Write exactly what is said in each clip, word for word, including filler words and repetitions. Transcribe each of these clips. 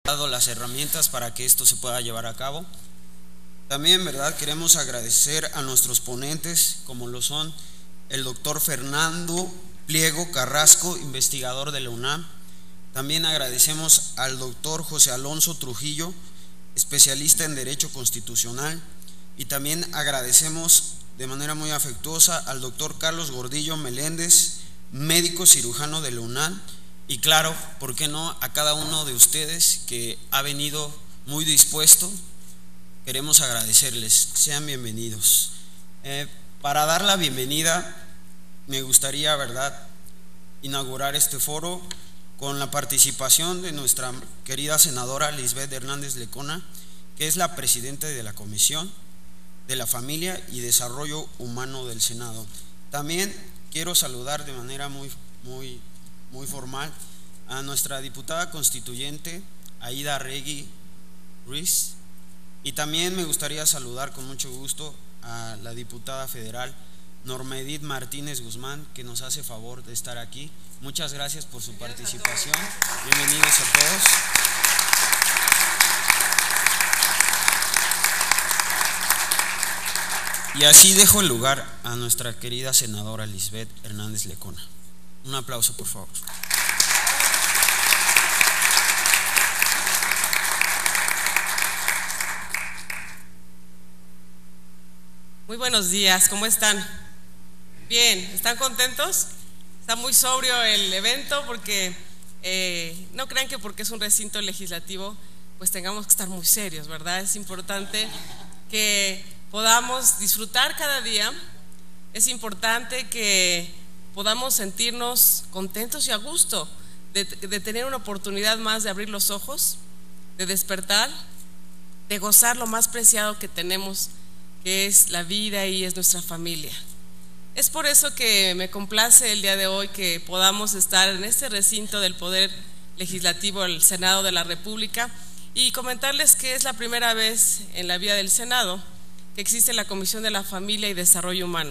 dado las herramientas para que esto se pueda llevar a cabo. También, ¿verdad?, queremos agradecer a nuestros ponentes, como lo son el doctor Fernando Pliego Carrasco, investigador de la UNAM. También agradecemos al doctor José Alonso Trujillo, especialista en Derecho Constitucional. Y también agradecemos de manera muy afectuosa al doctor Carlos Gordillo Meléndez, médico cirujano de la UNAM. Y claro, ¿por qué no?, a cada uno de ustedes que ha venido muy dispuesto. Queremos agradecerles, sean bienvenidos. Eh, para dar la bienvenida, me gustaría, ¿verdad?, inaugurar este foro con la participación de nuestra querida senadora Lisbeth Hernández Lecona, que es la presidenta de la Comisión de la Familia y Desarrollo Humano del Senado. También quiero saludar de manera muy, muy, muy formal a nuestra diputada constituyente Aida Arregui Ruiz. Y también me gustaría saludar con mucho gusto a la diputada federal Norma Edith Martínez Guzmán, que nos hace favor de estar aquí. Muchas gracias por su participación. Bienvenidos a todos. Y así dejo el lugar a nuestra querida senadora Lisbeth Hernández Lecona. Un aplauso, por favor. Muy buenos días, ¿cómo están? Bien, ¿están contentos? Está muy sobrio el evento porque eh, no crean que porque es un recinto legislativo pues tengamos que estar muy serios, ¿verdad? Es importante que podamos disfrutar cada día, es importante que podamos sentirnos contentos y a gusto de, de tener una oportunidad más de abrir los ojos, de despertar, de gozar lo más preciado que tenemos, que es la vida y es nuestra familia. Es por eso que me complace el día de hoy que podamos estar en este recinto del Poder Legislativo, el Senado de la República, y comentarles que es la primera vez en la vida del Senado que existe la Comisión de la Familia y Desarrollo Humano.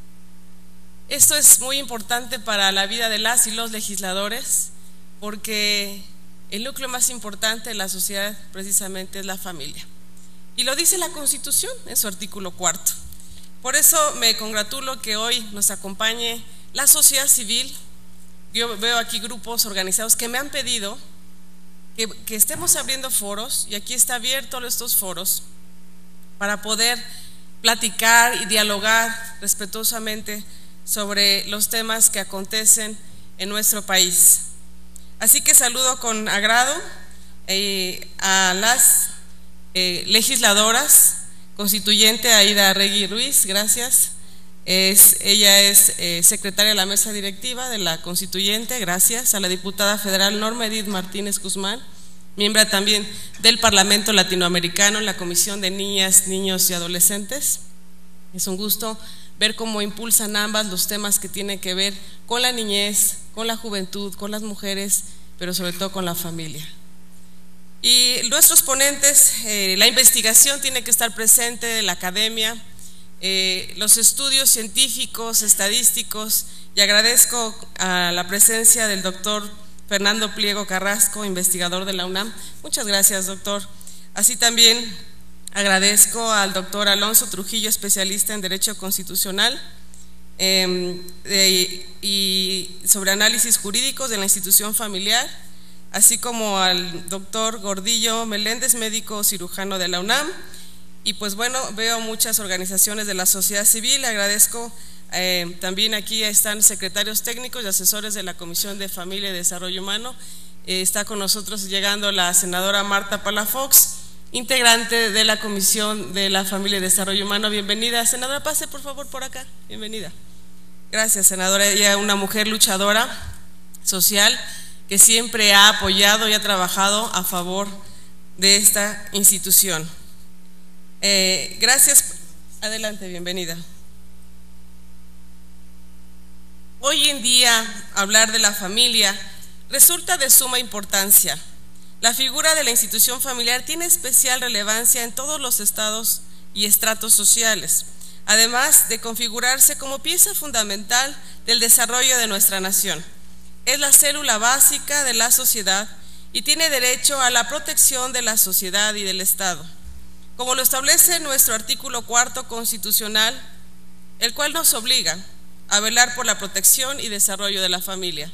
Esto es muy importante para la vida de las y los legisladores porque el núcleo más importante de la sociedad precisamente es la familia. Y lo dice la Constitución en su artículo cuarto. Por eso me congratulo que hoy nos acompañe la sociedad civil. Yo veo aquí grupos organizados que me han pedido que, que estemos abriendo foros, y aquí está abierto estos foros para poder platicar y dialogar respetuosamente sobre los temas que acontecen en nuestro país. Así que saludo con agrado eh, a las Eh, legisladoras, constituyente Aida Arregui Ruiz, gracias. Es, ella es eh, secretaria de la mesa directiva de la constituyente, gracias. A la diputada federal Norma Edith Martínez Guzmán, miembro también del Parlamento Latinoamericano en la Comisión de Niñas, Niños y Adolescentes. Es un gusto ver cómo impulsan ambas los temas que tienen que ver con la niñez, con la juventud, con las mujeres, pero sobre todo con la familia. Y nuestros ponentes, eh, la investigación tiene que estar presente de la academia, eh, los estudios científicos, estadísticos, y agradezco a la presencia del doctor Fernando Pliego Carrasco, investigador de la UNAM. Muchas gracias, doctor. Así también agradezco al doctor Alonso Trujillo, especialista en Derecho Constitucional eh, de, y sobre análisis jurídicos de la institución familiar, así como al doctor Gordillo Meléndez, médico cirujano de la UNAM. Y pues bueno, veo muchas organizaciones de la sociedad civil. Agradezco eh, también aquí están secretarios técnicos y asesores de la Comisión de Familia y Desarrollo Humano. Eh, está con nosotros llegando la senadora Marta Palafox, integrante de la Comisión de la Familia y Desarrollo Humano. Bienvenida, senadora, pase por favor por acá. Bienvenida. Gracias, senadora. Ella es una mujer luchadora social que siempre ha apoyado y ha trabajado a favor de esta institución. Eh, gracias. Adelante, bienvenida. Hoy en día, hablar de la familia resulta de suma importancia. La figura de la institución familiar tiene especial relevancia en todos los estados y estratos sociales, además de configurarse como pieza fundamental del desarrollo de nuestra nación. Es la célula básica de la sociedad y tiene derecho a la protección de la sociedad y del Estado, como lo establece nuestro artículo cuarto constitucional, el cual nos obliga a velar por la protección y desarrollo de la familia.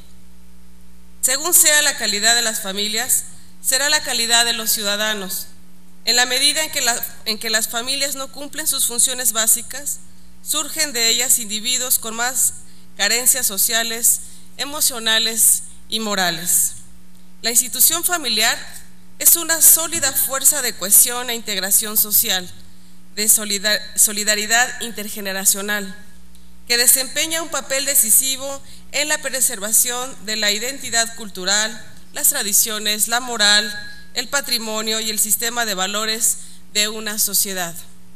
Según sea la calidad de las familias, será la calidad de los ciudadanos. En la medida en que, la, en que las familias no cumplen sus funciones básicas, surgen de ellas individuos con más carencias sociales, emocionales y morales. La institución familiar es una sólida fuerza de cohesión e integración social, de solidaridad intergeneracional, que desempeña un papel decisivo en la preservación de la identidad cultural, las tradiciones, la moral, el patrimonio y el sistema de valores de una sociedad.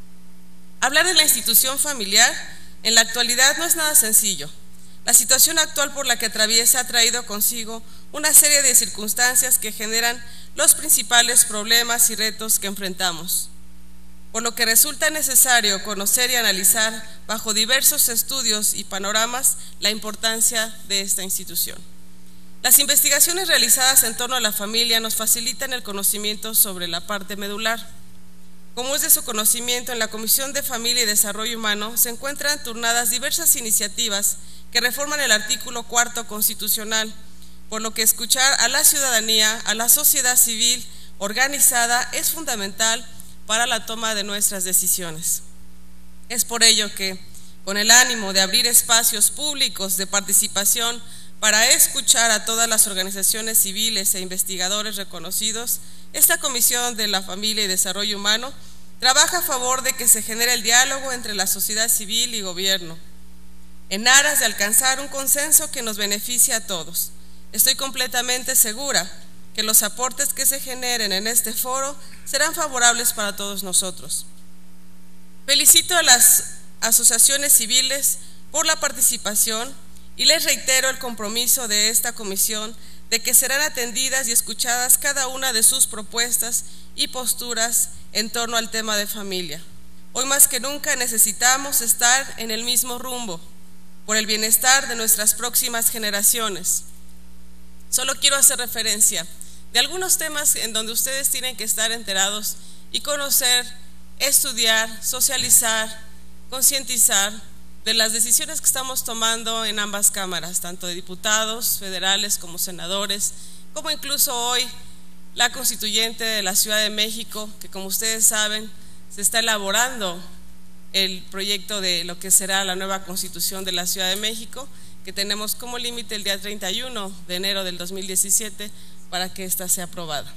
Hablar de la institución familiar en la actualidad no es nada sencillo. La situación actual por la que atraviesa ha traído consigo una serie de circunstancias que generan los principales problemas y retos que enfrentamos, por lo que resulta necesario conocer y analizar bajo diversos estudios y panoramas la importancia de esta institución. Las investigaciones realizadas en torno a la familia nos facilitan el conocimiento sobre la parte medular. Como es de su conocimiento, en la Comisión de Familia y Desarrollo Humano se encuentran turnadas diversas iniciativas que reforman el artículo cuarto constitucional, por lo que escuchar a la ciudadanía, a la sociedad civil organizada es fundamental para la toma de nuestras decisiones. Es por ello que, con el ánimo de abrir espacios públicos de participación para escuchar a todas las organizaciones civiles e investigadores reconocidos, esta Comisión de la Familia y Desarrollo Humano trabaja a favor de que se genere el diálogo entre la sociedad civil y gobierno, en aras de alcanzar un consenso que nos beneficie a todos. Estoy completamente segura que los aportes que se generen en este foro serán favorables para todos nosotros. Felicito a las asociaciones civiles por la participación y les reitero el compromiso de esta comisión de que serán atendidas y escuchadas cada una de sus propuestas y posturas en torno al tema de familia. Hoy más que nunca necesitamos estar en el mismo rumbo, por el bienestar de nuestras próximas generaciones. Solo quiero hacer referencia de algunos temas en donde ustedes tienen que estar enterados y conocer, estudiar, socializar, concientizar de las decisiones que estamos tomando en ambas cámaras, tanto de diputados federales como senadores, como incluso hoy la constituyente de la Ciudad de México, que como ustedes saben se está elaborando el proyecto de lo que será la nueva Constitución de la Ciudad de México, que tenemos como límite el día treinta y uno de enero del dos mil diecisiete para que ésta sea aprobada.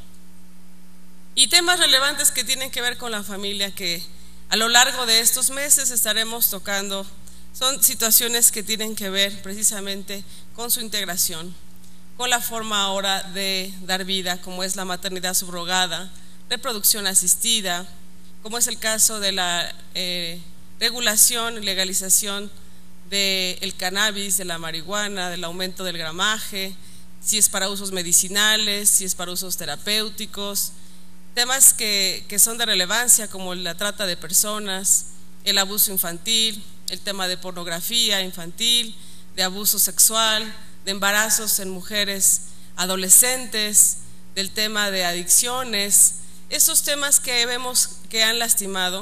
Y temas relevantes que tienen que ver con la familia que a lo largo de estos meses estaremos tocando son situaciones que tienen que ver precisamente con su integración, con la forma ahora de dar vida, como es la maternidad subrogada, reproducción asistida, como es el caso de la eh, regulación y legalización del cannabis, de la marihuana, del aumento del gramaje, si es para usos medicinales, si es para usos terapéuticos, temas que, que son de relevancia como la trata de personas, el abuso infantil, el tema de pornografía infantil, de abuso sexual, de embarazos en mujeres adolescentes, del tema de adicciones, esos temas que vemos que han lastimado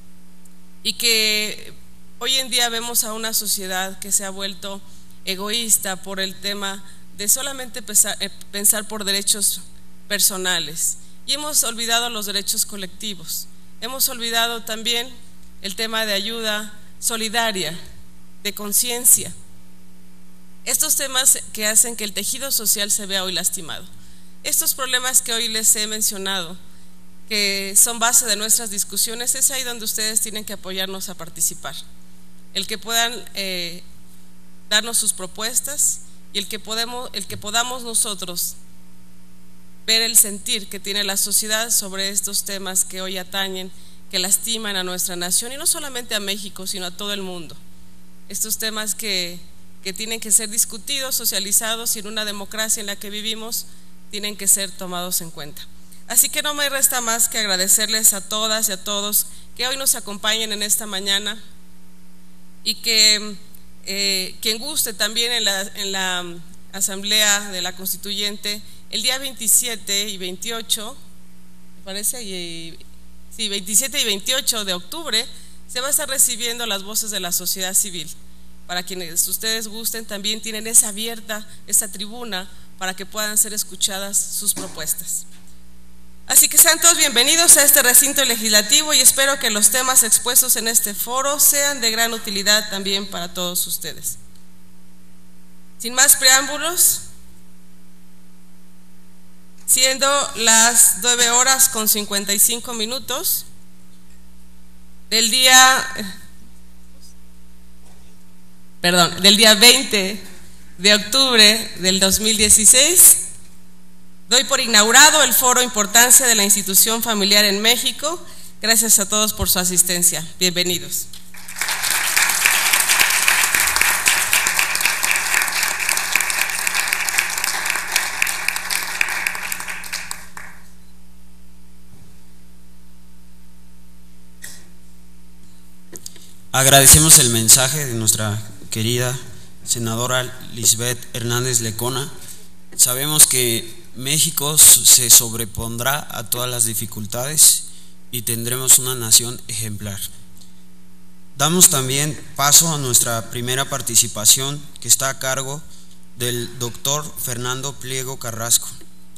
y que hoy en día vemos a una sociedad que se ha vuelto egoísta por el tema de solamente pensar, pensar por derechos personales y hemos olvidado los derechos colectivos, hemos olvidado también el tema de ayuda solidaria, de conciencia, estos temas que hacen que el tejido social se vea hoy lastimado. Estos problemas que hoy les he mencionado, que son base de nuestras discusiones, es ahí donde ustedes tienen que apoyarnos a participar, el que puedan eh, darnos sus propuestas y el que, podemos, el que podamos nosotros ver el sentir que tiene la sociedad sobre estos temas que hoy atañen, que lastiman a nuestra nación y no solamente a México, sino a todo el mundo. Estos temas que, que tienen que ser discutidos, socializados y en una democracia en la que vivimos tienen que ser tomados en cuenta. Así que no me resta más que agradecerles a todas y a todos que hoy nos acompañen en esta mañana y que eh, quien guste también en la, en la Asamblea de la Constituyente el día veintisiete y veintiocho, me parece, y, sí, veintisiete y veintiocho de octubre, se va a estar recibiendo las voces de la sociedad civil. Para quienes ustedes gusten, también tienen esa abierta, esa tribuna, para que puedan ser escuchadas sus propuestas. Así que sean todos bienvenidos a este recinto legislativo y espero que los temas expuestos en este foro sean de gran utilidad también para todos ustedes. Sin más preámbulos, siendo las nueve horas con cincuenta y cinco minutos del día, perdón, del día veinte de octubre del dos mil dieciséis, doy por inaugurado el foro Importancia de la Institución Familiar en México. Gracias a todos por su asistencia. Bienvenidos. Agradecemos el mensaje de nuestra querida senadora Lisbeth Hernández Lecona. Sabemos que México se sobrepondrá a todas las dificultades y tendremos una nación ejemplar. Damos también paso a nuestra primera participación, que está a cargo del doctor Fernando Pliego Carrasco.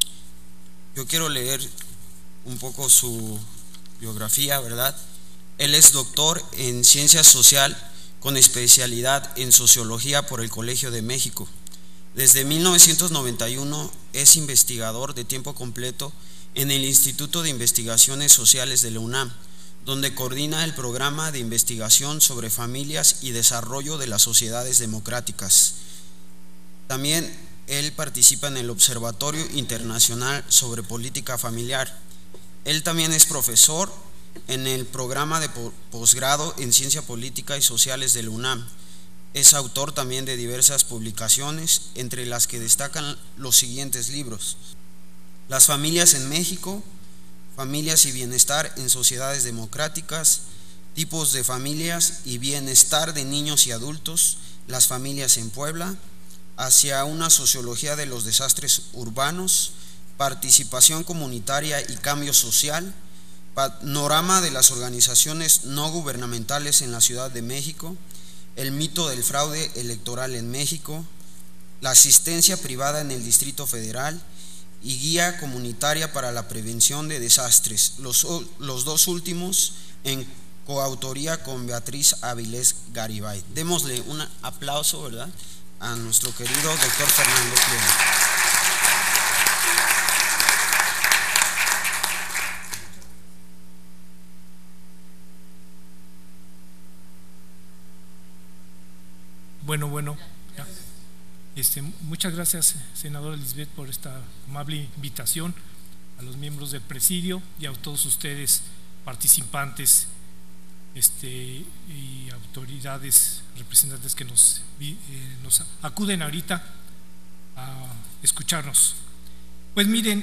Yo quiero leer un poco su biografía, ¿verdad? Él es doctor en Ciencia Social con especialidad en Sociología por el Colegio de México. Desde mil novecientos noventa y uno es investigador de tiempo completo en el Instituto de Investigaciones Sociales de la UNAM, donde coordina el programa de investigación sobre familias y desarrollo de las sociedades democráticas. También él participa en el Observatorio Internacional sobre Política Familiar. Él también es profesor en el programa de posgrado en Ciencia Política y Sociales de la UNAM. Es autor también de diversas publicaciones, entre las que destacan los siguientes libros: Las familias en México, Familias y bienestar en sociedades democráticas, Tipos de familias y bienestar de niños y adultos, Las familias en Puebla, Hacia una sociología de los desastres urbanos, Participación comunitaria y cambio social, Panorama de las organizaciones no gubernamentales en la Ciudad de México, El mito del fraude electoral en México, La asistencia privada en el Distrito Federal y Guía comunitaria para la prevención de desastres, los, los dos últimos en coautoría con Beatriz Avilés Garibay. Démosle un aplauso, ¿verdad?, a nuestro querido doctor Fernando Pliego. Bueno, bueno, ya. Este, muchas gracias, senadora Lisbeth, por esta amable invitación, a los miembros del presidio y a todos ustedes participantes este, y autoridades, representantes que nos, eh, nos acuden ahorita a escucharnos. Pues miren,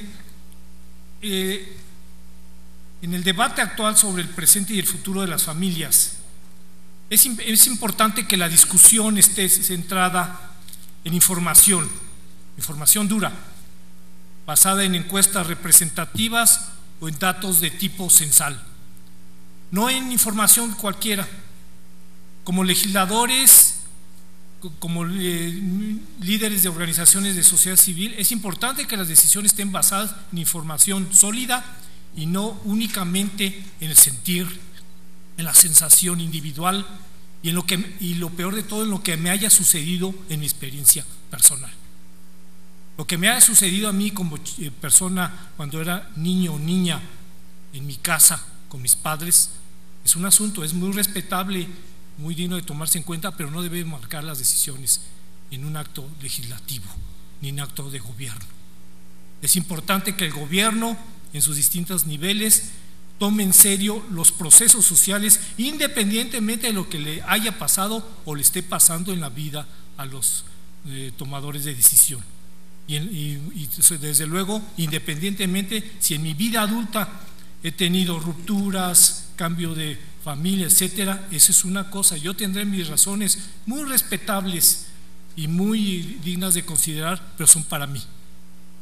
eh, en el debate actual sobre el presente y el futuro de las familias, Es, es importante que la discusión esté centrada en información, información dura, basada en encuestas representativas o en datos de tipo censal, no en información cualquiera. Como legisladores, como eh, líderes de organizaciones de sociedad civil, es importante que las decisiones estén basadas en información sólida y no únicamente en el sentir, en la sensación individual y en lo que y lo peor de todo, en lo que me haya sucedido en mi experiencia personal. Lo que me haya sucedido a mí como persona cuando era niño o niña en mi casa con mis padres es un asunto, es muy respetable, muy digno de tomarse en cuenta, pero no debe marcar las decisiones en un acto legislativo ni en acto de gobierno. Es importante que el gobierno en sus distintos niveles tome en serio los procesos sociales, independientemente de lo que le haya pasado o le esté pasando en la vida a los eh, tomadores de decisión. Y, y, y desde luego, independientemente si en mi vida adulta he tenido rupturas, cambio de familia, etcétera, esa es una cosa. Yo tendré mis razones muy respetables y muy dignas de considerar, pero son para mí.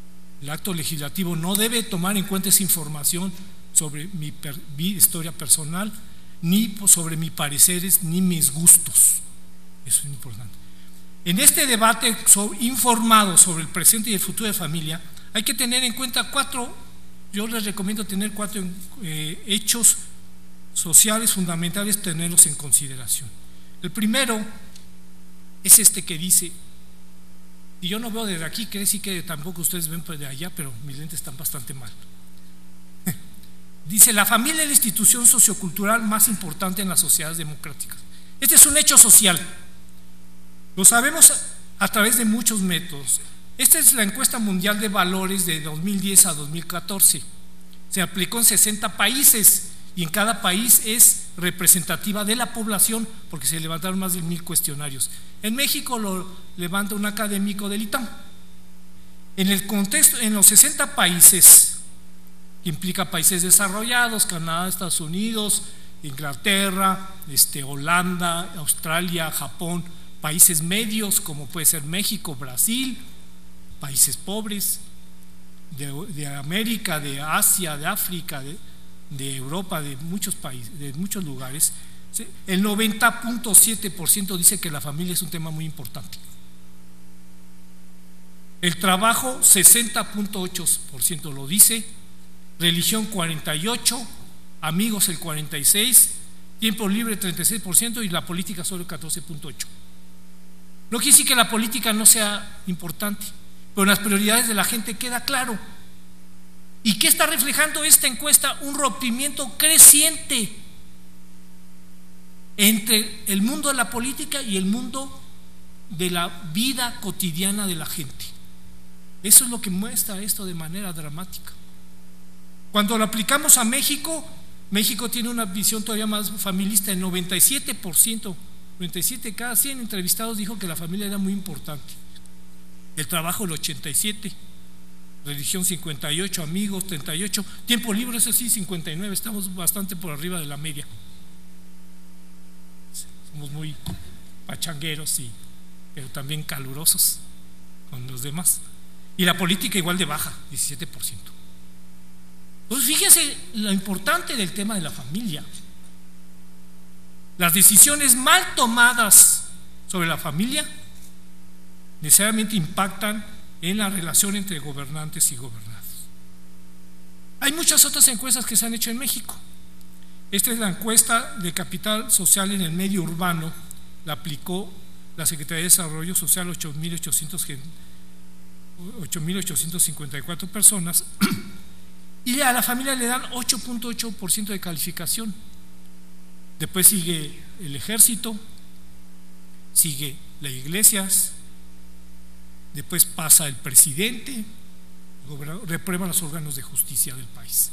el acto legislativo no debe tomar en cuenta esa información sobre mi, per, mi historia personal, ni sobre mis pareceres, ni mis gustos. Eso es importante. En este debate sobre, informado sobre el presente y el futuro de familia, hay que tener en cuenta cuatro, yo les recomiendo tener cuatro eh, hechos sociales fundamentales, tenerlos en consideración. El primero es este que dice, y yo no veo desde aquí, quiere decir que tampoco ustedes ven de allá, pero mis lentes están bastante mal. Dice, la familia es la institución sociocultural más importante en las sociedades democráticas. Este es un hecho social. Lo sabemos a través de muchos métodos. Esta es la encuesta mundial de valores de dos mil diez a dos mil catorce. Se aplicó en sesenta países y en cada país es representativa de la población porque se levantaron más de mil cuestionarios. En México lo levanta un académico del I T A M. En el contexto, en los sesenta países, que implica países desarrollados, Canadá, Estados Unidos, Inglaterra, este, Holanda, Australia, Japón, países medios como puede ser México, Brasil, países pobres de, de América, de Asia, de África, de, de Europa, de muchos países, de muchos lugares, ¿sí? El noventa punto siete por ciento dice que la familia es un tema muy importante. El trabajo sesenta punto ocho por ciento lo dice, religión cuarenta y ocho por ciento, amigos el cuarenta y seis por ciento, tiempo libre treinta y seis por ciento y la política solo el catorce punto ocho por ciento. No quiere decir que la política no sea importante, pero en las prioridades de la gente queda claro. ¿Y qué está reflejando esta encuesta? Un rompimiento creciente entre el mundo de la política y el mundo de la vida cotidiana de la gente. Eso es lo que muestra esto de manera dramática. Cuando lo aplicamos a México, México tiene una visión todavía más familista. El noventa y siete por ciento, noventa y siete de cada cien entrevistados dijo que la familia era muy importante. El trabajo el ochenta y siete por ciento, religión cincuenta y ocho por ciento, amigos treinta y ocho por ciento, tiempo libre eso sí cincuenta y nueve por ciento, estamos bastante por arriba de la media. Somos muy pachangueros, y, pero también calurosos con los demás. Y la política igual de baja, diecisiete por ciento. Pues fíjense lo importante del tema de la familia. Las decisiones mal tomadas sobre la familia necesariamente impactan en la relación entre gobernantes y gobernados. Hay muchas otras encuestas que se han hecho en México. Esta es la encuesta de capital social en el medio urbano, la aplicó la Secretaría de Desarrollo Social, ocho mil ochocientos cincuenta y cuatro personas, y a la familia le dan ocho punto ocho por ciento de calificación. Después sigue el ejército, sigue las iglesias, después pasa el presidente, el gobernador, reprueban los órganos de justicia del país.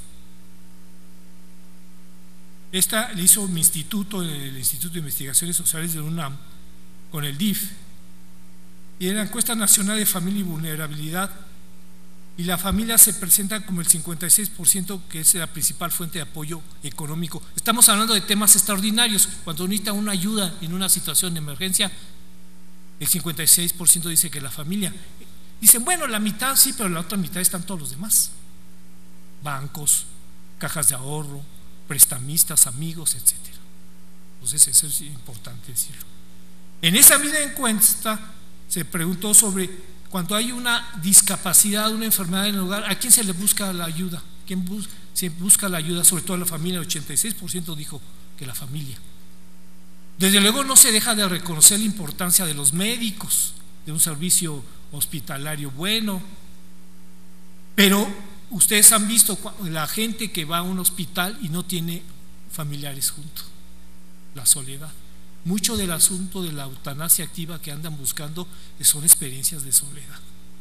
Esta le hizo mi instituto, el Instituto de Investigaciones Sociales de UNAM, con el D I F, y en la encuesta nacional de familia y vulnerabilidad, y la familia se presenta como el cincuenta y seis por ciento, que es la principal fuente de apoyo económico. Estamos hablando de temas extraordinarios. Cuando necesita una ayuda en una situación de emergencia, el cincuenta y seis por ciento dice que la familia. Dicen, bueno, la mitad sí, pero la otra mitad están todos los demás: bancos, cajas de ahorro, prestamistas, amigos, etcétera. Entonces eso es importante decirlo. En esa misma encuesta se preguntó sobre cuando hay una discapacidad, una enfermedad en el hogar, ¿a quién se le busca la ayuda? ¿Quién bus se busca la ayuda? Sobre todo a la familia. El ochenta y seis por ciento dijo que la familia. Desde luego no se deja de reconocer la importancia de los médicos, de un servicio hospitalario bueno, pero ustedes han visto la gente que va a un hospital y no tiene familiares juntos, la soledad. Mucho del asunto de la eutanasia activa que andan buscando son experiencias de soledad.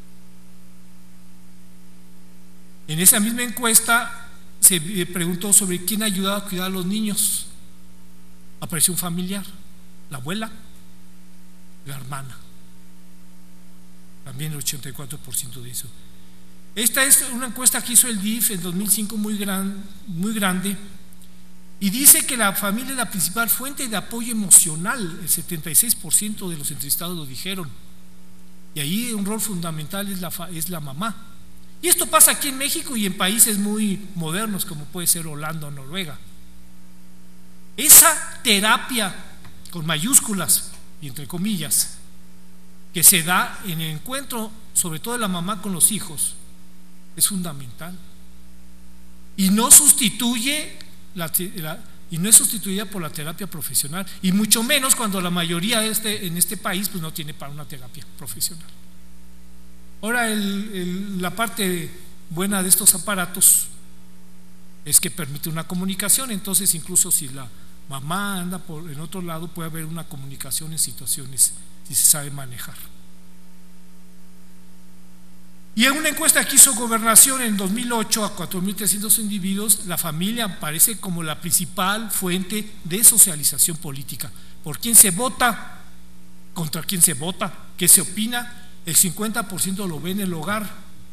En esa misma encuesta se preguntó sobre quién ayudaba a cuidar a los niños. Apareció un familiar, la abuela, la hermana. También el ochenta y cuatro por ciento de eso. Esta es una encuesta que hizo el D I F en dos mil cinco, muy, gran, muy grande, y dice que la familia es la principal fuente de apoyo emocional. El setenta y seis por ciento de los entrevistados lo dijeron. Y ahí un rol fundamental es la, es la mamá. Y esto pasa aquí en México y en países muy modernos como puede ser Holanda o Noruega. Esa terapia con mayúsculas y entre comillas que se da en el encuentro, sobre todo de la mamá con los hijos, es fundamental y no sustituye la, la, y no es sustituida por la terapia profesional, y mucho menos cuando la mayoría de este, en este país pues no tiene para una terapia profesional. Ahora el, el, la parte buena de estos aparatos es que permite una comunicación, entonces incluso si la mamá anda por en otro lado puede haber una comunicación en situaciones si se sabe manejar. Y en una encuesta que hizo Gobernación en dos mil ocho a cuatro mil trescientos individuos, la familia aparece como la principal fuente de socialización política. ¿Por quién se vota? ¿Contra quién se vota? ¿Qué se opina? El cincuenta por ciento lo ve en el hogar.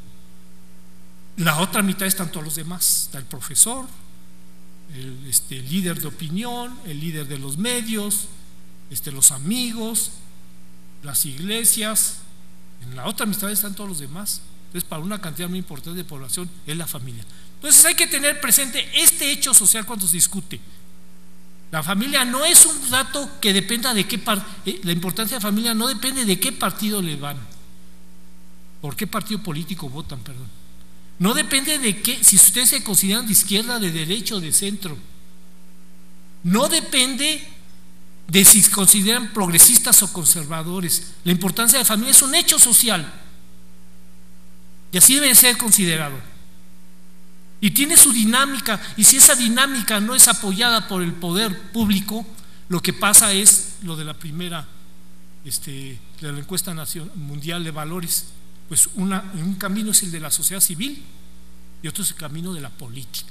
La otra mitad están todos los demás. Está el profesor, el este, líder de opinión, el líder de los medios, este, los amigos, las iglesias. En la otra mitad están todos los demás. Entonces, para una cantidad muy importante de población es la familia. Entonces hay que tener presente este hecho social cuando se discute. La familia no es un dato que dependa de qué par eh, la importancia de la familia no depende de qué partido le van, por qué partido político votan, perdón. No depende de qué, si ustedes se consideran de izquierda, de derecha o de centro. No depende de si se consideran progresistas o conservadores. La importancia de la familia es un hecho social y así debe ser considerado. Y tiene su dinámica, y si esa dinámica no es apoyada por el poder público, lo que pasa es lo de la primera este, de la encuesta nacional, mundial de valores. Pues una, un camino es el de la sociedad civil y otro es el camino de la política.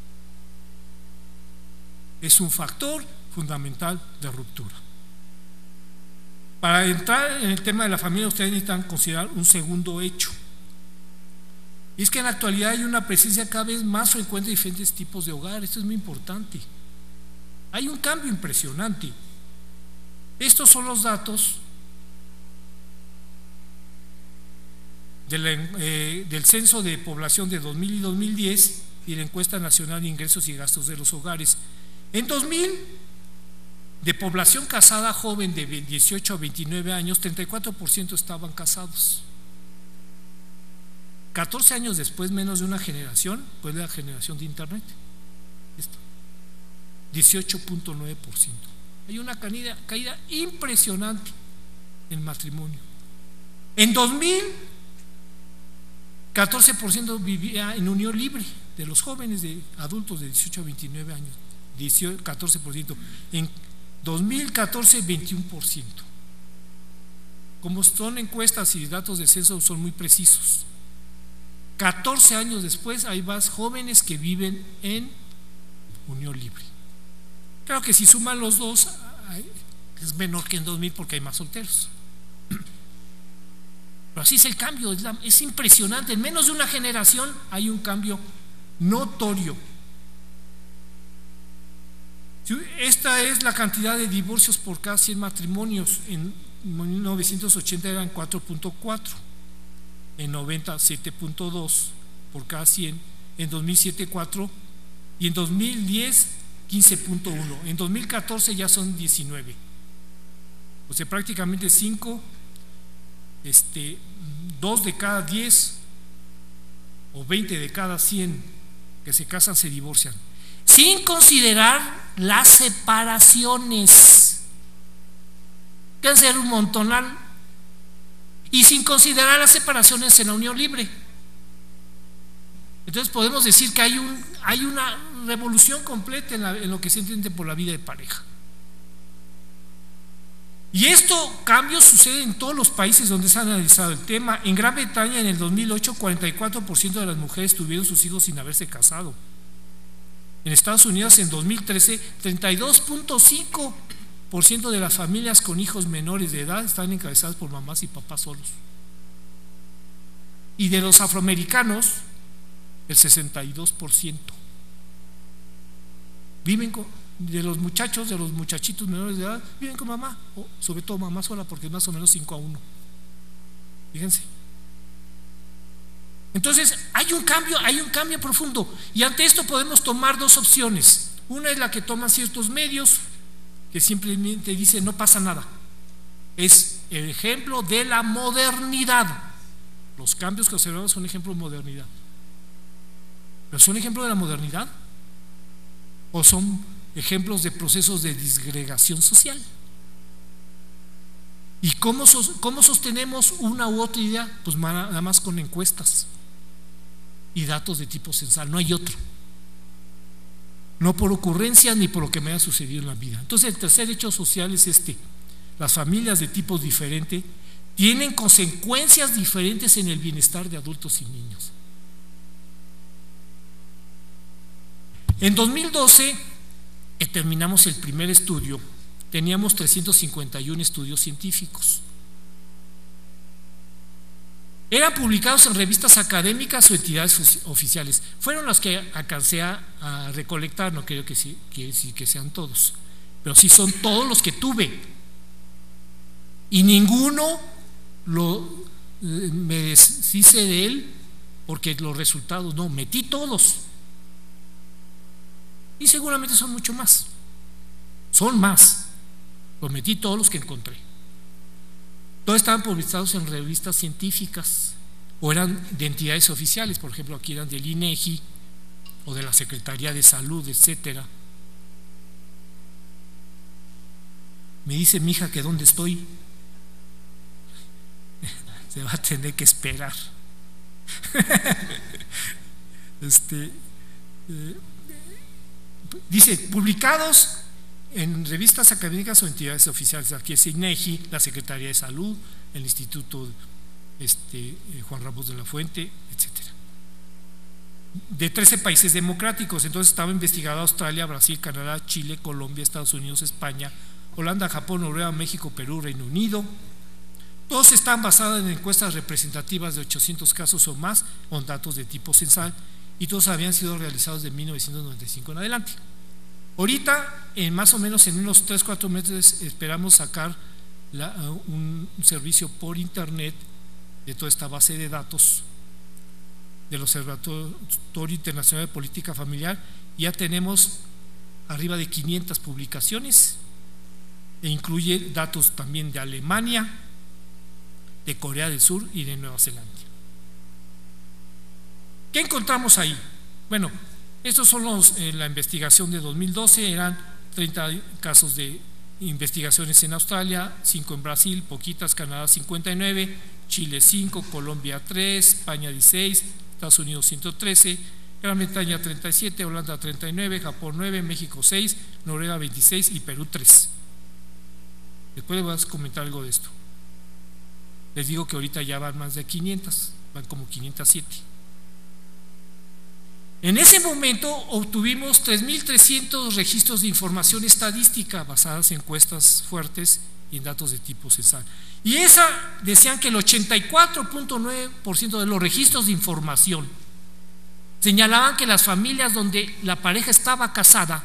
Es un factor fundamental de ruptura. Para entrar en el tema de la familia, ustedes necesitan considerar un segundo hecho. Y es que en la actualidad hay una presencia cada vez más frecuente de diferentes tipos de hogar. Esto es muy importante. Hay un cambio impresionante. Estos son los datos de la, eh, del Censo de Población de dos mil y dos mil diez y la Encuesta Nacional de Ingresos y Gastos de los Hogares. En dos mil, de población casada joven de dieciocho a veintinueve años, treinta y cuatro por ciento estaban casados. catorce años después, menos de una generación, pues la generación de internet, esto, dieciocho punto nueve por ciento. Hay una caída, caída impresionante en el matrimonio. En dos mil, catorce por ciento vivía en unión libre de los jóvenes, de adultos de dieciocho a veintinueve años, catorce por ciento. En dos mil catorce, veintiuno por ciento. Como son encuestas y datos de censo son muy precisos, catorce años después hay más jóvenes que viven en unión libre. Claro que si suman los dos es menor que en dos mil porque hay más solteros. Pero así es el cambio, es, la, es impresionante. En menos de una generación hay un cambio notorio. Esta es la cantidad de divorcios por cada cien matrimonios. En mil novecientos ochenta eran cuatro punto cuatro, en noventa siete punto dos por cada cien, en dos mil siete cuatro y en dos mil diez quince punto uno. En dos mil catorce ya son diecinueve. O sea, prácticamente cinco, este, dos de cada diez o veinte de cada cien que se casan se divorcian, sin considerar las separaciones, que han ser un montonal, y sin considerar las separaciones en la unión libre. Entonces podemos decir que hay, un, hay una revolución completa en, la, en lo que se entiende por la vida de pareja. Y estos cambios suceden en todos los países donde se ha analizado el tema. En Gran Bretaña en el dos mil ocho, cuarenta y cuatro por ciento de las mujeres tuvieron sus hijos sin haberse casado. En Estados Unidos en dos mil trece, treinta y dos punto cinco por ciento de las familias con hijos menores de edad están encabezadas por mamás y papás solos. Y de los afroamericanos, el sesenta y dos por ciento viven con, de los muchachos, de los muchachitos menores de edad, viven con mamá, o sobre todo mamá sola, porque es más o menos cinco a uno. Fíjense. Entonces hay un cambio, hay un cambio profundo, y ante esto podemos tomar dos opciones. Una es la que toman ciertos medios que simplemente dicen no pasa nada. Es el ejemplo de la modernidad. Los cambios que observamos son ejemplo de modernidad. ¿Pero son ejemplo de la modernidad? ¿O son ejemplos de procesos de disgregación social? ¿Y cómo, cómo sostenemos una u otra idea? Pues nada más con encuestas y datos de tipo censal, no hay otro. No por ocurrencia ni por lo que me haya sucedido en la vida. Entonces el tercer hecho social es este: las familias de tipo diferente tienen consecuencias diferentes en el bienestar de adultos y niños. En dos mil doce, que terminamos el primer estudio, teníamos trescientos cincuenta y uno estudios científicos. Eran publicados en revistas académicas o entidades oficiales. Fueron los que alcancé a, a recolectar, no creo que sí, quiere decir que sean todos, pero sí son todos los que tuve. Y ninguno lo, me deshice de él porque los resultados, no, metí todos. Y seguramente son mucho más. Son más. Los metí todos los que encontré. Todos estaban publicados en revistas científicas o eran de entidades oficiales, por ejemplo aquí eran del INEGI o de la Secretaría de Salud, etcétera. Me dice mi hija que dónde estoy. Se va a tener que esperar. este eh, dice publicados en revistas académicas o entidades oficiales. Aquí es INEGI, la Secretaría de Salud, el Instituto este, Juan Ramos de la Fuente, etcétera. De trece países democráticos. Entonces estaba investigado Australia, Brasil, Canadá, Chile, Colombia, Estados Unidos, España, Holanda, Japón, Noruega, México, Perú, Reino Unido. Todos están basados en encuestas representativas de ochocientos casos o más, con datos de tipo censal, y todos habían sido realizados de mil novecientos noventa y cinco en adelante. Ahorita, en más o menos en unos tres a cuatro meses, esperamos sacar la, un, un servicio por internet de toda esta base de datos del Observatorio Internacional de Política Familiar. Ya tenemos arriba de quinientas publicaciones e incluye datos también de Alemania, de Corea del Sur y de Nueva Zelanda. ¿Qué encontramos ahí? Bueno, estos son los, eh, la investigación de dos mil doce, eran treinta casos de investigaciones en Australia, cinco en Brasil, poquitas, Canadá cincuenta y nueve, Chile cinco, Colombia tres, España dieciséis, Estados Unidos ciento trece, Gran Bretaña treinta y siete, Holanda treinta y nueve, Japón nueve, México seis, Noruega veintiséis y Perú tres. Después les voy a comentar algo de esto. Les digo que ahorita ya van más de quinientas, van como quinientos siete. En ese momento obtuvimos tres mil trescientos registros de información estadística basadas en encuestas fuertes y en datos de tipo censal. Y esa decían que el ochenta y cuatro punto nueve por ciento de los registros de información señalaban que las familias donde la pareja estaba casada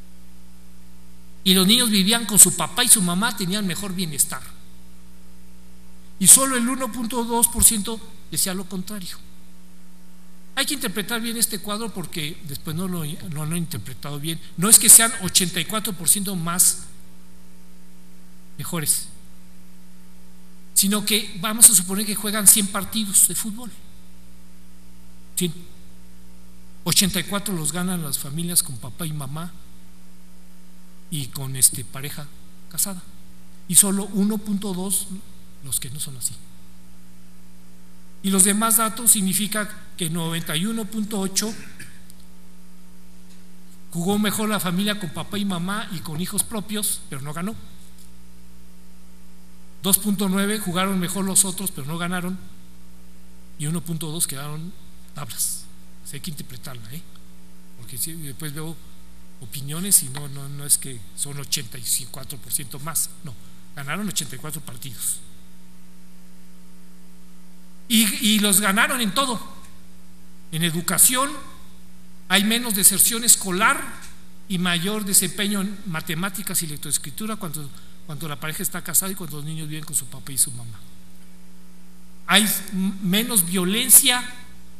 y los niños vivían con su papá y su mamá tenían mejor bienestar. Y solo el uno punto dos por ciento decía lo contrario. Hay que interpretar bien este cuadro porque después no lo, no lo he interpretado bien. No es que sean ochenta y cuatro por ciento más mejores, sino que vamos a suponer que juegan cien partidos de fútbol. cien. ochenta y cuatro los ganan las familias con papá y mamá y con este, pareja casada. Y solo uno punto dos los que no son así. Y los demás datos significan que noventa y uno punto ocho jugó mejor la familia con papá y mamá y con hijos propios, pero no ganó. dos punto nueve jugaron mejor los otros, pero no ganaron. Y uno punto dos quedaron tablas. O sea, hay que interpretarla, ¿eh? Porque si después veo opiniones y no, no, no es que son ochenta y cuatro por ciento más, no, ganaron ochenta y cuatro partidos. Y, y los ganaron en todo. En educación hay menos deserción escolar y mayor desempeño en matemáticas y lectoescritura cuando, cuando la pareja está casada y cuando los niños viven con su papá y su mamá. Hay menos violencia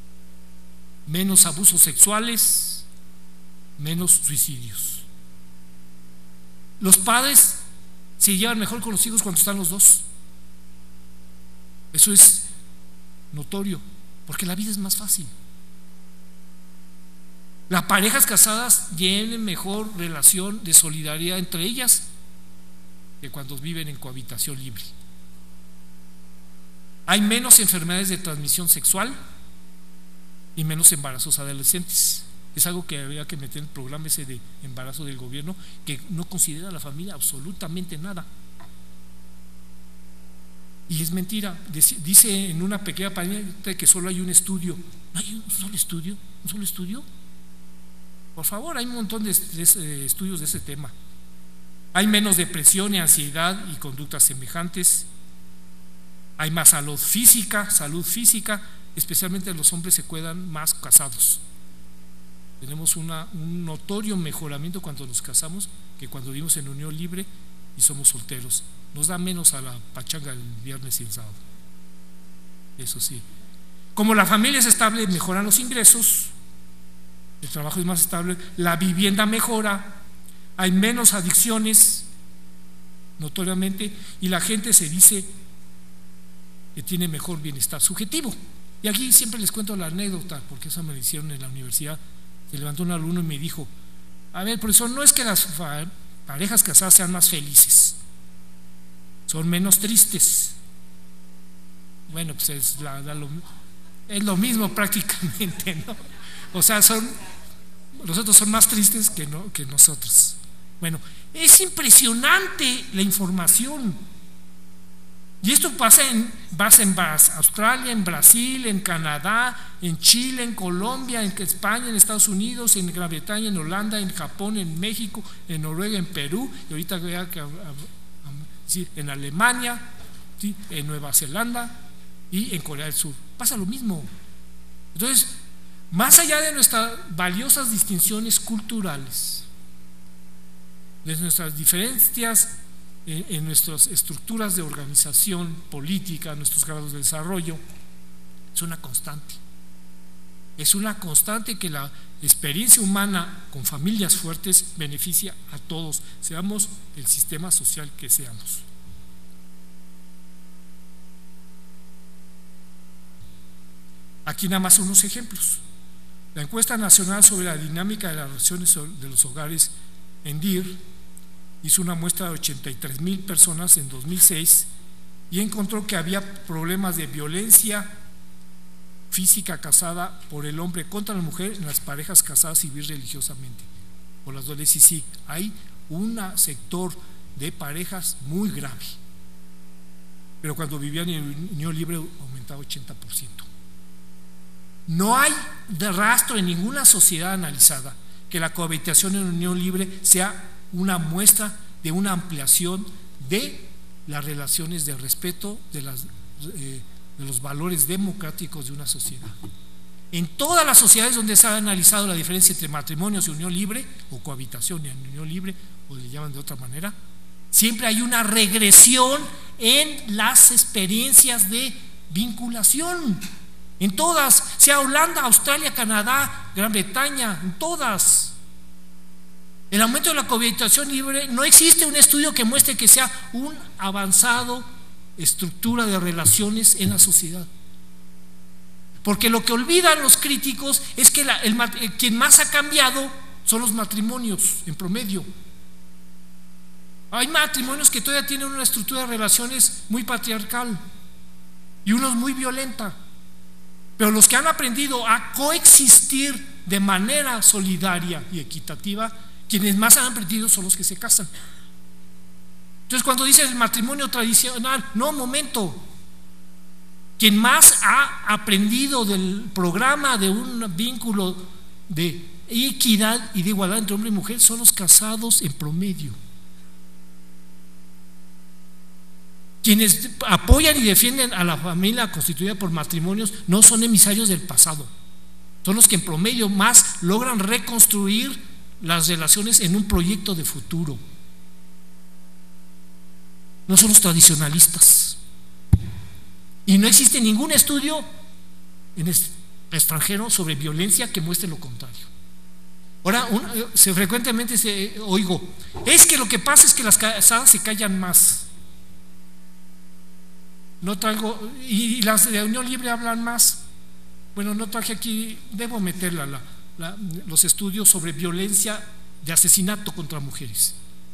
menos abusos sexuales, menos suicidios. Los padres se llevan mejor con los hijos cuando están los dos. Eso es notorio, porque la vida es más fácil. Las parejas casadas tienen mejor relación de solidaridad entre ellas que cuando viven en cohabitación libre. Hay menos enfermedades de transmisión sexual y menos embarazos adolescentes. Es algo que había que meter en el programa ese de embarazo del gobierno, que no considera a la familia absolutamente nada. Y es mentira. Dice en una pequeña página que solo hay un estudio. ¿No hay un solo estudio? ¿Un solo estudio? Por favor, hay un montón de, de estudios de ese tema. Hay menos depresión y ansiedad y conductas semejantes. Hay más salud física, salud física, especialmente los hombres se cuidan más casados. Tenemos una, un notorio mejoramiento cuando nos casamos que cuando vivimos en unión libre y somos solteros. Nos da menos a la pachanga el viernes y el sábado. Eso sí. Como la familia es estable, mejoran los ingresos, el trabajo es más estable, la vivienda mejora, hay menos adicciones, notoriamente, y la gente se dice que tiene mejor bienestar subjetivo. Y aquí siempre les cuento la anécdota, porque esa me la hicieron en la universidad. Se levantó un alumno y me dijo: a ver, profesor, no es que las parejas casadas sean más felices, son menos tristes. Bueno, pues es, la, la, lo, es lo mismo prácticamente, ¿no? O sea, son, los otros son más tristes que, no, que nosotros. Bueno, es impresionante la información. Y esto pasa en, pasa en Australia, en Brasil, en Canadá, en Chile, en Colombia, en España, en Estados Unidos, en Gran Bretaña, en Holanda, en Japón, en México, en Noruega, en Perú, y ahorita vea que sí, en Alemania, sí, en Nueva Zelanda y en Corea del Sur. Pasa lo mismo. Entonces, más allá de nuestras valiosas distinciones culturales, de nuestras diferencias en, en nuestras estructuras de organización política, nuestros grados de desarrollo, es una constante. Es una constante que la experiencia humana con familias fuertes beneficia a todos, seamos el sistema social que seamos. Aquí nada más unos ejemplos. La encuesta nacional sobre la dinámica de las relaciones de los hogares, ENDIR, hizo una muestra de ochenta y tres mil personas en dos mil seis y encontró que había problemas de violencia física casada por el hombre contra la mujer en las parejas casadas civil religiosamente. Por las dos, sí, sí, hay un sector de parejas muy grave, pero cuando vivían en unión libre aumentaba ochenta por ciento. No hay de rastro en ninguna sociedad analizada que la cohabitación en unión libre sea una muestra de una ampliación de las relaciones de respeto de, las, eh, de los valores democráticos de una sociedad. En todas las sociedades donde se ha analizado la diferencia entre matrimonios y unión libre, o cohabitación y unión libre, o le llaman de otra manera, siempre hay una regresión en las experiencias de vinculación. En todas, sea Holanda, Australia, Canadá, Gran Bretaña, en todas. El aumento de la cohabitación libre, no existe un estudio que muestre que sea un avanzado estructura de relaciones en la sociedad. Porque lo que olvidan los críticos es que la, el, el, quien más ha cambiado son los matrimonios en promedio. Hay matrimonios que todavía tienen una estructura de relaciones muy patriarcal y unos muy violenta. Pero los que han aprendido a coexistir de manera solidaria y equitativa, quienes más han aprendido son los que se casan. Entonces, cuando dicen el matrimonio tradicional, no, momento. Quien más ha aprendido del programa de un vínculo de equidad y de igualdad entre hombre y mujer son los casados en promedio. Quienes apoyan y defienden a la familia constituida por matrimonios no son emisarios del pasado, son los que en promedio más logran reconstruir las relaciones en un proyecto de futuro. No son los tradicionalistas. Y no existe ningún estudio en este, extranjero sobre violencia que muestre lo contrario. Ahora, un, se, frecuentemente se, oigo, es que lo que pasa es que las casadas se callan más. No traigo, y, y las de Unión Libre hablan más. Bueno, no traje aquí, debo meterla, la, la, los estudios sobre violencia de asesinato contra mujeres.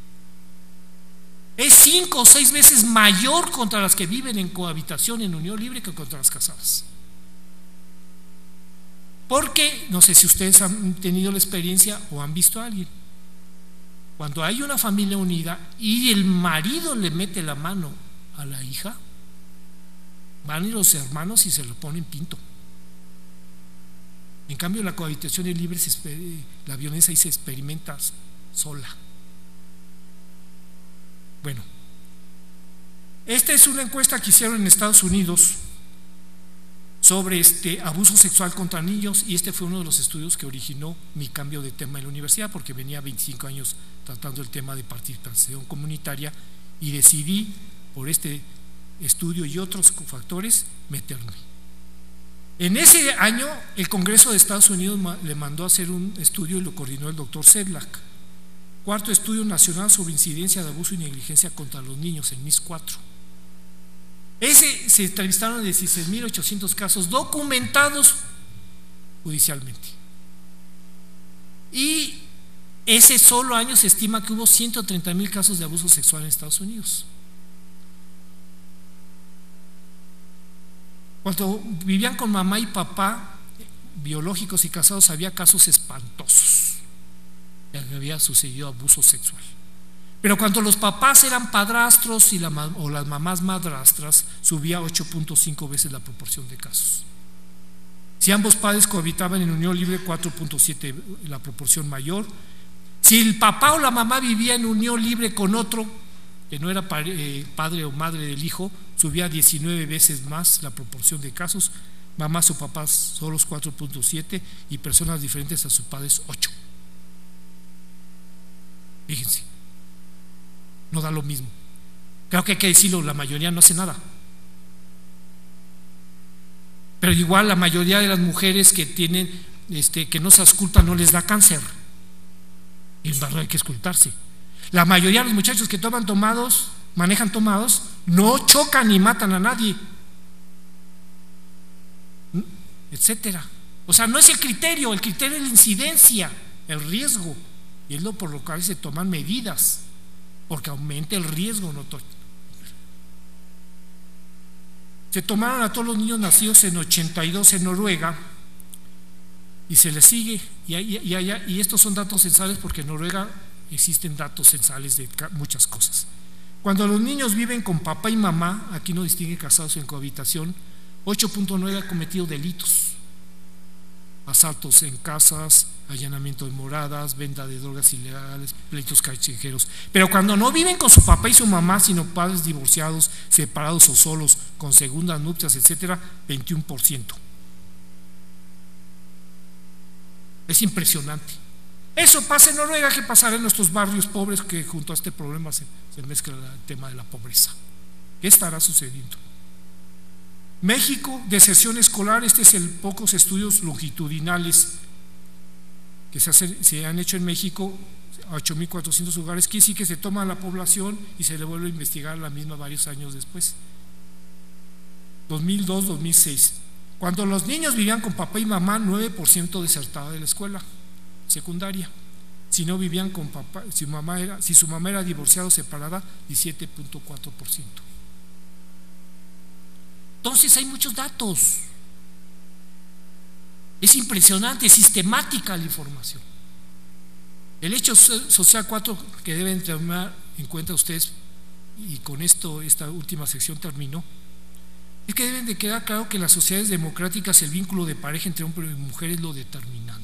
Es cinco o seis veces mayor contra las que viven en cohabitación en unión libre que contra las casadas. Porque, no sé si ustedes han tenido la experiencia o han visto a alguien, cuando hay una familia unida y el marido le mete la mano a la hija, van los hermanos y se lo ponen pinto. En cambio, la cohabitación es libre, la violencia ahí se experimenta sola. Bueno, esta es una encuesta que hicieron en Estados Unidos sobre este abuso sexual contra niños, y este fue uno de los estudios que originó mi cambio de tema en la universidad, porque venía veinticinco años tratando el tema de participación comunitaria y decidí, por este estudio y otros factores, meterme. En ese año el Congreso de Estados Unidos le mandó a hacer un estudio y lo coordinó el doctor Sedlak. Cuarto estudio nacional sobre incidencia de abuso y negligencia contra los niños, el M I S cuatro. Ese se entrevistaron dieciséis mil ochocientos casos documentados judicialmente. Y ese solo año se estima que hubo ciento treinta mil casos de abuso sexual en Estados Unidos. Cuando vivían con mamá y papá, biológicos y casados, había casos espantosos. Ya había sucedido abuso sexual. Pero cuando los papás eran padrastros y la, o las mamás madrastras, subía ocho punto cinco veces la proporción de casos. Si ambos padres cohabitaban en unión libre, cuatro punto siete la proporción mayor. Si el papá o la mamá vivía en unión libre con otro que no era padre o madre del hijo, subía diecinueve veces más la proporción de casos. Mamás o papás solos cuatro punto siete y personas diferentes a sus padres ocho. Fíjense, no da lo mismo. Creo que hay que decirlo, la mayoría no hace nada. Pero igual la mayoría de las mujeres que tienen, este, que no se auscultan, no les da cáncer. Y en verdad hay que auscultarse. La mayoría de los muchachos que toman tomados, manejan tomados, no chocan ni matan a nadie, etcétera. O sea, no es el criterio, el criterio es la incidencia, el riesgo, y es lo por lo cual se toman medidas, porque aumenta el riesgo notorio. Se tomaron a todos los niños nacidos en ochenta y dos en Noruega y se les sigue, y, y, y, y estos son datos censales, porque en Noruega existen datos censales de muchas cosas. Cuando los niños viven con papá y mamá, aquí no distingue casados en cohabitación, ocho punto nueve ha cometido delitos: asaltos en casas, allanamiento de moradas, venta de drogas ilegales, pleitos callejeros. Pero cuando no viven con su papá y su mamá, sino padres divorciados, separados o solos, con segundas nupcias, etcétera, veintiuno por ciento. Es impresionante. Eso pasa en Noruega. ¿Qué pasará en nuestros barrios pobres, que junto a este problema se, se mezcla el tema de la pobreza? ¿Qué estará sucediendo? México, deserción escolar. Este es el pocos estudios longitudinales que se, hace, se han hecho en México, a ocho mil cuatrocientos lugares. Quiere decir que se toma a la población y se le vuelve a investigar la misma varios años después. dos mil dos a dos mil seis. Cuando los niños vivían con papá y mamá, nueve por ciento desertaba de la escuela secundaria. Si no vivían con papá, si, mamá era, si su mamá era divorciada o separada, diecisiete punto cuatro por ciento. Entonces hay muchos datos. Es impresionante, sistemática la información. El hecho social cuatro que deben tomar en cuenta ustedes, y con esto esta última sección terminó, es que deben de quedar claro que en las sociedades democráticas el vínculo de pareja entre hombre y mujer es lo determinante.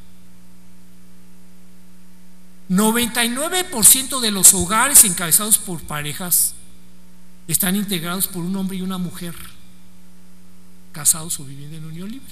noventa y nueve por ciento de los hogares encabezados por parejas están integrados por un hombre y una mujer, casados o viviendo en unión libre.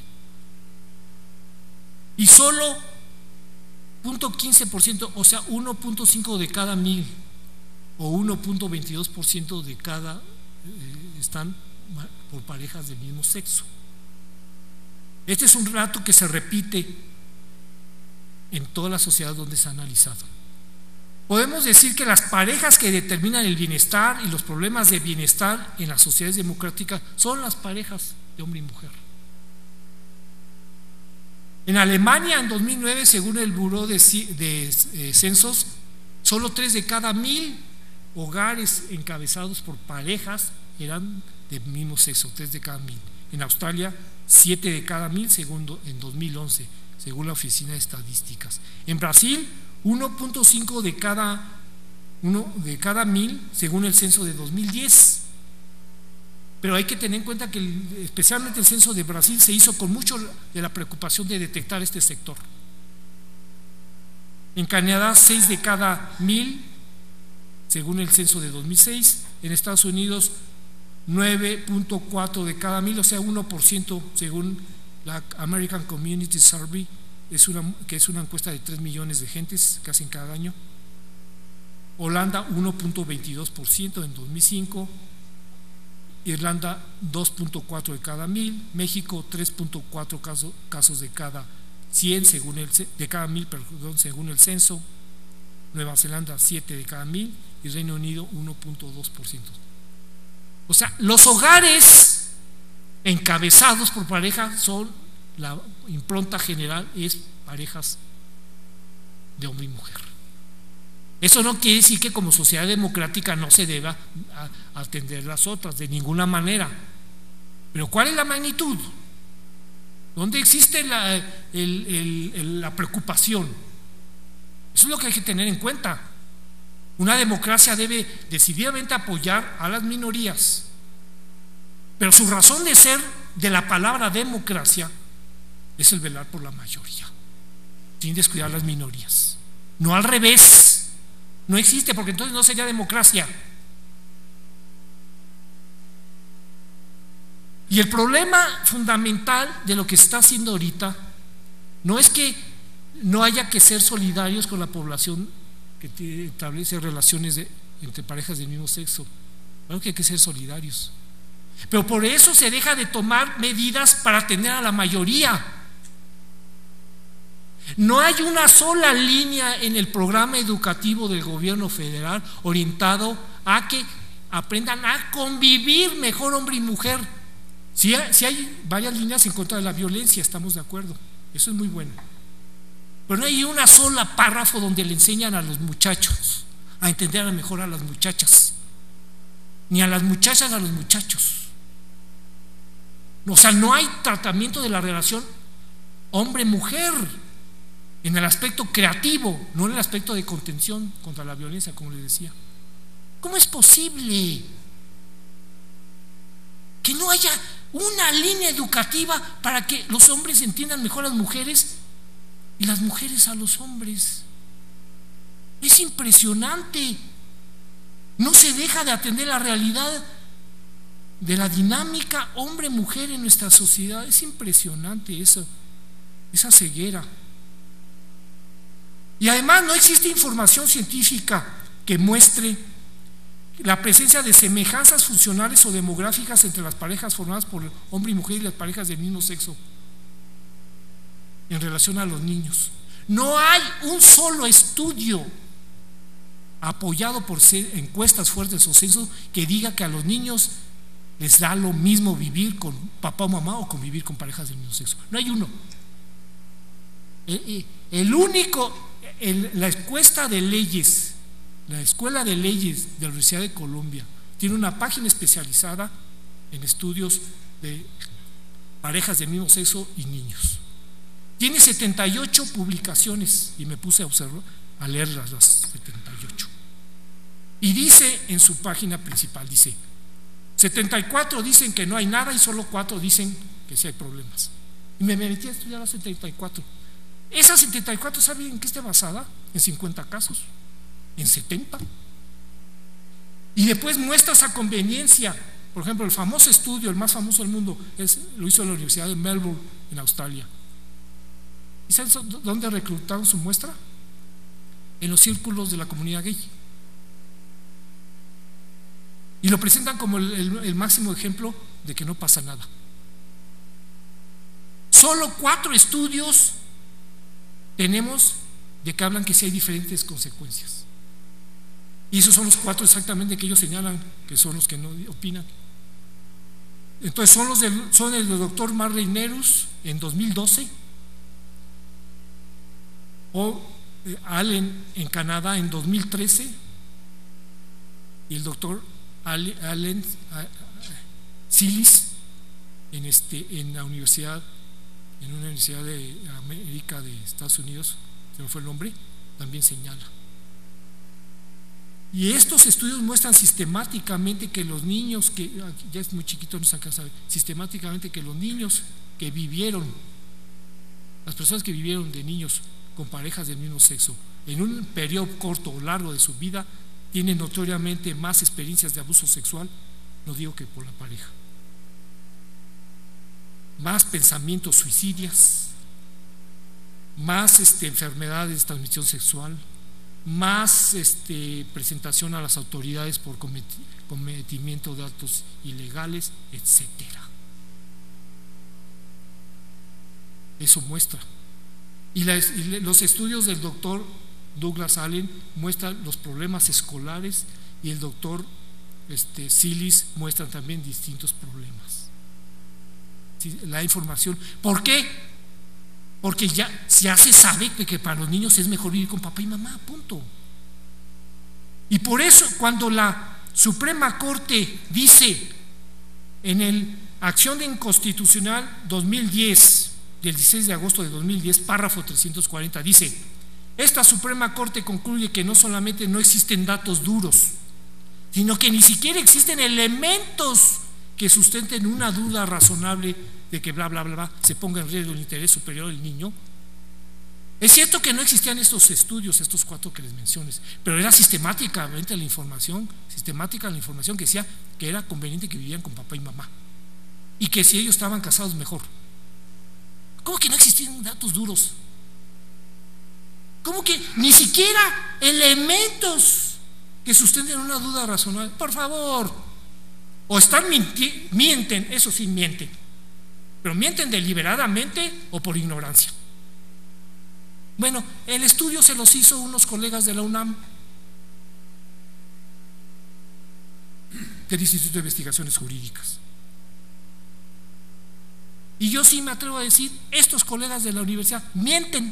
Y solo cero punto quince por ciento, o sea, uno punto cinco de cada mil, o uno punto veintidós por ciento de cada eh, están por parejas del mismo sexo. Este es un relato que se repite en toda la sociedad donde se ha analizado. Podemos decir que las parejas que determinan el bienestar y los problemas de bienestar en las sociedades democráticas son las parejas de hombre y mujer. En Alemania, en dos mil nueve, según el Buró de, de eh, Censos, solo tres de cada mil hogares encabezados por parejas eran de mismo sexo, tres de cada mil. En Australia, siete de cada mil, segundo en dos mil once, según la Oficina de Estadísticas. En Brasil, uno punto cinco de cada uno de cada mil, según el censo de dos mil diez. Pero hay que tener en cuenta que el, especialmente el censo de Brasil se hizo con mucho de la preocupación de detectar este sector. En Canadá, seis de cada mil, según el censo de dos mil seis. En Estados Unidos, nueve punto cuatro de cada mil, o sea, uno por ciento según la American Community Survey, es una, que es una encuesta de tres millones de gentes que hacen cada año. Holanda, uno punto veintidós por ciento en dos mil cinco. Irlanda, dos punto cuatro de cada mil. México, tres punto cuatro casos, casos de cada cien, según el, de cada mil, perdón, según el censo. Nueva Zelanda, siete de cada mil. Y Reino Unido, uno punto dos por ciento. O sea, los hogares encabezados por pareja son, la impronta general es parejas de hombre y mujer. Eso no quiere decir que como sociedad democrática no se deba atender las otras, de ninguna manera. Pero ¿cuál es la magnitud? ¿Dónde existe la, el, el, el, la preocupación? Eso es lo que hay que tener en cuenta. Una democracia debe decididamente apoyar a las minorías, pero su razón de ser de la palabra democracia es el velar por la mayoría, sin descuidar las minorías. No al revés, no existe, porque entonces no sería democracia. Y el problema fundamental de lo que se está haciendo ahorita no es que no haya que ser solidarios con la población que establece relaciones de, entre parejas del mismo sexo. Claro que hay que ser solidarios, pero por eso se deja de tomar medidas para atender a la mayoría. No hay una sola línea en el programa educativo del gobierno federal orientado a que aprendan a convivir mejor hombre y mujer. Si hay, si hay varias líneas en contra de la violencia, estamos de acuerdo, eso es muy bueno. Pero no hay una sola párrafo donde le enseñan a los muchachos a entender mejor a las muchachas, ni a las muchachas a los muchachos. O sea, no hay tratamiento de la relación hombre-mujer en el aspecto creativo, no en el aspecto de contención contra la violencia, como les decía. ¿Cómo es posible que no haya una línea educativa para que los hombres entiendan mejor a las mujeres y las mujeres a los hombres? Es impresionante. No se deja de atender la realidad de la dinámica hombre-mujer en nuestra sociedad. Es impresionante eso, esa ceguera. Y además no existe información científica que muestre la presencia de semejanzas funcionales o demográficas entre las parejas formadas por hombre y mujer y las parejas del mismo sexo en relación a los niños. No hay un solo estudio apoyado por encuestas fuertes o censos que diga que a los niños les da lo mismo vivir con papá o mamá o convivir con parejas del mismo sexo. No hay uno. El único, el, la encuesta de leyes, la Escuela de Leyes de la Universidad de Columbia tiene una página especializada en estudios de parejas del mismo sexo y niños. Tiene setenta y ocho publicaciones y me puse a observar, a leerlas las setenta y ocho. Y dice en su página principal, dice, setenta y cuatro dicen que no hay nada y solo cuatro dicen que sí hay problemas. Y me metí a estudiar las setenta y cuatro. Esas setenta y cuatro, ¿saben en qué está basada? En cincuenta casos, en setenta. Y después muestra esa conveniencia. Por ejemplo, el famoso estudio, el más famoso del mundo, es, lo hizo la Universidad de Melbourne en Australia. ¿Y saben dónde reclutaron su muestra? En los círculos de la comunidad gay. Y lo presentan como el, el, el máximo ejemplo de que no pasa nada. Solo cuatro estudios tenemos de que hablan que sí hay diferentes consecuencias. Y esos son los cuatro exactamente que ellos señalan que son los que no opinan. Entonces son los del, son el del doctor Marley Nerus en dos mil doce, o eh, Allen en Canadá en dos mil trece, y el doctor Allen Silis en, este, en la universidad, en una universidad de América de Estados Unidos, se me fue el nombre, también señala. Y estos estudios muestran sistemáticamente que los niños que, ya es muy chiquito, no se alcanza a ver, sistemáticamente que los niños que vivieron, las personas que vivieron de niños con parejas del mismo sexo en un periodo corto o largo de su vida, tienen notoriamente más experiencias de abuso sexual, no digo que por la pareja, más pensamientos suicidas, más este, enfermedades de transmisión sexual, más este, presentación a las autoridades por cometimiento de actos ilegales, etcétera. Eso muestra. Y, la, y los estudios del doctor Douglas Allen muestran los problemas escolares, y el doctor este, Silis muestran también distintos problemas. ¿Sí? La información. ¿Por qué? Porque ya, ya se sabe que para los niños es mejor vivir con papá y mamá, punto. Y por eso cuando la Suprema Corte dice en el Acción de Inconstitucional dos mil diez, del dieciséis de agosto de dos mil diez, párrafo trescientos cuarenta, dice: esta Suprema Corte concluye que no solamente no existen datos duros, sino que ni siquiera existen elementos que sustenten una duda razonable de que bla bla bla, bla se ponga en riesgo el interés superior del niño. Es cierto que no existían estos estudios, estos cuatro que les menciones, pero era sistemáticamente la información, sistemática la información que decía que era conveniente que vivieran con papá y mamá, y que si ellos estaban casados mejor. ¿Cómo que no existían datos duros? ¿Cómo que ni siquiera elementos que sustenten una duda razonable? Por favor. O están minti- mienten, eso sí mienten, pero mienten deliberadamente o por ignorancia. Bueno, el estudio se los hizo unos colegas de la UNAM, del Instituto de Investigaciones Jurídicas. Y yo sí me atrevo a decir, estos colegas de la universidad mienten.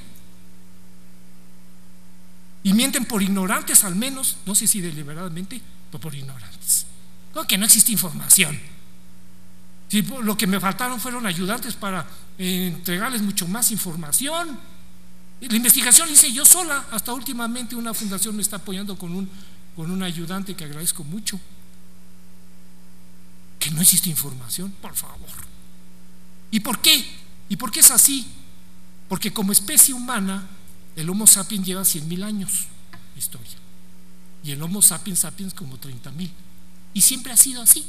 Y mienten por ignorantes al menos, no sé si deliberadamente, pero por ignorantes. Creo que no existe información. Si lo que me faltaron fueron ayudantes para eh, entregarles mucho más información. La investigación la hice yo sola, hasta últimamente una fundación me está apoyando con un, con un ayudante que agradezco mucho. Que no existe información, por favor. ¿Y por qué? ¿Y por qué es así? Porque como especie humana, el Homo sapiens lleva cien mil años de historia, y el Homo sapiens sapiens como treinta mil, y siempre ha sido así.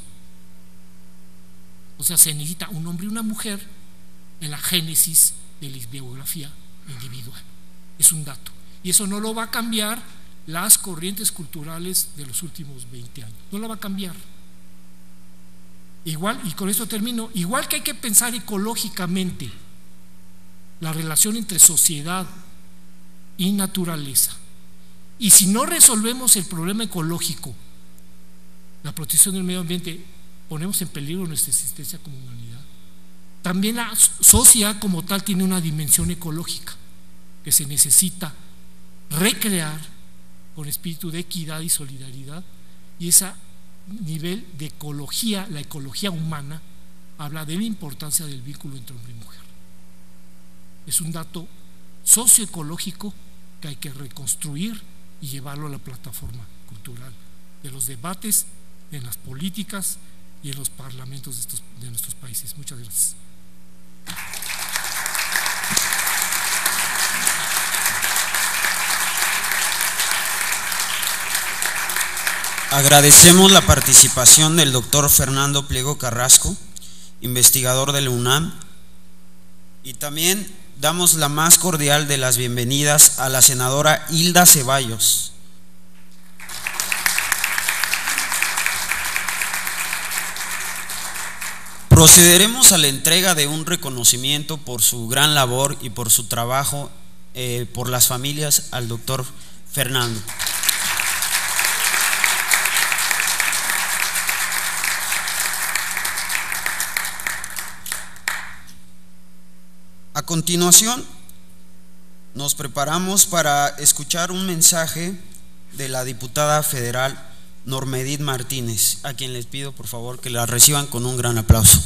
O sea, se necesita un hombre y una mujer en la génesis de la biografía individual. Es un dato, y eso no lo va a cambiar las corrientes culturales de los últimos veinte años, no lo va a cambiar. Igual, y con esto termino, igual que hay que pensar ecológicamente la relación entre sociedad y naturaleza, y si no resolvemos el problema ecológico, la protección del medio ambiente, ponemos en peligro nuestra existencia como humanidad. También la sociedad como tal tiene una dimensión ecológica que se necesita recrear con espíritu de equidad y solidaridad, y ese nivel de ecología, la ecología humana, habla de la importancia del vínculo entre hombre y mujer. Es un dato socioecológico que hay que reconstruir y llevarlo a la plataforma cultural de los debates en las políticas y en los parlamentos de, estos, de nuestros países. Muchas gracias. Agradecemos la participación del doctor Fernando Pliego Carrasco, investigador de la UNAM, y también damos la más cordial de las bienvenidas a la senadora Hilda Ceballos. Procederemos a la entrega de un reconocimiento por su gran labor y por su trabajo eh, por las familias al doctor Fernando. A continuación, nos preparamos para escuchar un mensaje de la diputada federal Norma Edith Martínez, a quien les pido por favor que la reciban con un gran aplauso.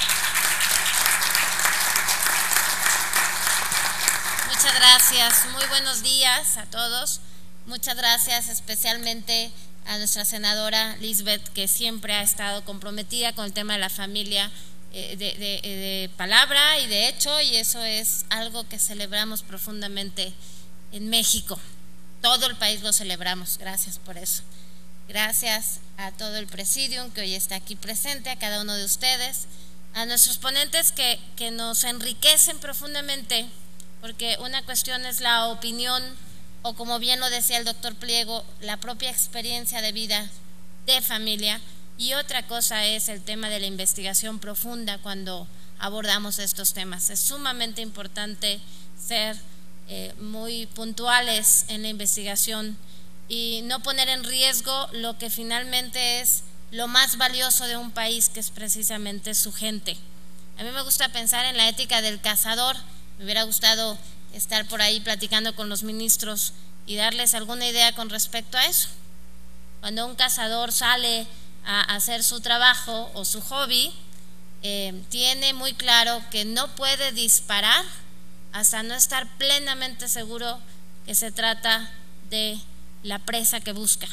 Muchas gracias, muy buenos días a todos. Muchas gracias especialmente a nuestra senadora Lisbeth, que siempre ha estado comprometida con el tema de la familia eh, de, de, de palabra y de hecho, y eso es algo que celebramos profundamente en México. Todo el país lo celebramos, gracias por eso. Gracias a todo el presidium que hoy está aquí presente, a cada uno de ustedes, a nuestros ponentes que, que nos enriquecen profundamente, porque una cuestión es la opinión o, como bien lo decía el doctor Pliego, la propia experiencia de vida de familia, y otra cosa es el tema de la investigación profunda cuando abordamos estos temas. Es sumamente importante ser eh, muy puntuales en la investigación y no poner en riesgo lo que finalmente es lo más valioso de un país, que es precisamente su gente. A mí me gusta pensar en la ética del cazador. Me hubiera gustado estar por ahí platicando con los ministros y darles alguna idea con respecto a eso. Cuando un cazador sale a hacer su trabajo o su hobby, eh, tiene muy claro que no puede disparar hasta no estar plenamente seguro que se trata de la presa que busca.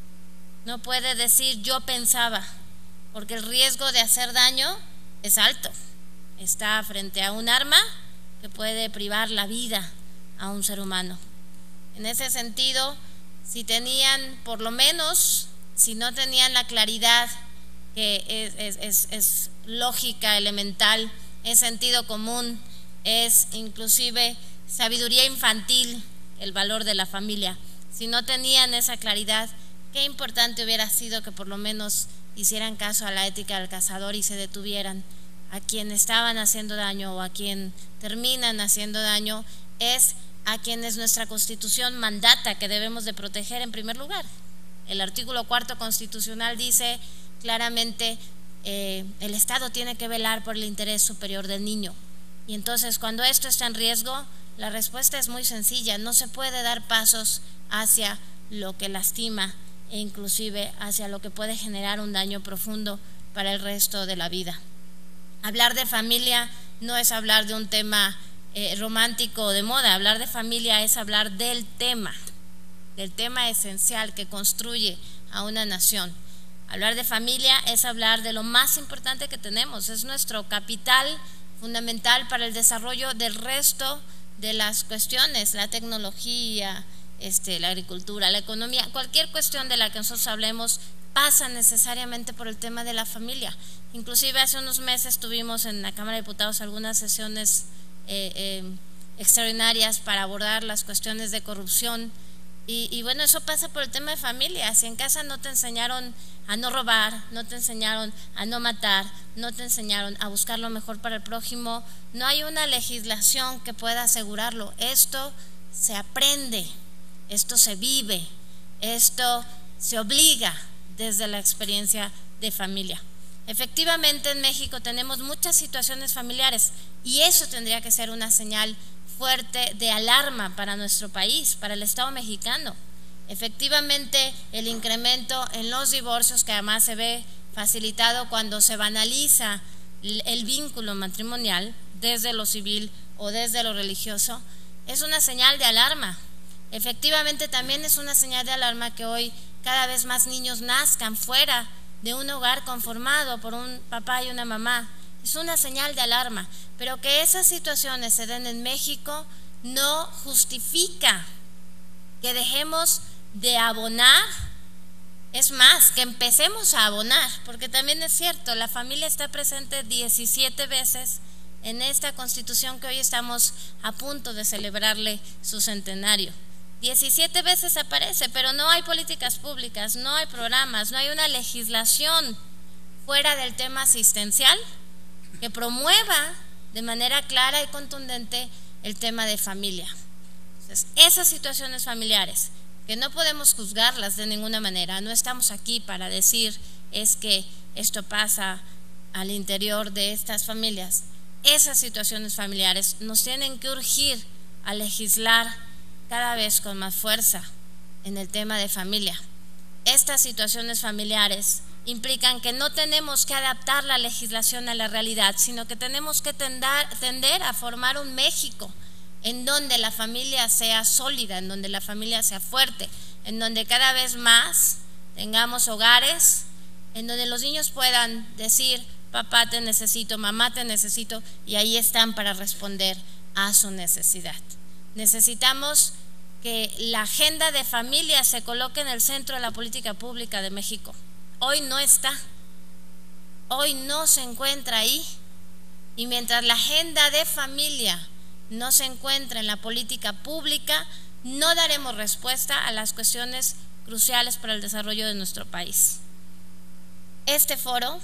No puede decir yo pensaba, porque el riesgo de hacer daño es alto. Está frente a un arma que puede privar la vida a un ser humano. En ese sentido, si tenían, por lo menos, si no tenían la claridad que es, es, es, es lógica, elemental, es sentido común, es inclusive sabiduría infantil, el valor de la familia. Si no tenían esa claridad, qué importante hubiera sido que por lo menos hicieran caso a la ética del cazador y se detuvieran. A quien estaban haciendo daño o a quien terminan haciendo daño es a quienes nuestra Constitución mandata que debemos de proteger en primer lugar. El artículo cuarto constitucional dice claramente eh, el Estado tiene que velar por el interés superior del niño. Y entonces, cuando esto está en riesgo, la respuesta es muy sencilla: no se puede dar pasos hacia lo que lastima e inclusive hacia lo que puede generar un daño profundo para el resto de la vida. Hablar de familia no es hablar de un tema eh, romántico o de moda. Hablar de familia es hablar del tema, del tema esencial que construye a una nación. Hablar de familia es hablar de lo más importante que tenemos, es nuestro capital fundamental para el desarrollo del resto de las cuestiones, la tecnología, este, la agricultura, la economía, cualquier cuestión de la que nosotros hablemos pasa necesariamente por el tema de la familia. Inclusive hace unos meses tuvimos en la Cámara de Diputados algunas sesiones eh, eh, extraordinarias para abordar las cuestiones de corrupción y, y bueno, eso pasa por el tema de familia. Si en casa no te enseñaron a no robar, no te enseñaron a no matar, no te enseñaron a buscar lo mejor para el prójimo, no hay una legislación que pueda asegurarlo. Esto se aprende, esto se vive, esto se obliga desde la experiencia de familia. Efectivamente, en México tenemos muchas situaciones familiares y eso tendría que ser una señal fuerte de alarma para nuestro país, para el Estado mexicano. Efectivamente, el incremento en los divorcios, que además se ve facilitado cuando se banaliza el vínculo matrimonial desde lo civil o desde lo religioso, es una señal de alarma. Efectivamente, también es una señal de alarma que hoy cada vez más niños nazcan fuera de un hogar conformado por un papá y una mamá. Es una señal de alarma, pero que esas situaciones se den en México no justifica que dejemos de abonar, es más, que empecemos a abonar, porque también es cierto, la familia está presente diecisiete veces en esta Constitución que hoy estamos a punto de celebrarle su centenario. diecisiete veces aparece, pero no hay políticas públicas, no hay programas, no hay una legislación fuera del tema asistencial que promueva de manera clara y contundente el tema de familia. Entonces, esas situaciones familiares, que no podemos juzgarlas de ninguna manera, no estamos aquí para decir es que esto pasa al interior de estas familias. Esas situaciones familiares nos tienen que urgir a legislar cada vez con más fuerza en el tema de familia. Estas situaciones familiares implican que no tenemos que adaptar la legislación a la realidad, sino que tenemos que tender, tender a formar un México en donde la familia sea sólida, en donde la familia sea fuerte, en donde cada vez más tengamos hogares, en donde los niños puedan decir: papá te necesito, mamá te necesito, y ahí están para responder a su necesidad. Necesitamos que la agenda de familia se coloque en el centro de la política pública de México. Hoy no está, hoy no se encuentra ahí, y mientras la agenda de familia no se encuentra en la política pública, no daremos respuesta a las cuestiones cruciales para el desarrollo de nuestro país. Este foro,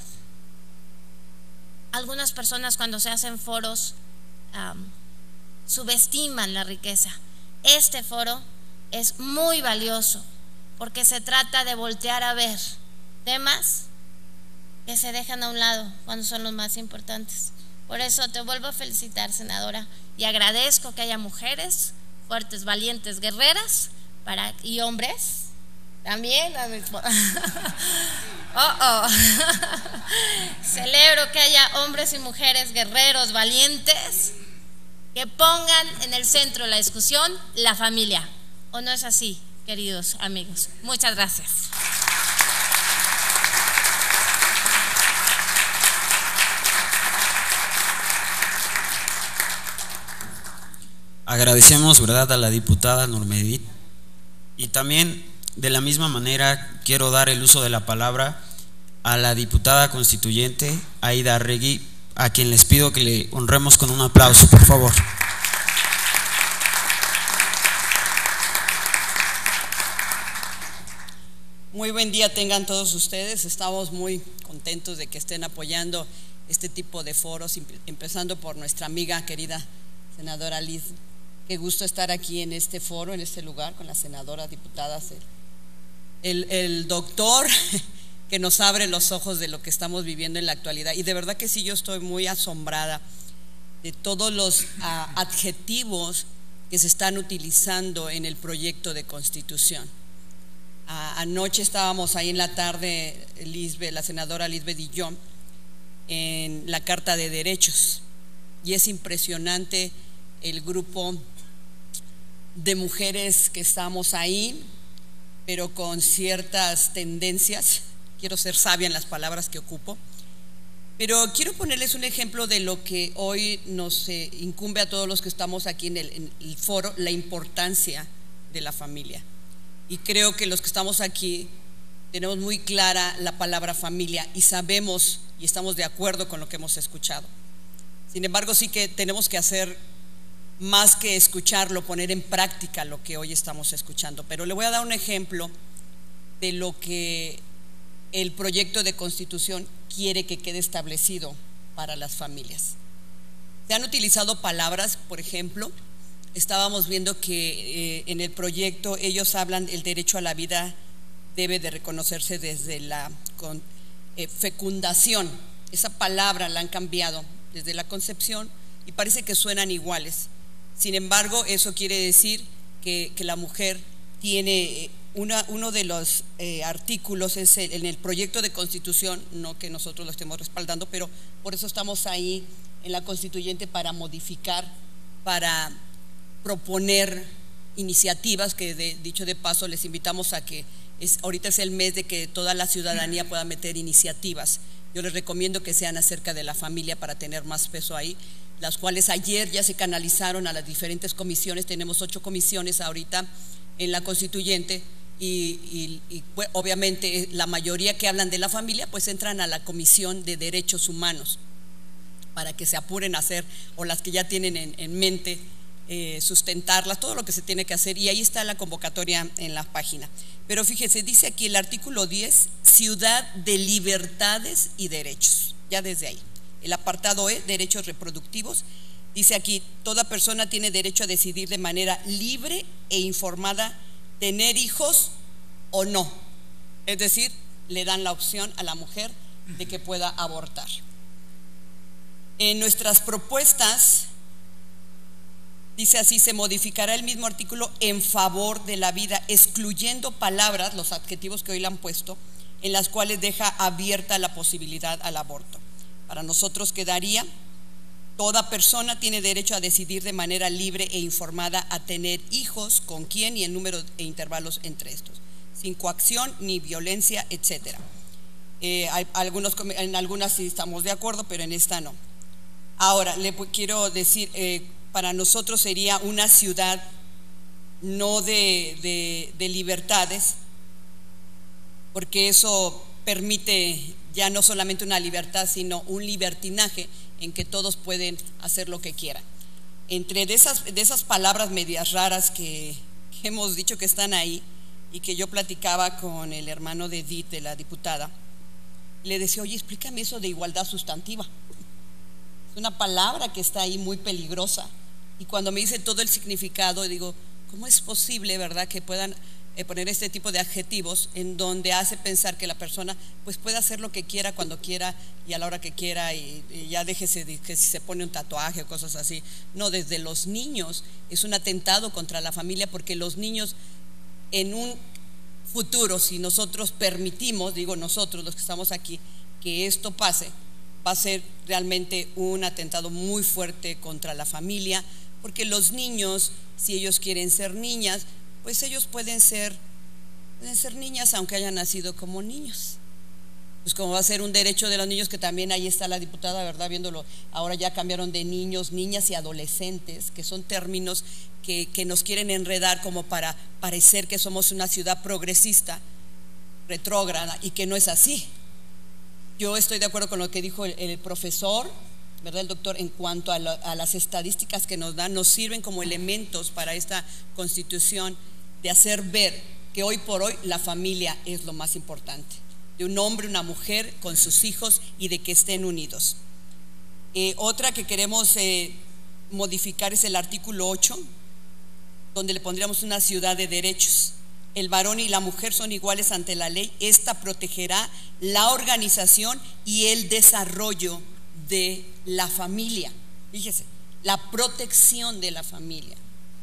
algunas personas cuando se hacen foros um, subestiman la riqueza. Este foro es muy valioso porque se trata de voltear a ver temas que se dejan a un lado cuando son los más importantes. Por eso te vuelvo a felicitar, senadora, y agradezco que haya mujeres fuertes, valientes, guerreras para, y hombres también. Oh, oh. Celebro que haya hombres y mujeres guerreros, valientes, que pongan en el centro de la discusión la familia. ¿O no es así, queridos amigos? Muchas gracias. Agradecemos, ¿verdad?, a la diputada Norma Edith, y también de la misma manera quiero dar el uso de la palabra a la diputada constituyente Aida Arregui, a quien les pido que le honremos con un aplauso, por favor. Muy buen día tengan todos ustedes. Estamos muy contentos de que estén apoyando este tipo de foros, empezando por nuestra amiga querida senadora Liz. Qué gusto estar aquí en este foro, en este lugar, con las senadoras, diputadas, el, el, el doctor que nos abre los ojos de lo que estamos viviendo en la actualidad. Y de verdad que sí, yo estoy muy asombrada de todos los uh, adjetivos que se están utilizando en el proyecto de constitución. Uh, anoche estábamos ahí en la tarde, Lisbeth, la senadora Lisbeth y yo, en la Carta de Derechos, y es impresionante el grupo de mujeres que estamos ahí, pero con ciertas tendencias. Quiero ser sabia en las palabras que ocupo, pero quiero ponerles un ejemplo de lo que hoy nos eh, incumbe a todos los que estamos aquí en el, en el foro, la importancia de la familia. Y creo que los que estamos aquí tenemos muy clara la palabra familia y sabemos y estamos de acuerdo con lo que hemos escuchado. Sin embargo, sí que tenemos que hacer más que escucharlo, poner en práctica lo que hoy estamos escuchando. Pero le voy a dar un ejemplo de lo que el proyecto de constitución quiere que quede establecido para las familias. Se han utilizado palabras, por ejemplo, estábamos viendo que eh, en el proyecto ellos hablan el derecho a la vida debe de reconocerse desde la con, eh, fecundación. Esa palabra la han cambiado desde la concepción y parece que suenan iguales. Sin embargo, eso quiere decir que, que la mujer tiene una, uno de los eh, artículos es el, en el proyecto de constitución, no que nosotros lo estemos respaldando, pero por eso estamos ahí en la constituyente para modificar, para proponer iniciativas que de, dicho de paso les invitamos a que es, ahorita es el mes de que toda la ciudadanía pueda meter iniciativas. Yo les recomiendo que sean acerca de la familia para tener más peso ahí, las cuales ayer ya se canalizaron a las diferentes comisiones. Tenemos ocho comisiones ahorita en la constituyente y, y, y pues, obviamente la mayoría que hablan de la familia pues entran a la Comisión de Derechos Humanos para que se apuren a hacer, o las que ya tienen en, en mente eh, sustentarlas, todo lo que se tiene que hacer, y ahí está la convocatoria en la página. Pero fíjese, dice aquí el artículo diez, ciudad de libertades y derechos, ya desde ahí. El apartado E, derechos reproductivos, dice aquí, toda persona tiene derecho a decidir de manera libre e informada tener hijos o no. Es decir, le dan la opción a la mujer de que pueda abortar. En nuestras propuestas, dice así, se modificará el mismo artículo en favor de la vida, excluyendo palabras, los adjetivos que hoy le han puesto, en las cuales deja abierta la posibilidad al aborto. Para nosotros quedaría: toda persona tiene derecho a decidir de manera libre e informada a tener hijos, con quién y el número e intervalos entre estos, sin coacción ni violencia, etcétera. Eh, hay algunos, en algunas sí estamos de acuerdo, pero en esta no. Ahora, le quiero decir, eh, para nosotros sería una ciudad no de, de, de libertades, porque eso permite ya no solamente una libertad, sino un libertinaje en que todos pueden hacer lo que quieran. Entre de esas, de esas palabras medias raras que, que hemos dicho que están ahí, y que yo platicaba con el hermano de Edith, de la diputada, le decía, oye, explícame eso de igualdad sustantiva. Es una palabra que está ahí muy peligrosa, y cuando me dice todo el significado, digo, ¿cómo es posible, verdad, que puedan eh, poner este tipo de adjetivos en donde hace pensar que la persona pues puede hacer lo que quiera, cuando quiera y a la hora que quiera, y, y ya déjese de que si se pone un tatuaje o cosas así? No, desde los niños es un atentado contra la familia, porque los niños en un futuro, si nosotros permitimos, digo nosotros los que estamos aquí, que esto pase, va a ser realmente un atentado muy fuerte contra la familia, porque los niños, si ellos quieren ser niñas, pues ellos pueden ser, pueden ser niñas aunque hayan nacido como niños. Pues como va a ser un derecho de los niños, que también ahí está la diputada, ¿verdad? Viéndolo, ahora ya cambiaron de niños, niñas y adolescentes, que son términos que, que nos quieren enredar como para parecer que somos una ciudad progresista, retrógrada, y que no es así. Yo estoy de acuerdo con lo que dijo el, el profesor, ¿verdad? El doctor, en cuanto a, lo, a las estadísticas que nos dan, nos sirven como elementos para esta constitución, de hacer ver que hoy por hoy la familia es lo más importante, de un hombre, una mujer con sus hijos, y de que estén unidos. Eh, otra que queremos eh, modificar es el artículo ocho, donde le pondríamos una ciudad de derechos. El varón y la mujer son iguales ante la ley. Esta protegerá la organización y el desarrollo de la familia. Fíjese, la protección de la familia.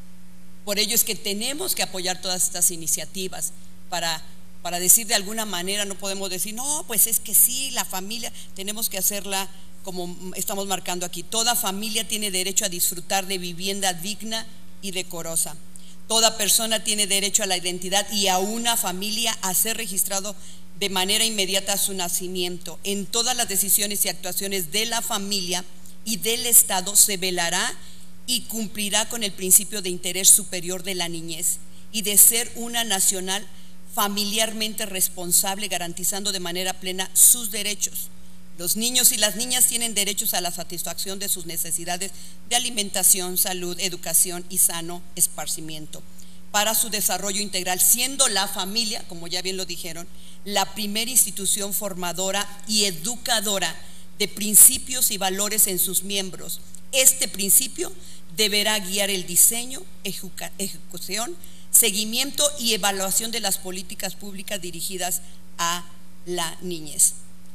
Por ello es que tenemos que apoyar todas estas iniciativas para, para decir de alguna manera, no podemos decir, no, pues es que sí, la familia, tenemos que hacerla como estamos marcando aquí. Toda familia tiene derecho a disfrutar de vivienda digna y decorosa. Toda persona tiene derecho a la identidad y a una familia, a ser registrado de manera inmediata a su nacimiento. En todas las decisiones y actuaciones de la familia y del Estado se velará y cumplirá con el principio de interés superior de la niñez y de ser una nacional familiarmente responsable, garantizando de manera plena sus derechos. Los niños y las niñas tienen derechos a la satisfacción de sus necesidades de alimentación, salud, educación y sano esparcimiento para su desarrollo integral, siendo la familia, como ya bien lo dijeron, la primera institución formadora y educadora de principios y valores en sus miembros. Este principio deberá guiar el diseño, ejecución, seguimiento y evaluación de las políticas públicas dirigidas a la niñez.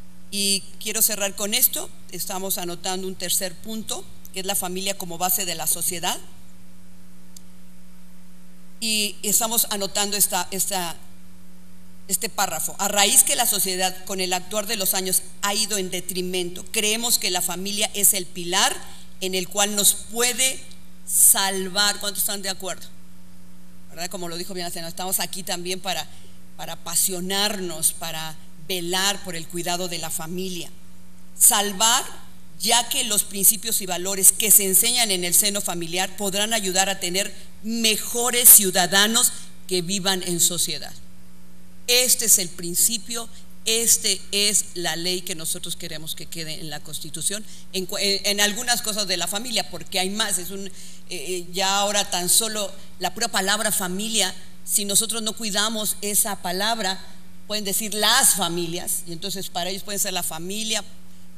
Y quiero cerrar con esto. Estamos anotando un tercer punto, que es la familia como base de la sociedad, y estamos anotando esta, esta, este párrafo. A raíz que la sociedad con el actuar de los años ha ido en detrimento, creemos que la familia es el pilar en el cual nos puede salvar. ¿Cuántos están de acuerdo? ¿Verdad? Como lo dijo bien la señora, estamos aquí también para, para apasionarnos, para velar por el cuidado de la familia. Salvar, ya que los principios y valores que se enseñan en el seno familiar podrán ayudar a tener mejores ciudadanos que vivan en sociedad. Este es el principio, este es la ley que nosotros queremos que quede en la Constitución, en, en algunas cosas de la familia, porque hay más. Es un, eh, ya ahora tan solo la pura palabra familia, si nosotros no cuidamos esa palabra, pueden decir las familias, y entonces para ellos pueden ser la familia,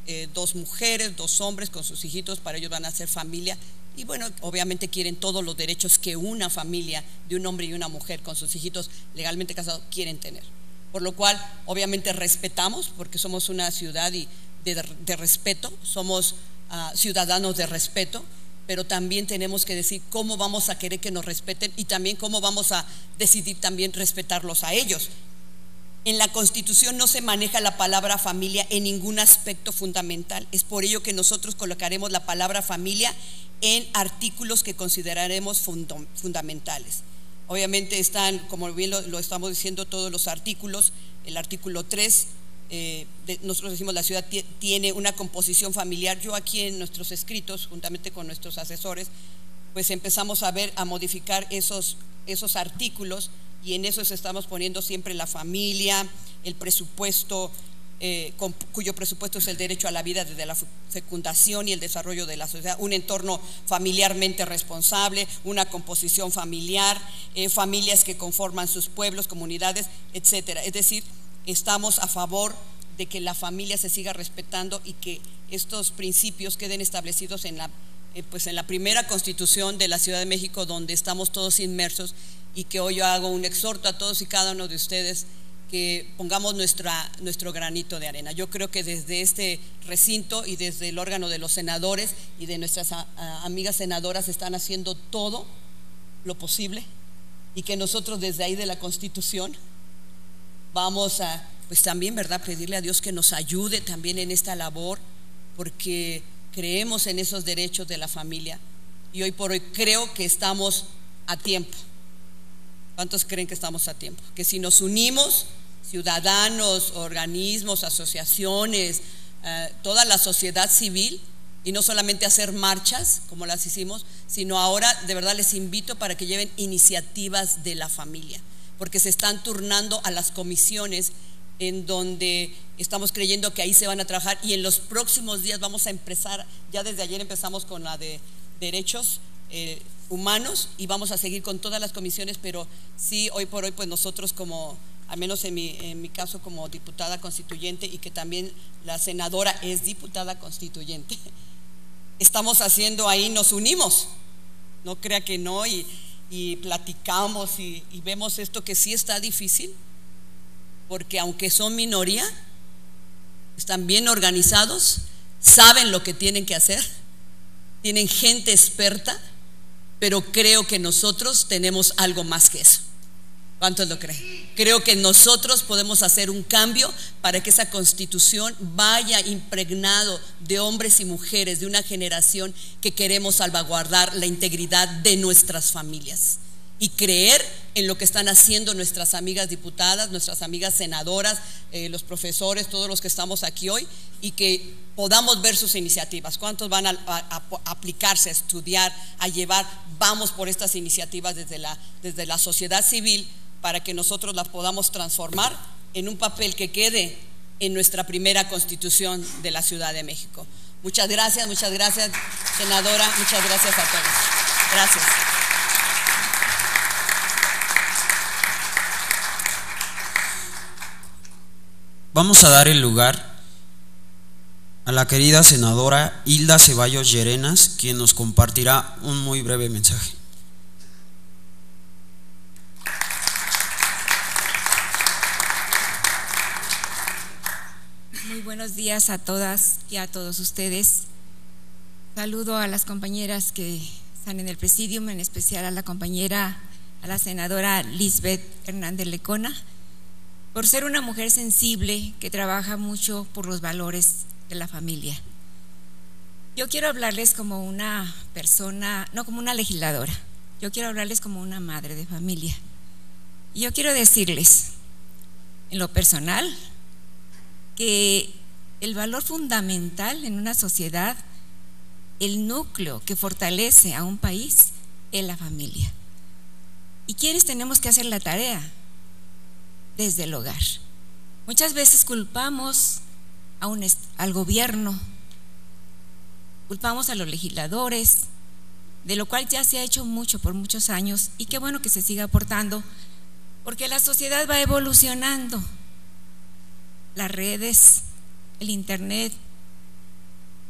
eh, dos mujeres, dos hombres con sus hijitos, para ellos van a ser familia. Y bueno, obviamente quieren todos los derechos que una familia de un hombre y una mujer con sus hijitos legalmente casados quieren tener. Por lo cual, obviamente respetamos, porque somos una ciudad y de, de respeto, somos uh, ciudadanos de respeto, pero también tenemos que decir cómo vamos a querer que nos respeten y también cómo vamos a decidir también respetarlos a ellos. En la Constitución no se maneja la palabra familia en ningún aspecto fundamental. Es por ello que nosotros colocaremos la palabra familia en artículos que consideraremos fund- fundamentales. Obviamente están, como bien lo, lo estamos diciendo, todos los artículos. El artículo tres, eh, de, nosotros decimos la ciudad tiene una composición familiar. Yo aquí en nuestros escritos, juntamente con nuestros asesores, pues empezamos a ver, a modificar esos, esos artículos, y en eso estamos poniendo siempre la familia, el presupuesto, eh, con, cuyo presupuesto es el derecho a la vida desde la fecundación y el desarrollo de la sociedad, un entorno familiarmente responsable, una composición familiar, eh, familias que conforman sus pueblos, comunidades, etcétera. Es decir, estamos a favor de que la familia se siga respetando y que estos principios queden establecidos en la, eh, pues en la primera Constitución de la Ciudad de México, donde estamos todos inmersos, y que hoy yo hago un exhorto a todos y cada uno de ustedes que pongamos nuestra, nuestro granito de arena. Yo creo que desde este recinto y desde el órgano de los senadores y de nuestras a, a, amigas senadoras están haciendo todo lo posible, y que nosotros desde ahí de la Constitución vamos a, pues también, ¿verdad?, pedirle a Dios que nos ayude también en esta labor, porque creemos en esos derechos de la familia y hoy por hoy creo que estamos a tiempo. ¿Cuántos creen que estamos a tiempo? Que si nos unimos, ciudadanos, organismos, asociaciones, eh, toda la sociedad civil, y no solamente hacer marchas como las hicimos, sino ahora de verdad les invito para que lleven iniciativas de la familia, porque se están turnando a las comisiones en donde estamos creyendo que ahí se van a trabajar, y en los próximos días vamos a empezar, ya desde ayer empezamos con la de derechos eh, humanos, y vamos a seguir con todas las comisiones, pero sí, hoy por hoy, pues nosotros como, al menos en mi, en mi caso como diputada constituyente, y que también la senadora es diputada constituyente, estamos haciendo ahí, nos unimos, no crea que no, y, y platicamos y, y vemos esto que sí está difícil, porque aunque son minoría, están bien organizados, saben lo que tienen que hacer, tienen gente experta, pero creo que nosotros tenemos algo más que eso. ¿Cuántos lo creen? Creo que nosotros podemos hacer un cambio para que esa Constitución vaya impregnado de hombres y mujeres de una generación que queremos salvaguardar la integridad de nuestras familias, y creer en lo que están haciendo nuestras amigas diputadas, nuestras amigas senadoras, eh, los profesores, todos los que estamos aquí hoy, y que podamos ver sus iniciativas. ¿Cuántos van a, a, a aplicarse, a estudiar, a llevar? Vamos por estas iniciativas desde la, desde la sociedad civil, para que nosotros las podamos transformar en un papel que quede en nuestra primera Constitución de la Ciudad de México. Muchas gracias, muchas gracias, senadora, muchas gracias a todos. Gracias. Vamos a dar el lugar a la querida senadora Hilda Ceballos Llerenas, quien nos compartirá un muy breve mensaje. Muy buenos días a todas y a todos ustedes. Saludo a las compañeras que están en el presidium, en especial a la compañera, a la senadora Lisbeth Hernández Lecona, por ser una mujer sensible que trabaja mucho por los valores de la familia. Yo quiero hablarles como una persona, no como una legisladora, yo quiero hablarles como una madre de familia. Y yo quiero decirles, en lo personal, que el valor fundamental en una sociedad, el núcleo que fortalece a un país, es la familia. ¿Y quiénes tenemos que hacer la tarea? Desde el hogar. Muchas veces culpamos a un, al gobierno, culpamos a los legisladores, de lo cual ya se ha hecho mucho por muchos años, y qué bueno que se siga aportando, porque la sociedad va evolucionando. Las redes, el internet,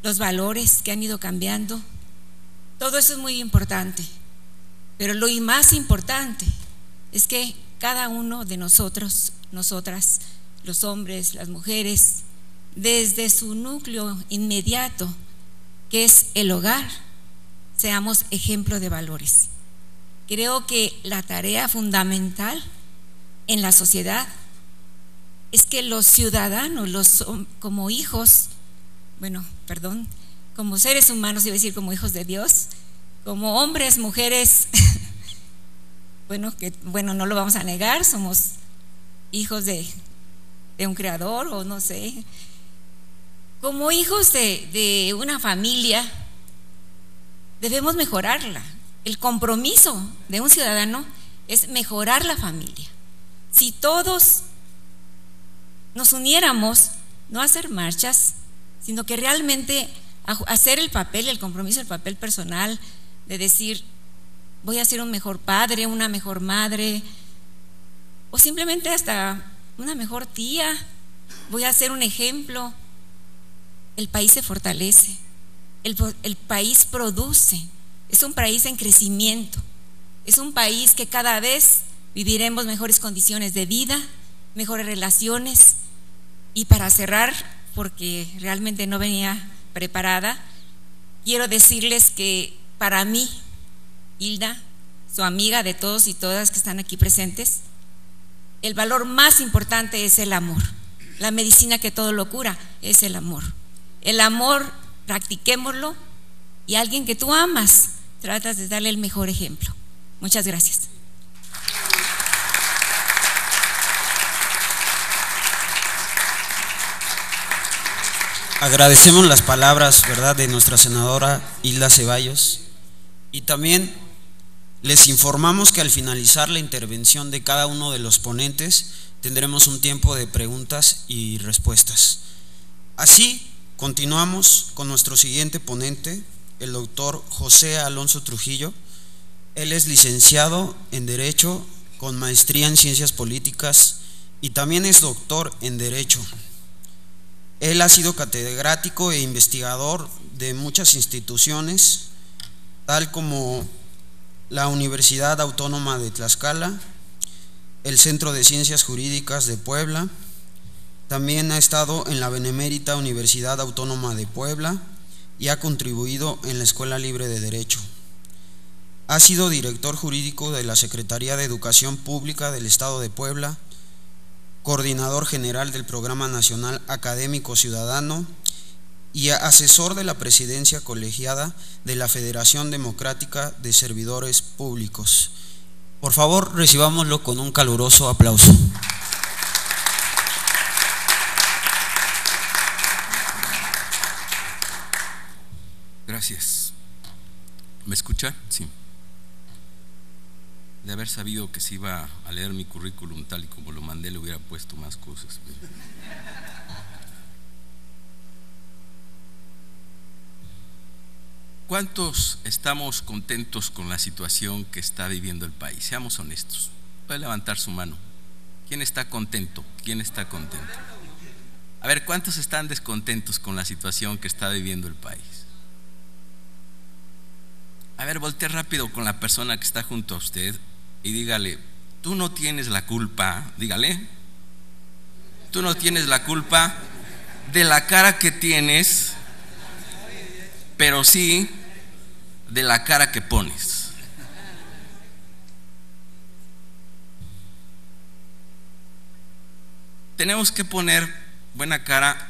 los valores que han ido cambiando. Todo eso es muy importante, pero lo más importante es que cada uno de nosotros, nosotras, los hombres, las mujeres, desde su núcleo inmediato, que es el hogar, seamos ejemplo de valores. Creo que la tarea fundamental en la sociedad es que los ciudadanos, los, como hijos, bueno, perdón, como seres humanos, iba a decir como hijos de Dios, como hombres, mujeres, bueno, que bueno, no lo vamos a negar, somos hijos de, de un creador, o no sé, como hijos de, de una familia, debemos mejorarla. El compromiso de un ciudadano es mejorar la familia. Si todos nos uniéramos, no a hacer marchas, sino que realmente hacer el papel, el compromiso, el papel personal de decir, voy a ser un mejor padre, una mejor madre, o simplemente hasta una mejor tía, voy a ser un ejemplo. El país se fortalece, el, el país produce, es un país en crecimiento, es un país que cada vez viviremos mejores condiciones de vida, mejores relaciones. Y para cerrar, porque realmente no venía preparada, quiero decirles que para mí, Hilda, su amiga de todos y todas que están aquí presentes, el valor más importante es el amor. La medicina que todo lo cura es el amor. El amor, practiquémoslo, y a alguien que tú amas, tratas de darle el mejor ejemplo. Muchas gracias. Agradecemos las palabras, ¿verdad?, de nuestra senadora Hilda Ceballos, y también les informamos que al finalizar la intervención de cada uno de los ponentes tendremos un tiempo de preguntas y respuestas. Así, continuamos con nuestro siguiente ponente, el doctor José Alonso Trujillo. Él es licenciado en Derecho con maestría en Ciencias Políticas y también es doctor en Derecho. Él ha sido catedrático e investigador de muchas instituciones, tal como la Universidad Autónoma de Tlaxcala, el Centro de Ciencias Jurídicas de Puebla. También ha estado en la Benemérita Universidad Autónoma de Puebla y ha contribuido en la Escuela Libre de Derecho. Ha sido director jurídico de la Secretaría de Educación Pública del Estado de Puebla, coordinador general del Programa Nacional Académico Ciudadano y asesor de la presidencia colegiada de la Federación Democrática de Servidores Públicos. Por favor, recibámoslo con un caluroso aplauso. Gracias. ¿Me escucha? Sí. De haber sabido que se iba a leer mi currículum tal y como lo mandé, le hubiera puesto más cosas. ¿Cuántos estamos contentos con la situación que está viviendo el país? Seamos honestos. Puede levantar su mano. ¿Quién está contento? ¿Quién está contento? A ver, ¿cuántos están descontentos con la situación que está viviendo el país? A ver, voltee rápido con la persona que está junto a usted y dígale, tú no tienes la culpa, dígale, tú no tienes la culpa de la cara que tienes, pero sí de la cara que pones. Tenemos que poner buena cara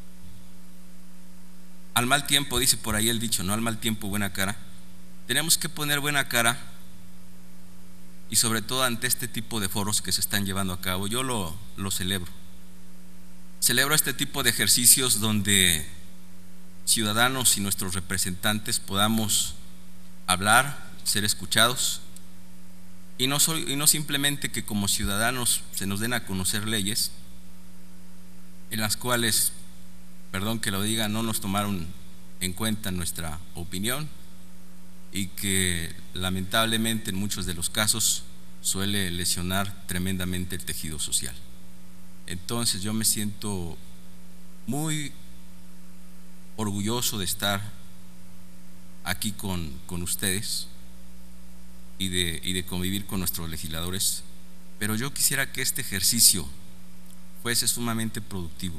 al mal tiempo, dice por ahí el dicho, no al mal tiempo, buena cara. Tenemos que poner buena cara y sobre todo ante este tipo de foros que se están llevando a cabo. Yo lo, lo celebro. Celebro este tipo de ejercicios donde ciudadanos y nuestros representantes podamos hablar, ser escuchados y no, soy, y no simplemente que como ciudadanos se nos den a conocer leyes en las cuales, perdón que lo diga, no nos tomaron en cuenta nuestra opinión y que lamentablemente en muchos de los casos suele lesionar tremendamente el tejido social. Entonces yo me siento muy orgulloso de estar aquí con, con ustedes y de, y de convivir con nuestros legisladores, pero yo quisiera que este ejercicio fuese sumamente productivo.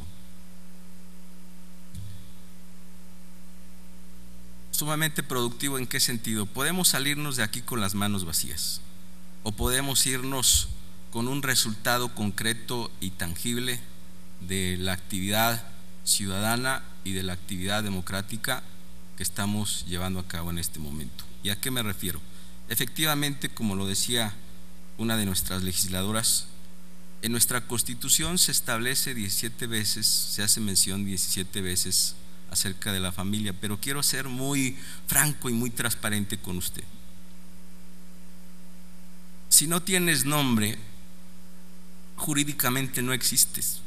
Sumamente productivo ¿en qué sentido? Podemos salirnos de aquí con las manos vacías o podemos irnos con un resultado concreto y tangible de la actividad ciudadana y de la actividad democrática que estamos llevando a cabo en este momento. ¿Y a qué me refiero? Efectivamente, como lo decía una de nuestras legisladoras, en nuestra Constitución se establece diecisiete veces, se hace mención diecisiete veces acerca de la familia, pero quiero ser muy franco y muy transparente con usted. Si no tienes nombre, jurídicamente no existes.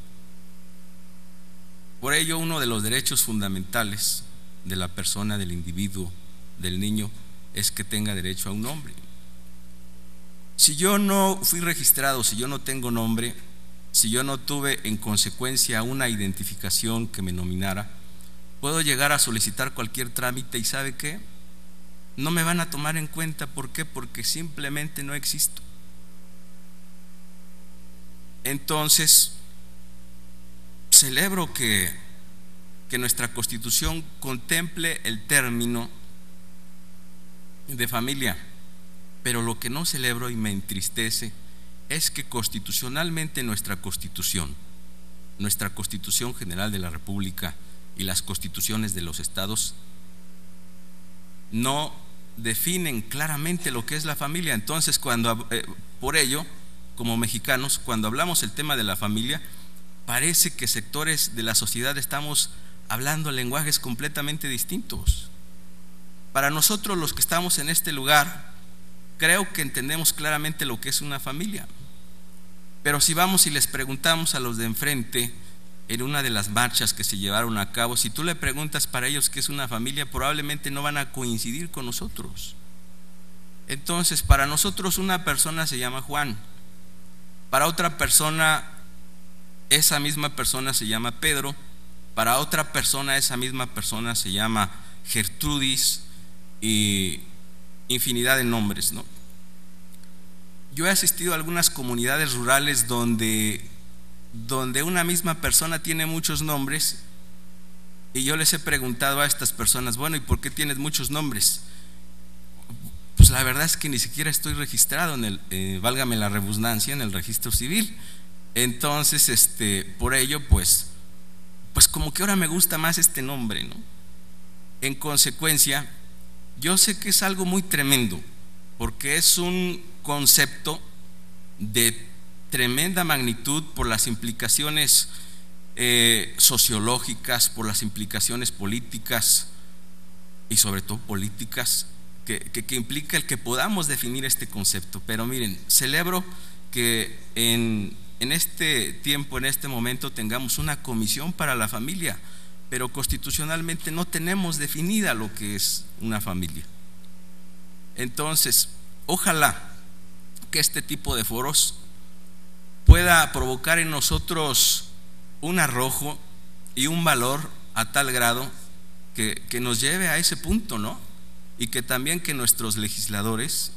Por ello, uno de los derechos fundamentales de la persona, del individuo, del niño, es que tenga derecho a un nombre. Si yo no fui registrado, si yo no tengo nombre, si yo no tuve en consecuencia una identificación que me nominara, puedo llegar a solicitar cualquier trámite y ¿sabe qué? No me van a tomar en cuenta. ¿Por qué? Porque simplemente no existo. Entonces, celebro que, que nuestra Constitución contemple el término de familia, pero lo que no celebro y me entristece es que constitucionalmente nuestra Constitución, nuestra Constitución General de la República y las constituciones de los estados no definen claramente lo que es la familia. Entonces, cuando eh, por ello, como mexicanos, cuando hablamos el tema de la familia, parece que sectores de la sociedad estamos hablando lenguajes completamente distintos. Para nosotros, los que estamos en este lugar, creo que entendemos claramente lo que es una familia, pero si vamos y les preguntamos a los de enfrente en una de las marchas que se llevaron a cabo, si tú le preguntas para ellos qué es una familia, probablemente no van a coincidir con nosotros. Entonces, para nosotros una persona se llama Juan, para otra persona esa misma persona se llama Pedro, para otra persona esa misma persona se llama Gertrudis y infinidad de nombres, ¿no? Yo he asistido a algunas comunidades rurales donde donde una misma persona tiene muchos nombres y yo les he preguntado a estas personas, bueno, ¿y por qué tienes muchos nombres? Pues la verdad es que ni siquiera estoy registrado en el, eh, válgame la redundancia, en el registro civil. Entonces, este, por ello, pues, pues como que ahora me gusta más este nombre, ¿no? En consecuencia, yo sé que es algo muy tremendo, porque es un concepto de tremenda magnitud por las implicaciones eh, sociológicas, por las implicaciones políticas y sobre todo políticas que, que, que implica el que podamos definir este concepto. Pero miren, celebro que en, en este tiempo, en este momento, tengamos una comisión para la familia, pero constitucionalmente no tenemos definida lo que es una familia. Entonces, ojalá que este tipo de foros pueda provocar en nosotros un arrojo y un valor a tal grado que, que nos lleve a ese punto, ¿no? Y que también que nuestros legisladores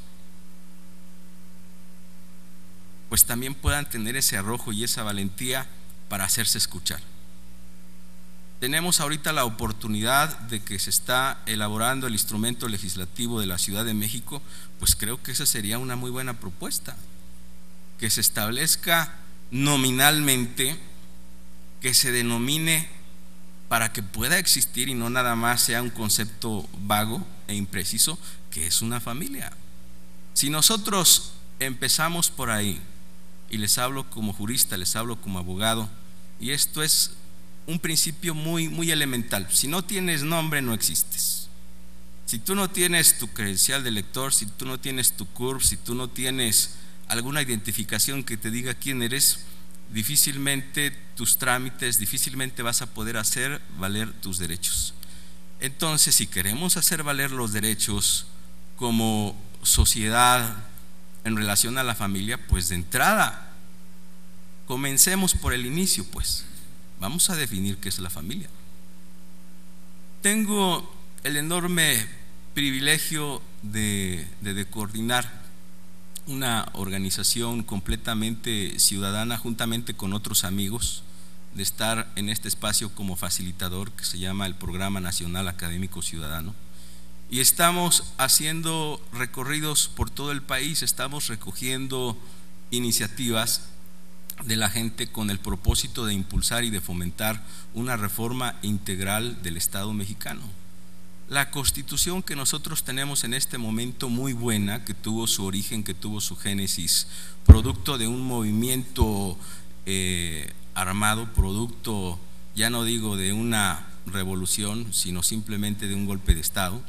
pues también puedan tener ese arrojo y esa valentía para hacerse escuchar. Tenemos ahorita la oportunidad de que se está elaborando el instrumento legislativo de la Ciudad de México, pues creo que esa sería una muy buena propuesta, que se establezca nominalmente, que se denomine para que pueda existir y no nada más sea un concepto vago e impreciso, que es una familia. Si nosotros empezamos por ahí, y les hablo como jurista, les hablo como abogado, y esto es un principio muy, muy elemental: si no tienes nombre, no existes. Si tú no tienes tu credencial de lector, si tú no tienes tu C U R P, si tú no tienes alguna identificación que te diga quién eres, difícilmente tus trámites, difícilmente vas a poder hacer valer tus derechos. Entonces, si queremos hacer valer los derechos como sociedad en relación a la familia, pues de entrada comencemos por el inicio, pues vamos a definir qué es la familia. tengo el enorme privilegio de, de, de coordinar una organización completamente ciudadana juntamente con otros amigos, de estar en este espacio como facilitador que se llama el Programa Nacional Académico Ciudadano, y estamos haciendo recorridos por todo el país, estamos recogiendo iniciativas de la gente con el propósito de impulsar y de fomentar una reforma integral del Estado mexicano. La Constitución que nosotros tenemos en este momento, muy buena, que tuvo su origen, que tuvo su génesis, producto de un movimiento eh, armado, producto, ya no digo de una revolución, sino simplemente de un golpe de Estado.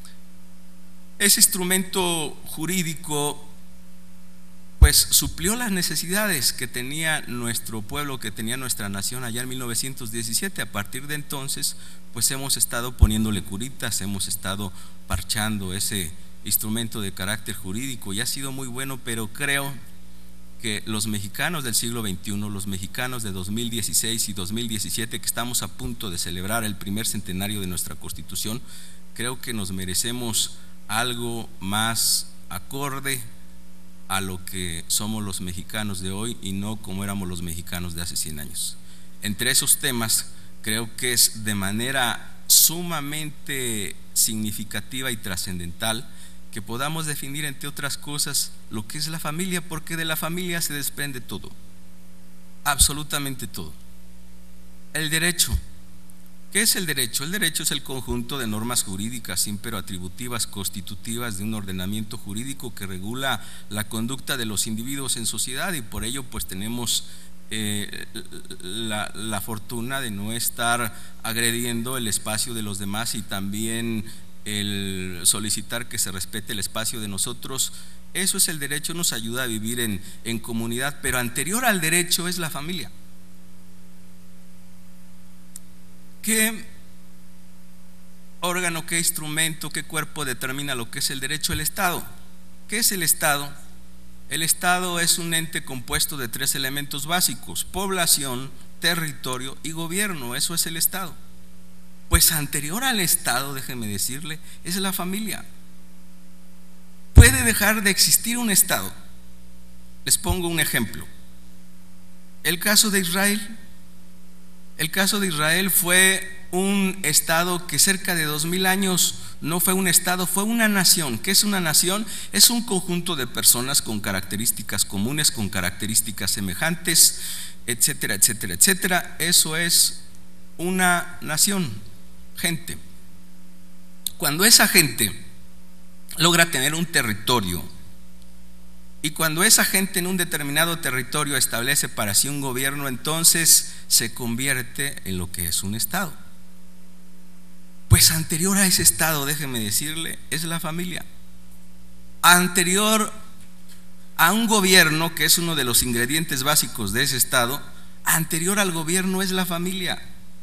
Ese instrumento jurídico pues suplió las necesidades que tenía nuestro pueblo, que tenía nuestra nación allá en mil novecientos diecisiete. A partir de entonces pues hemos estado poniéndole curitas, hemos estado parchando ese instrumento de carácter jurídico y ha sido muy bueno, pero creo que los mexicanos del siglo veintiuno, los mexicanos de dos mil dieciséis y dos mil diecisiete, que estamos a punto de celebrar el primer centenario de nuestra Constitución, creo que nos merecemos algo más acorde a lo que somos los mexicanos de hoy y no como éramos los mexicanos de hace cien años. Entre esos temas, creo que es de manera sumamente significativa y trascendental que podamos definir, entre otras cosas, lo que es la familia, porque de la familia se desprende todo, absolutamente todo. El derecho. ¿Qué es el derecho? El derecho es el conjunto de normas jurídicas imperativas constitutivas de un ordenamiento jurídico que regula la conducta de los individuos en sociedad, y por ello pues tenemos eh, la, la fortuna de no estar agrediendo el espacio de los demás, y también el solicitar que se respete el espacio de nosotros. Eso es el derecho, nos ayuda a vivir en, en comunidad, pero anterior al derecho es la familia. ¿Qué órgano, qué instrumento, qué cuerpo determina lo que es el derecho? El Estado. ¿Qué es el Estado? El Estado es un ente compuesto de tres elementos básicos: población, territorio y gobierno. Eso es el Estado. Pues anterior al Estado, déjeme decirle, es la familia. Puede dejar de existir un Estado. Les pongo un ejemplo. El caso de Israel. El caso de Israel fue un estado que cerca de dos mil años no fue un estado, fue una nación. ¿Qué es una nación? Es un conjunto de personas con características comunes, con características semejantes, etcétera, etcétera, etcétera. Eso es una nación, gente. Cuando esa gente logra tener un territorio, y cuando esa gente en un determinado territorio establece para sí un gobierno, entonces se convierte en lo que es un Estado. Pues anterior a ese Estado, déjeme decirle, es la familia. Anterior a un gobierno, que es uno de los ingredientes básicos de ese Estado, anterior al gobierno es la familia.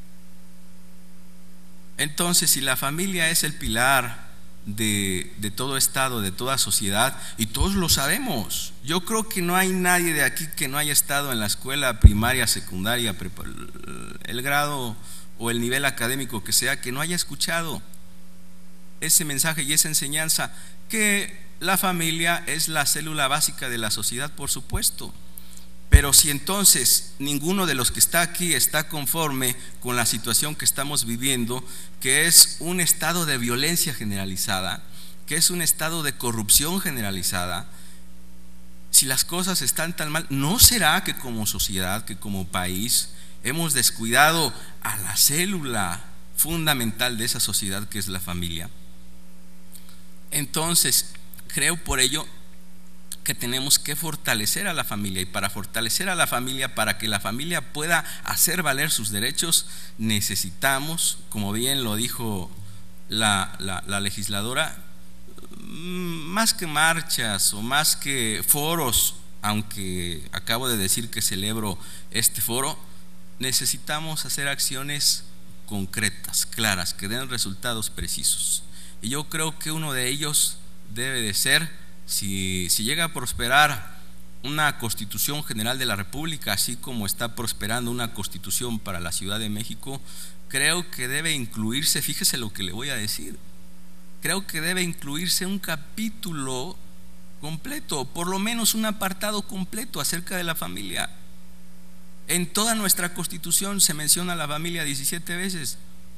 Entonces, si la familia es el pilar De, de todo Estado, de toda sociedad, y todos lo sabemos, yo creo que no hay nadie de aquí que no haya estado en la escuela primaria, secundaria, el grado o el nivel académico que sea, que no haya escuchado ese mensaje y esa enseñanza, que la familia es la célula básica de la sociedad, por supuesto. Pero si entonces ninguno de los que está aquí está conforme con la situación que estamos viviendo, que es un estado de violencia generalizada, que es un estado de corrupción generalizada, si las cosas están tan mal, ¿no será que como sociedad, que como país hemos descuidado a la célula fundamental de esa sociedad, que es la familia? Entonces, creo por ello que tenemos que fortalecer a la familia, y para fortalecer a la familia, para que la familia pueda hacer valer sus derechos, necesitamos, como bien lo dijo la, la, la legisladora, más que marchas o más que foros, aunque acabo de decir que celebro este foro, necesitamos hacer acciones concretas, claras, que den resultados precisos. Y yo creo que uno de ellos debe de ser, Si, si llega a prosperar una Constitución General de la República, así como está prosperando una Constitución para la Ciudad de México, creo que debe incluirse, fíjese lo que le voy a decir, creo que debe incluirse un capítulo completo, por lo menos un apartado completo acerca de la familia. En toda nuestra Constitución se menciona la familia diecisiete veces,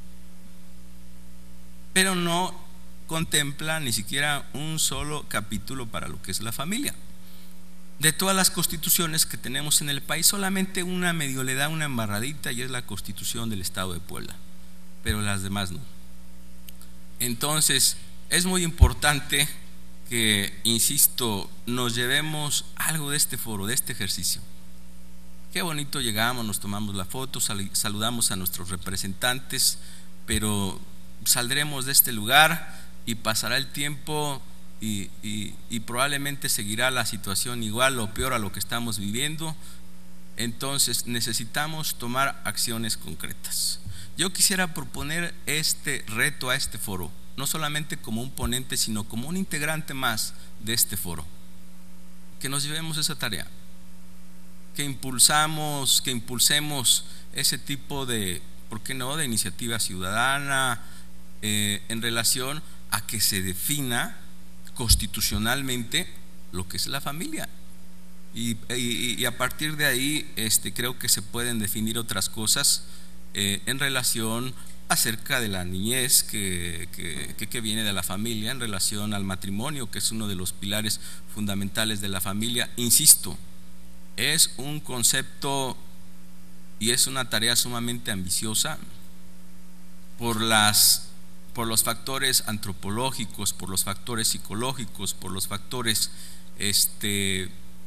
pero no contempla ni siquiera un solo capítulo para lo que es la familia. De todas las constituciones que tenemos en el país, solamente una medio le da una embarradita, y es la Constitución del Estado de Puebla, pero las demás no. Entonces es muy importante que, insisto, nos llevemos algo de este foro, de este ejercicio. Qué bonito llegamos, nos tomamos la foto, sal, saludamos a nuestros representantes, pero saldremos de este lugar y pasará el tiempo y, y, y probablemente seguirá la situación igual o peor a lo que estamos viviendo. Entonces necesitamos tomar acciones concretas. Yo quisiera proponer este reto a este foro, no solamente como un ponente, sino como un integrante más de este foro, que nos llevemos esa tarea, que impulsamos, que impulsemos ese tipo de, ¿por qué no?, de iniciativa ciudadana eh, en relación a que se defina constitucionalmente lo que es la familia. Y, y, y a partir de ahí este, creo que se pueden definir otras cosas eh, en relación acerca de la niñez que, que, que viene de la familia, en relación al matrimonio, que es uno de los pilares fundamentales de la familia. Insisto, es un concepto y es una tarea sumamente ambiciosa por las por los factores antropológicos, por los factores psicológicos, por los factores este,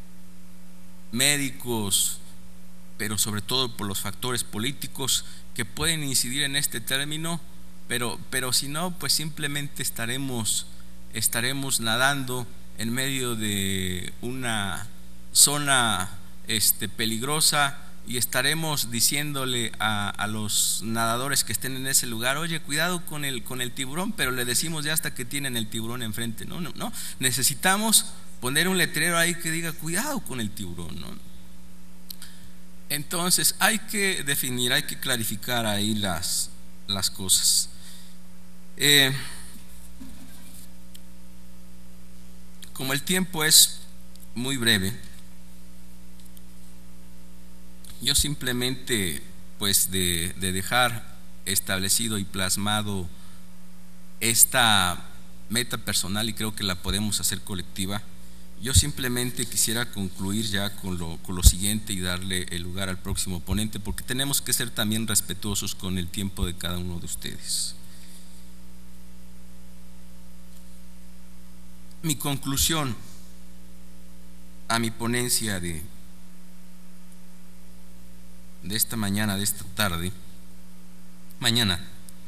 médicos, pero sobre todo por los factores políticos que pueden incidir en este término, pero, pero si no, pues simplemente estaremos, estaremos nadando en medio de una zona este, peligrosa, y estaremos diciéndole a, a los nadadores que estén en ese lugar: oye, cuidado con el, con el tiburón, pero le decimos ya hasta que tienen el tiburón enfrente. No, no, no, necesitamos poner un letrero ahí que diga cuidado con el tiburón, ¿no? Entonces hay que definir, hay que clarificar ahí las, las cosas. Eh, como el tiempo es muy breve, yo simplemente, pues de, de dejar establecido y plasmado esta meta personal, y creo que la podemos hacer colectiva, yo simplemente quisiera concluir ya con lo, con lo siguiente y darle el lugar al próximo ponente, porque tenemos que ser también respetuosos con el tiempo de cada uno de ustedes. Mi conclusión a mi ponencia de de esta mañana, de esta tarde, mañana,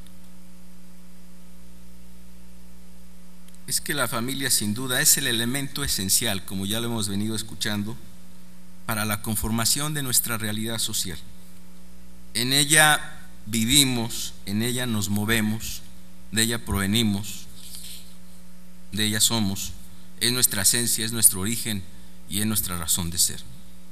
es que la familia sin duda es el elemento esencial, como ya lo hemos venido escuchando, para la conformación de nuestra realidad social. En ella vivimos, en ella nos movemos, de ella provenimos, de ella somos, es nuestra esencia, es nuestro origen y es nuestra razón de ser.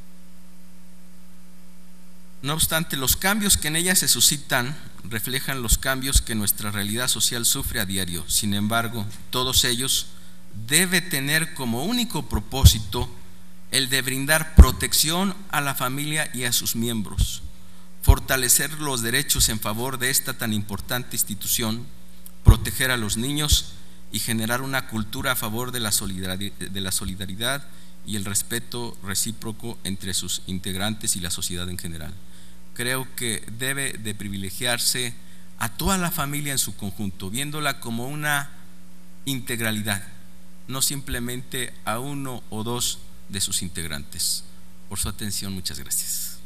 No obstante, los cambios que en ella se suscitan reflejan los cambios que nuestra realidad social sufre a diario. Sin embargo, todos ellos deben tener como único propósito el de brindar protección a la familia y a sus miembros, fortalecer los derechos en favor de esta tan importante institución, proteger a los niños y generar una cultura a favor de la solidaridad, de la solidaridad y el respeto recíproco entre sus integrantes y la sociedad en general. Creo que debe de privilegiarse a toda la familia en su conjunto, viéndola como una integralidad, no simplemente a uno o dos de sus integrantes. Por su atención, muchas gracias.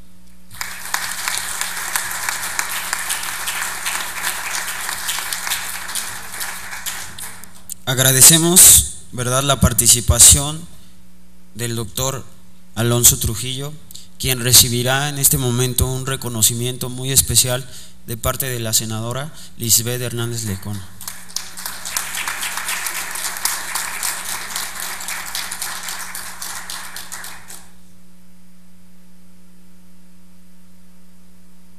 Agradecemos, ¿verdad?, la participación del doctor Alonso Trujillo, quien recibirá en este momento un reconocimiento muy especial de parte de la senadora Lisbeth Hernández Lecón.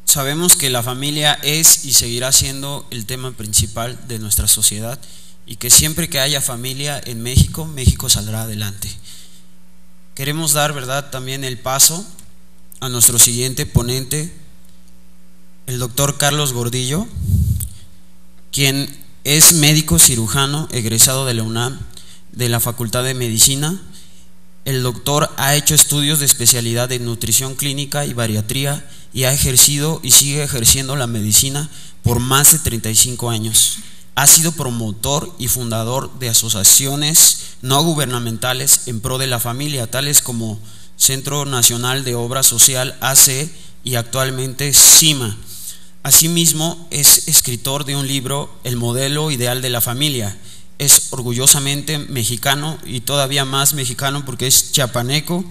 sabemos que la familia es y seguirá siendo el tema principal de nuestra sociedad y que siempre que haya familia en México, México saldrá adelante. Queremos dar, ¿verdad?, también el paso a nuestro siguiente ponente, el doctor Carlos Gordillo, quien es médico cirujano egresado de la UNAM, de la Facultad de Medicina. El doctor ha hecho estudios de especialidad en nutrición clínica y bariatría y ha ejercido y sigue ejerciendo la medicina por más de treinta y cinco años. Ha sido promotor y fundador de asociaciones no gubernamentales en pro de la familia, tales como Centro Nacional de Obra Social, A C E, y actualmente CIMA. Asimismo, es escritor de un libro, El modelo ideal de la familia. Es orgullosamente mexicano y todavía más mexicano porque es chiapaneco,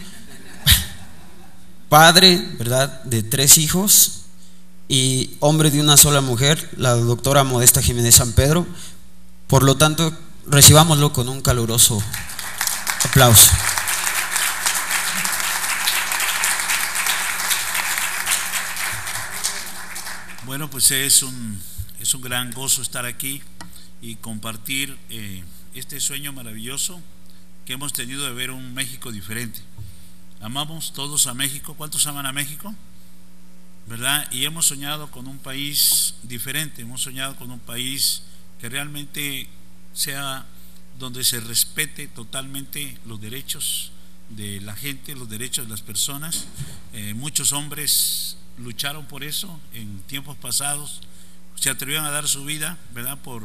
padre, ¿verdad?, de tres hijos y hombre de una sola mujer, la doctora Modesta Jiménez San Pedro. Por lo tanto, recibámoslo con un caluroso aplauso. Bueno, pues es un, es un gran gozo estar aquí y compartir eh, este sueño maravilloso que hemos tenido de ver un México diferente. Amamos todos a México. ¿Cuántos aman a México? ¿Verdad? Y hemos soñado con un país diferente, hemos soñado con un país que realmente sea donde se respete totalmente los derechos de la gente, los derechos de las personas. Eh, muchos hombres lucharon por eso en tiempos pasados, se atrevieron a dar su vida, ¿verdad?, por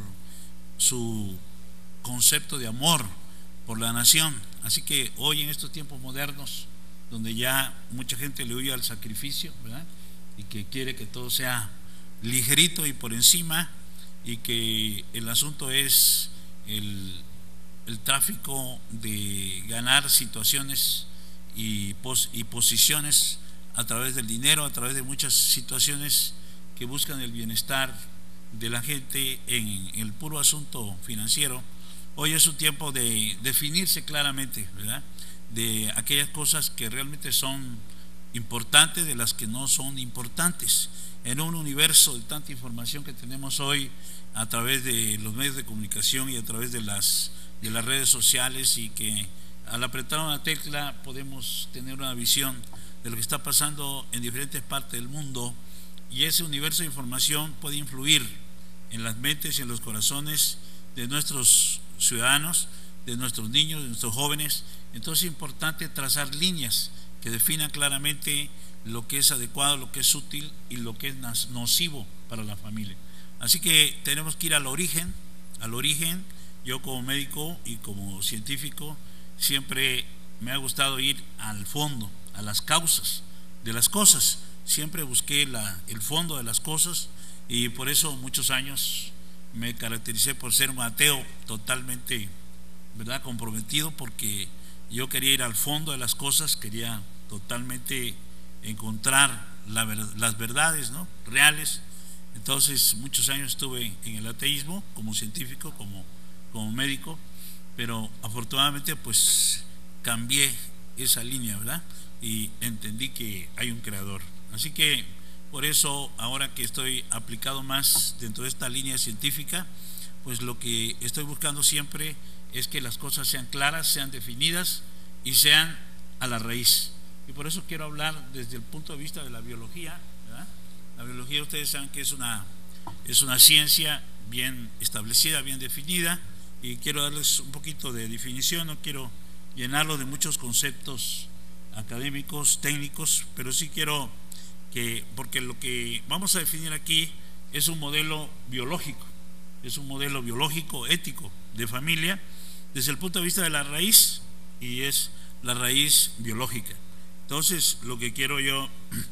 su concepto de amor por la nación. Así que hoy, en estos tiempos modernos, donde ya mucha gente le huye al sacrificio, ¿verdad?, y que quiere que todo sea ligerito y por encima, y que el asunto es el, el tráfico de ganar situaciones y, pos, y posiciones a través del dinero, a través de muchas situaciones que buscan el bienestar de la gente en el puro asunto financiero. Hoy es un tiempo de definirse claramente, ¿verdad?, de aquellas cosas que realmente son importantes, de las que no son importantes. En un universo de tanta información que tenemos hoy a través de los medios de comunicación y a través de las, de las redes sociales, y que al apretar una tecla podemos tener una visión de lo que está pasando en diferentes partes del mundo, y ese universo de información puede influir en las mentes y en los corazones de nuestros ciudadanos, de nuestros niños, de nuestros jóvenes. Entonces es importante trazar líneas que definan claramente lo que es adecuado, lo que es útil y lo que es nocivo para la familia. Así que tenemos que ir al origen, al origen. Yo como médico y como científico siempre me ha gustado ir al fondo, a las causas de las cosas. Siempre busqué la, el fondo de las cosas, y por eso muchos años me caractericé por ser un ateo totalmente, ¿verdad?, comprometido, porque yo quería ir al fondo de las cosas, quería totalmente encontrar la, las verdades, ¿no?, reales. Entonces muchos años estuve en el ateísmo como científico, como, como médico, pero afortunadamente pues cambié esa línea, ¿verdad?, y entendí que hay un creador. Así que por eso, ahora que estoy aplicado más dentro de esta línea científica, pues lo que estoy buscando siempre es que las cosas sean claras, sean definidas y sean a la raíz. Y por eso quiero hablar desde el punto de vista de la biología, ¿verdad? La biología, ustedes saben que es una, es una ciencia bien establecida, bien definida, y quiero darles un poquito de definición. No quiero llenarlo de muchos conceptos académicos, técnicos, pero sí quiero que, porque lo que vamos a definir aquí es un modelo biológico, es un modelo biológico, ético, de familia, desde el punto de vista de la raíz, y es la raíz biológica. Entonces, lo que quiero yo,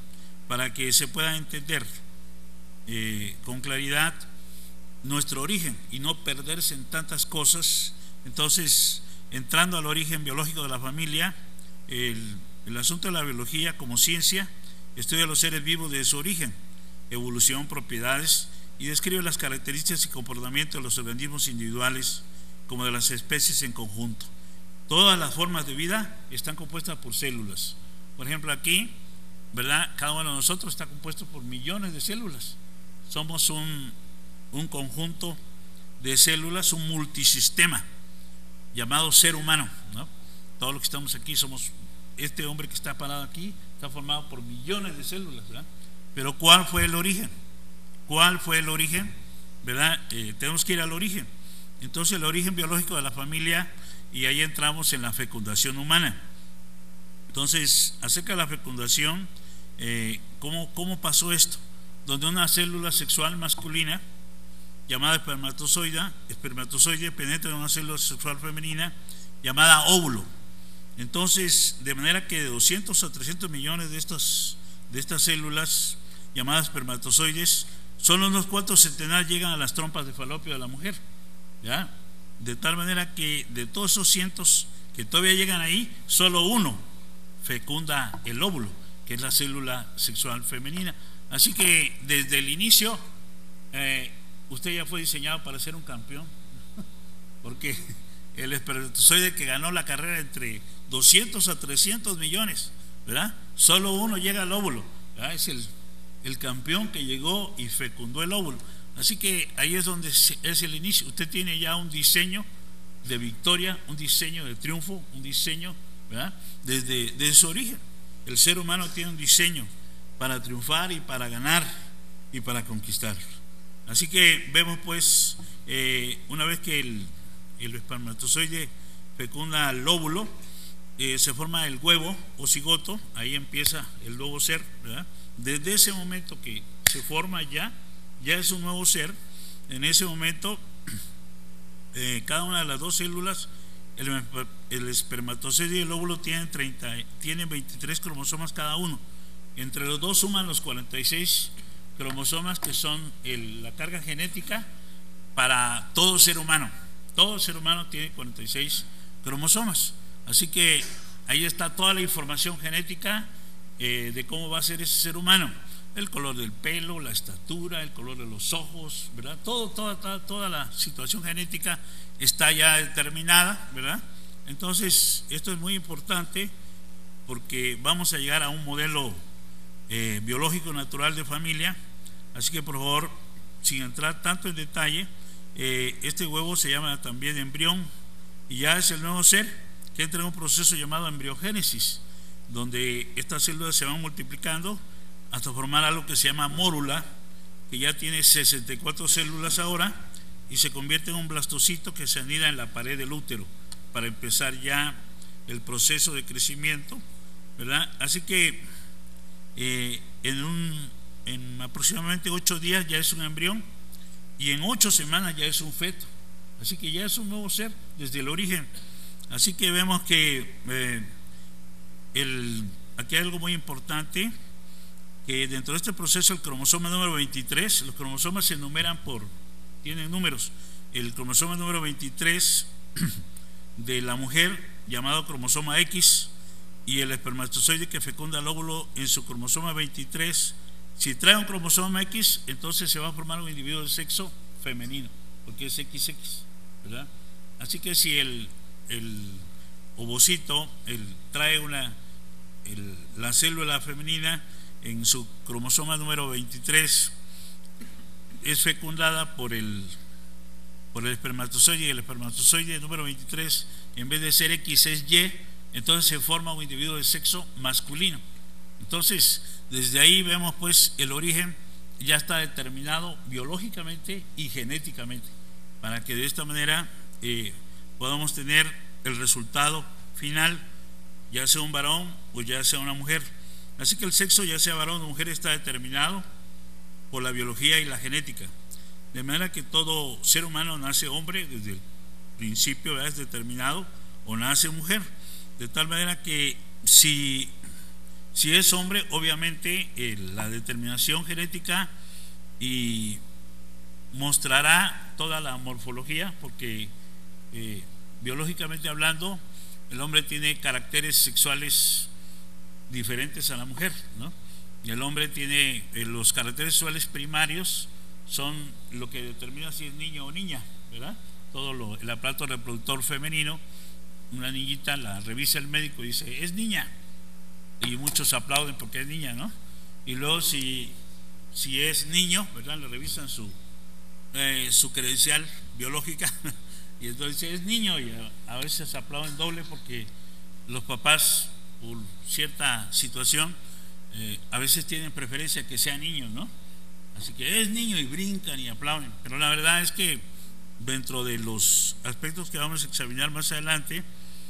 para que se pueda entender eh, con claridad nuestro origen y no perderse en tantas cosas, entonces, entrando al origen biológico de la familia, el, el asunto de la biología como ciencia estudia a los seres vivos desde su origen, evolución, propiedades, y describe las características y comportamientos de los organismos individuales como de las especies en conjunto. Todas las formas de vida están compuestas por células. Por ejemplo, aquí ¿verdad? Cada uno de nosotros está compuesto por millones de células. Somos un, un conjunto de células, un multisistema llamado ser humano, ¿no? Todos los que estamos aquí somos, este hombre que está parado aquí está formado por millones de células, ¿verdad? Pero ¿cuál fue el origen? ¿Cuál fue el origen? ¿Verdad? Eh, tenemos que ir al origen. Entonces el origen biológico de la familia, y ahí entramos en la fecundación humana. Entonces, acerca de la fecundación, eh, ¿cómo, ¿cómo pasó esto? Donde una célula sexual masculina llamada espermatozoide, espermatozoide penetra en una célula sexual femenina llamada óvulo. Entonces, de manera que de doscientos a trescientos millones de estas, de estas células llamadas espermatozoides, solo unos cuantos centenares llegan a las trompas de falopio de la mujer, ¿ya? De tal manera que de todos esos cientos que todavía llegan ahí, solo uno fecunda el óvulo, que es la célula sexual femenina. Así que desde el inicio eh, usted ya fue diseñado para ser un campeón, porque el espermatozoide que ganó la carrera entre doscientos a trescientos millones, ¿verdad? Solo uno llega al óvulo, ¿verdad? Es el, el campeón que llegó y fecundó el óvulo. Así que ahí es donde es el inicio. Usted tiene ya un diseño de victoria, un diseño de triunfo, un diseño, ¿verdad? Desde, desde su origen. El ser humano tiene un diseño para triunfar y para ganar y para conquistar. Así que vemos pues, eh, una vez que el, el espermatozoide fecunda el óvulo, eh, se forma el huevo o cigoto, ahí empieza el nuevo ser, ¿verdad? Desde ese momento que se forma ya, ya es un nuevo ser. En ese momento, eh, cada una de las dos células, el, el espermatozoide y el óvulo tienen, treinta, tienen veintitrés cromosomas cada uno. Entre los dos suman los cuarenta y seis cromosomas, que son el, la carga genética para todo ser humano. Todo ser humano tiene cuarenta y seis cromosomas. Así que ahí está toda la información genética eh, de cómo va a ser ese ser humano. El color del pelo, la estatura, el color de los ojos, ¿verdad? Todo, toda, toda, toda la situación genética está ya determinada, ¿verdad? Entonces, esto es muy importante porque vamos a llegar a un modelo eh, biológico natural de familia. Así que, por favor, sin entrar tanto en detalle, eh, este huevo se llama también embrión y ya es el nuevo ser que entra en un proceso llamado embriogénesis, donde estas células se van multiplicando hasta formar algo que se llama mórula, que ya tiene sesenta y cuatro células ahora, y se convierte en un blastocito que se anida en la pared del útero para empezar ya el proceso de crecimiento, ¿verdad? Así que eh, en, un, en aproximadamente ocho días ya es un embrión, y en ocho semanas ya es un feto. Así que ya es un nuevo ser desde el origen. Así que vemos que eh, el, aquí hay algo muy importante, que dentro de este proceso el cromosoma número veintitrés, los cromosomas se enumeran por, tienen números. El cromosoma número veintitrés de la mujer, llamado cromosoma X, y el espermatozoide que fecunda el óvulo en su cromosoma veintitrés, si trae un cromosoma X, entonces se va a formar un individuo de sexo femenino, porque es equis equis, ¿verdad? Así que si el, el ovocito el, trae una, el, la célula femenina en su cromosoma número veintitrés, es fecundada por el, por el espermatozoide, y el espermatozoide número veintitrés, en vez de ser X, es Y, entonces se forma un individuo de sexo masculino. Entonces, desde ahí vemos pues el origen ya está determinado biológicamente y genéticamente, para que de esta manera eh, podamos tener el resultado final, ya sea un varón o ya sea una mujer. Así que el sexo, ya sea varón o mujer, está determinado por la biología y la genética, de manera que todo ser humano nace hombre desde el principio, ¿verdad? Es determinado, o nace mujer, de tal manera que si, si es hombre, obviamente eh, la determinación genética y mostrará toda la morfología, porque eh, biológicamente hablando el hombre tiene caracteres sexuales diferentes a la mujer, ¿no? Y el hombre tiene eh, los caracteres sexuales primarios, son lo que determina si es niño o niña, ¿verdad? Todo lo, el aparato reproductor femenino, una niñita la revisa el médico y dice es niña, y muchos aplauden porque es niña, ¿no? Y luego si, si es niño, ¿verdad? Le revisan su, eh, su credencial biológica y entonces es niño y a, a veces aplauden doble porque los papás por cierta situación eh, a veces tienen preferencia que sea niño, ¿no? Así que es niño y brincan y aplauden, pero la verdad es que dentro de los aspectos que vamos a examinar más adelante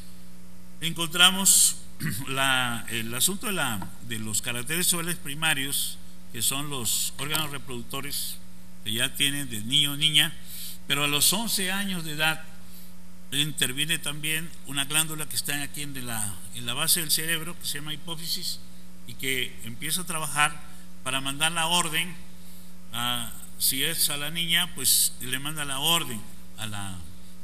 encontramos la, el asunto de, la, de los caracteres sexuales primarios, que son los órganos reproductores que ya tienen de niño o niña, pero a los once años de edad interviene también una glándula que está aquí en la, en la base del cerebro, que se llama hipófisis, y que empieza a trabajar para mandar la orden a, si es a la niña, pues le manda la orden a la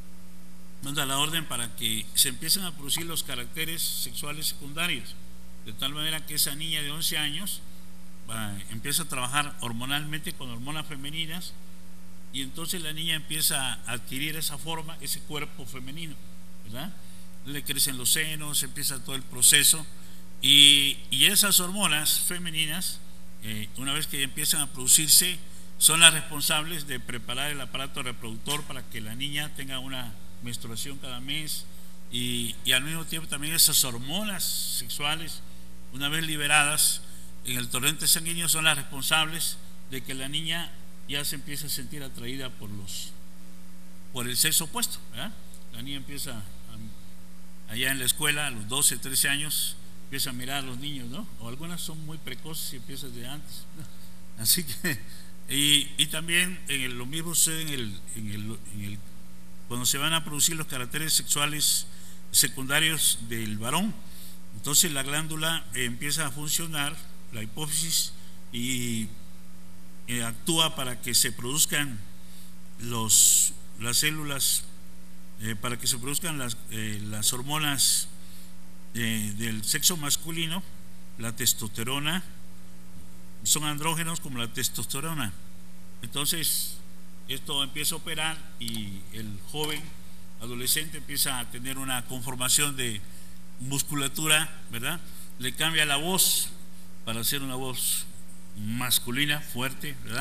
manda la orden para que se empiecen a producir los caracteres sexuales secundarios, de tal manera que esa niña de once años va, empieza a trabajar hormonalmente con hormonas femeninas, y entonces la niña empieza a adquirir esa forma, ese cuerpo femenino, ¿verdad? Le crecen los senos, empieza todo el proceso, y, y esas hormonas femeninas, eh, una vez que empiezan a producirse, son las responsables de preparar el aparato reproductor para que la niña tenga una menstruación cada mes, y, y al mismo tiempo también esas hormonas sexuales, una vez liberadas en el torrente sanguíneo, son las responsables de que la niña ya se empieza a sentir atraída por los por el sexo opuesto, ¿verdad? La niña empieza a, allá en la escuela a los doce, trece años empieza a mirar a los niños, ¿no? O algunas son muy precoces y empiezan de antes, ¿no? Así que y, y también en el, lo mismo sucede en el, en el, en el cuando se van a producir los caracteres sexuales secundarios del varón. Entonces la glándula eh, empieza a funcionar, la hipófisis, y eh, actúa para que se produzcan los, las células, eh, para que se produzcan las, eh, las hormonas eh, del sexo masculino, la testosterona, son andrógenos como la testosterona. Entonces esto empieza a operar y el joven adolescente empieza a tener una conformación de musculatura, ¿verdad? Le cambia la voz para hacer una voz masculina, fuerte, ¿verdad?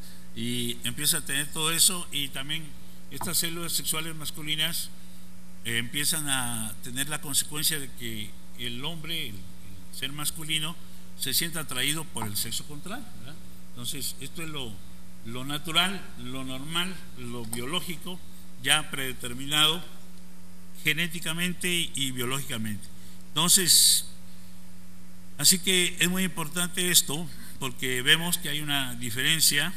Y empieza a tener todo eso, y también estas células sexuales masculinas eh, empiezan a tener la consecuencia de que el hombre, el, el ser masculino, se sienta atraído por el sexo contrario, ¿verdad? Entonces esto es lo lo natural, lo normal, lo biológico, ya predeterminado genéticamente y biológicamente. Entonces, así que es muy importante esto, porque vemos que hay una diferencia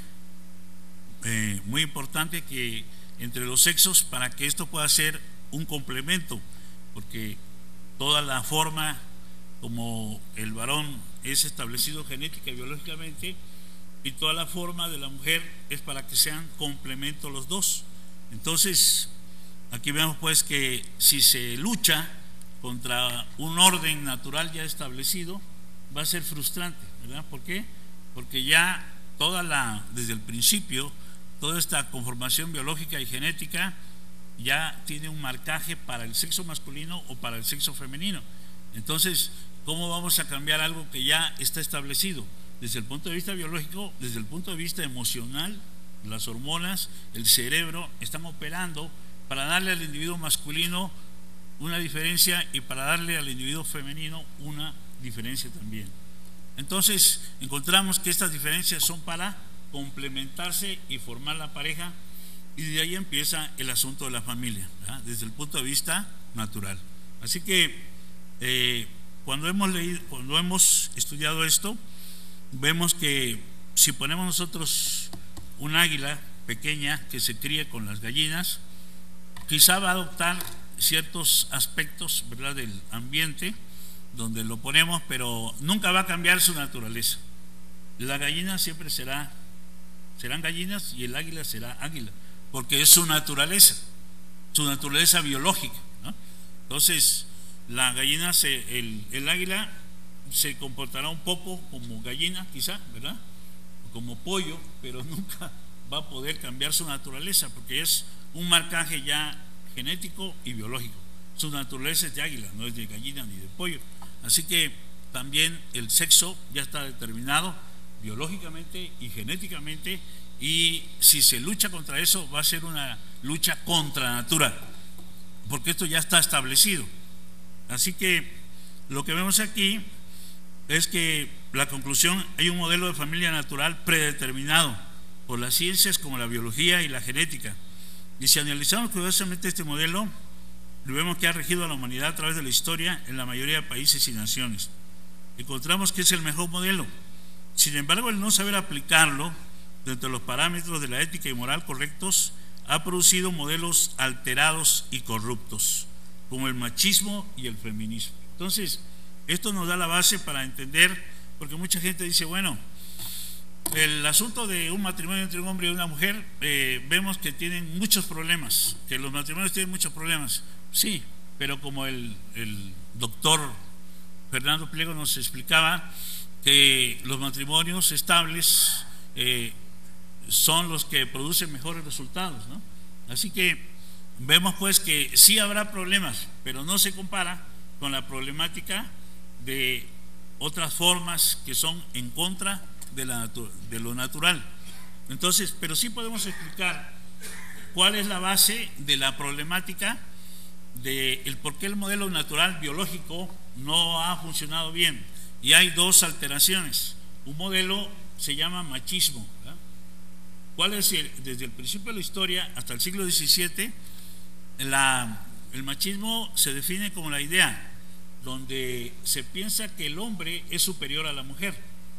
eh, muy importante que entre los sexos, para que esto pueda ser un complemento, porque toda la forma como el varón es establecido genética y biológicamente, y toda la forma de la mujer es para que sean complementos los dos. Entonces aquí vemos pues que si se lucha contra un orden natural ya establecido, va a ser frustrante, ¿verdad? ¿Por qué? Porque ya toda la, desde el principio, toda esta conformación biológica y genética ya tiene un marcaje para el sexo masculino o para el sexo femenino. Entonces, ¿cómo vamos a cambiar algo que ya está establecido? Desde el punto de vista biológico, desde el punto de vista emocional, las hormonas, el cerebro están operando para darle al individuo masculino una diferencia y para darle al individuo femenino una diferencia también. Entonces encontramos que estas diferencias son para complementarse y formar la pareja, y de ahí empieza el asunto de la familia, ¿verdad? Desde el punto de vista natural. Así que eh, cuando hemos leído, cuando hemos estudiado esto, vemos que si ponemos nosotros un águila pequeña que se cría con las gallinas, quizá va a adoptar ciertos aspectos, ¿verdad?, del ambiente donde lo ponemos, pero nunca va a cambiar su naturaleza. La gallina siempre será, serán gallinas, y el águila será águila, porque es su naturaleza, su naturaleza biológica, ¿no? Entonces la gallina, se, el, el águila se comportará un poco como gallina quizá, ¿verdad?, o como pollo, pero nunca va a poder cambiar su naturaleza, porque es un marcaje ya genético y biológico. Su naturaleza es de águila, no es de gallina ni de pollo. Así que también el sexo ya está determinado biológicamente y genéticamente, y si se lucha contra eso va a ser una lucha contra natura, porque esto ya está establecido. Así que lo que vemos aquí es que la conclusión: hay un modelo de familia natural predeterminado por las ciencias como la biología y la genética, y si analizamos cuidadosamente este modelo, vemos que ha regido a la humanidad a través de la historia en la mayoría de países y naciones. Encontramos que es el mejor modelo. Sin embargo, el no saber aplicarlo dentro de los parámetros de la ética y moral correctos ha producido modelos alterados y corruptos, como el machismo y el feminismo. Entonces, esto nos da la base para entender, porque mucha gente dice, bueno, el asunto de un matrimonio entre un hombre y una mujer, eh, vemos que tienen muchos problemas, que los matrimonios tienen muchos problemas. Sí, pero como el, el doctor Fernando Pliego nos explicaba, que los matrimonios estables eh, son los que producen mejores resultados, ¿no? Así que vemos pues que sí habrá problemas, pero no se compara con la problemática de otras formas que son en contra de, la, de lo natural. Entonces, pero sí podemos explicar cuál es la base de la problemática de el por qué el modelo natural biológico no ha funcionado bien. Y hay dos alteraciones. Un modelo se llama machismo, ¿verdad? ¿Cuál es el, desde el principio de la historia hasta el siglo diecisiete, la, el machismo se define como la idea donde se piensa que el hombre es superior a la mujer,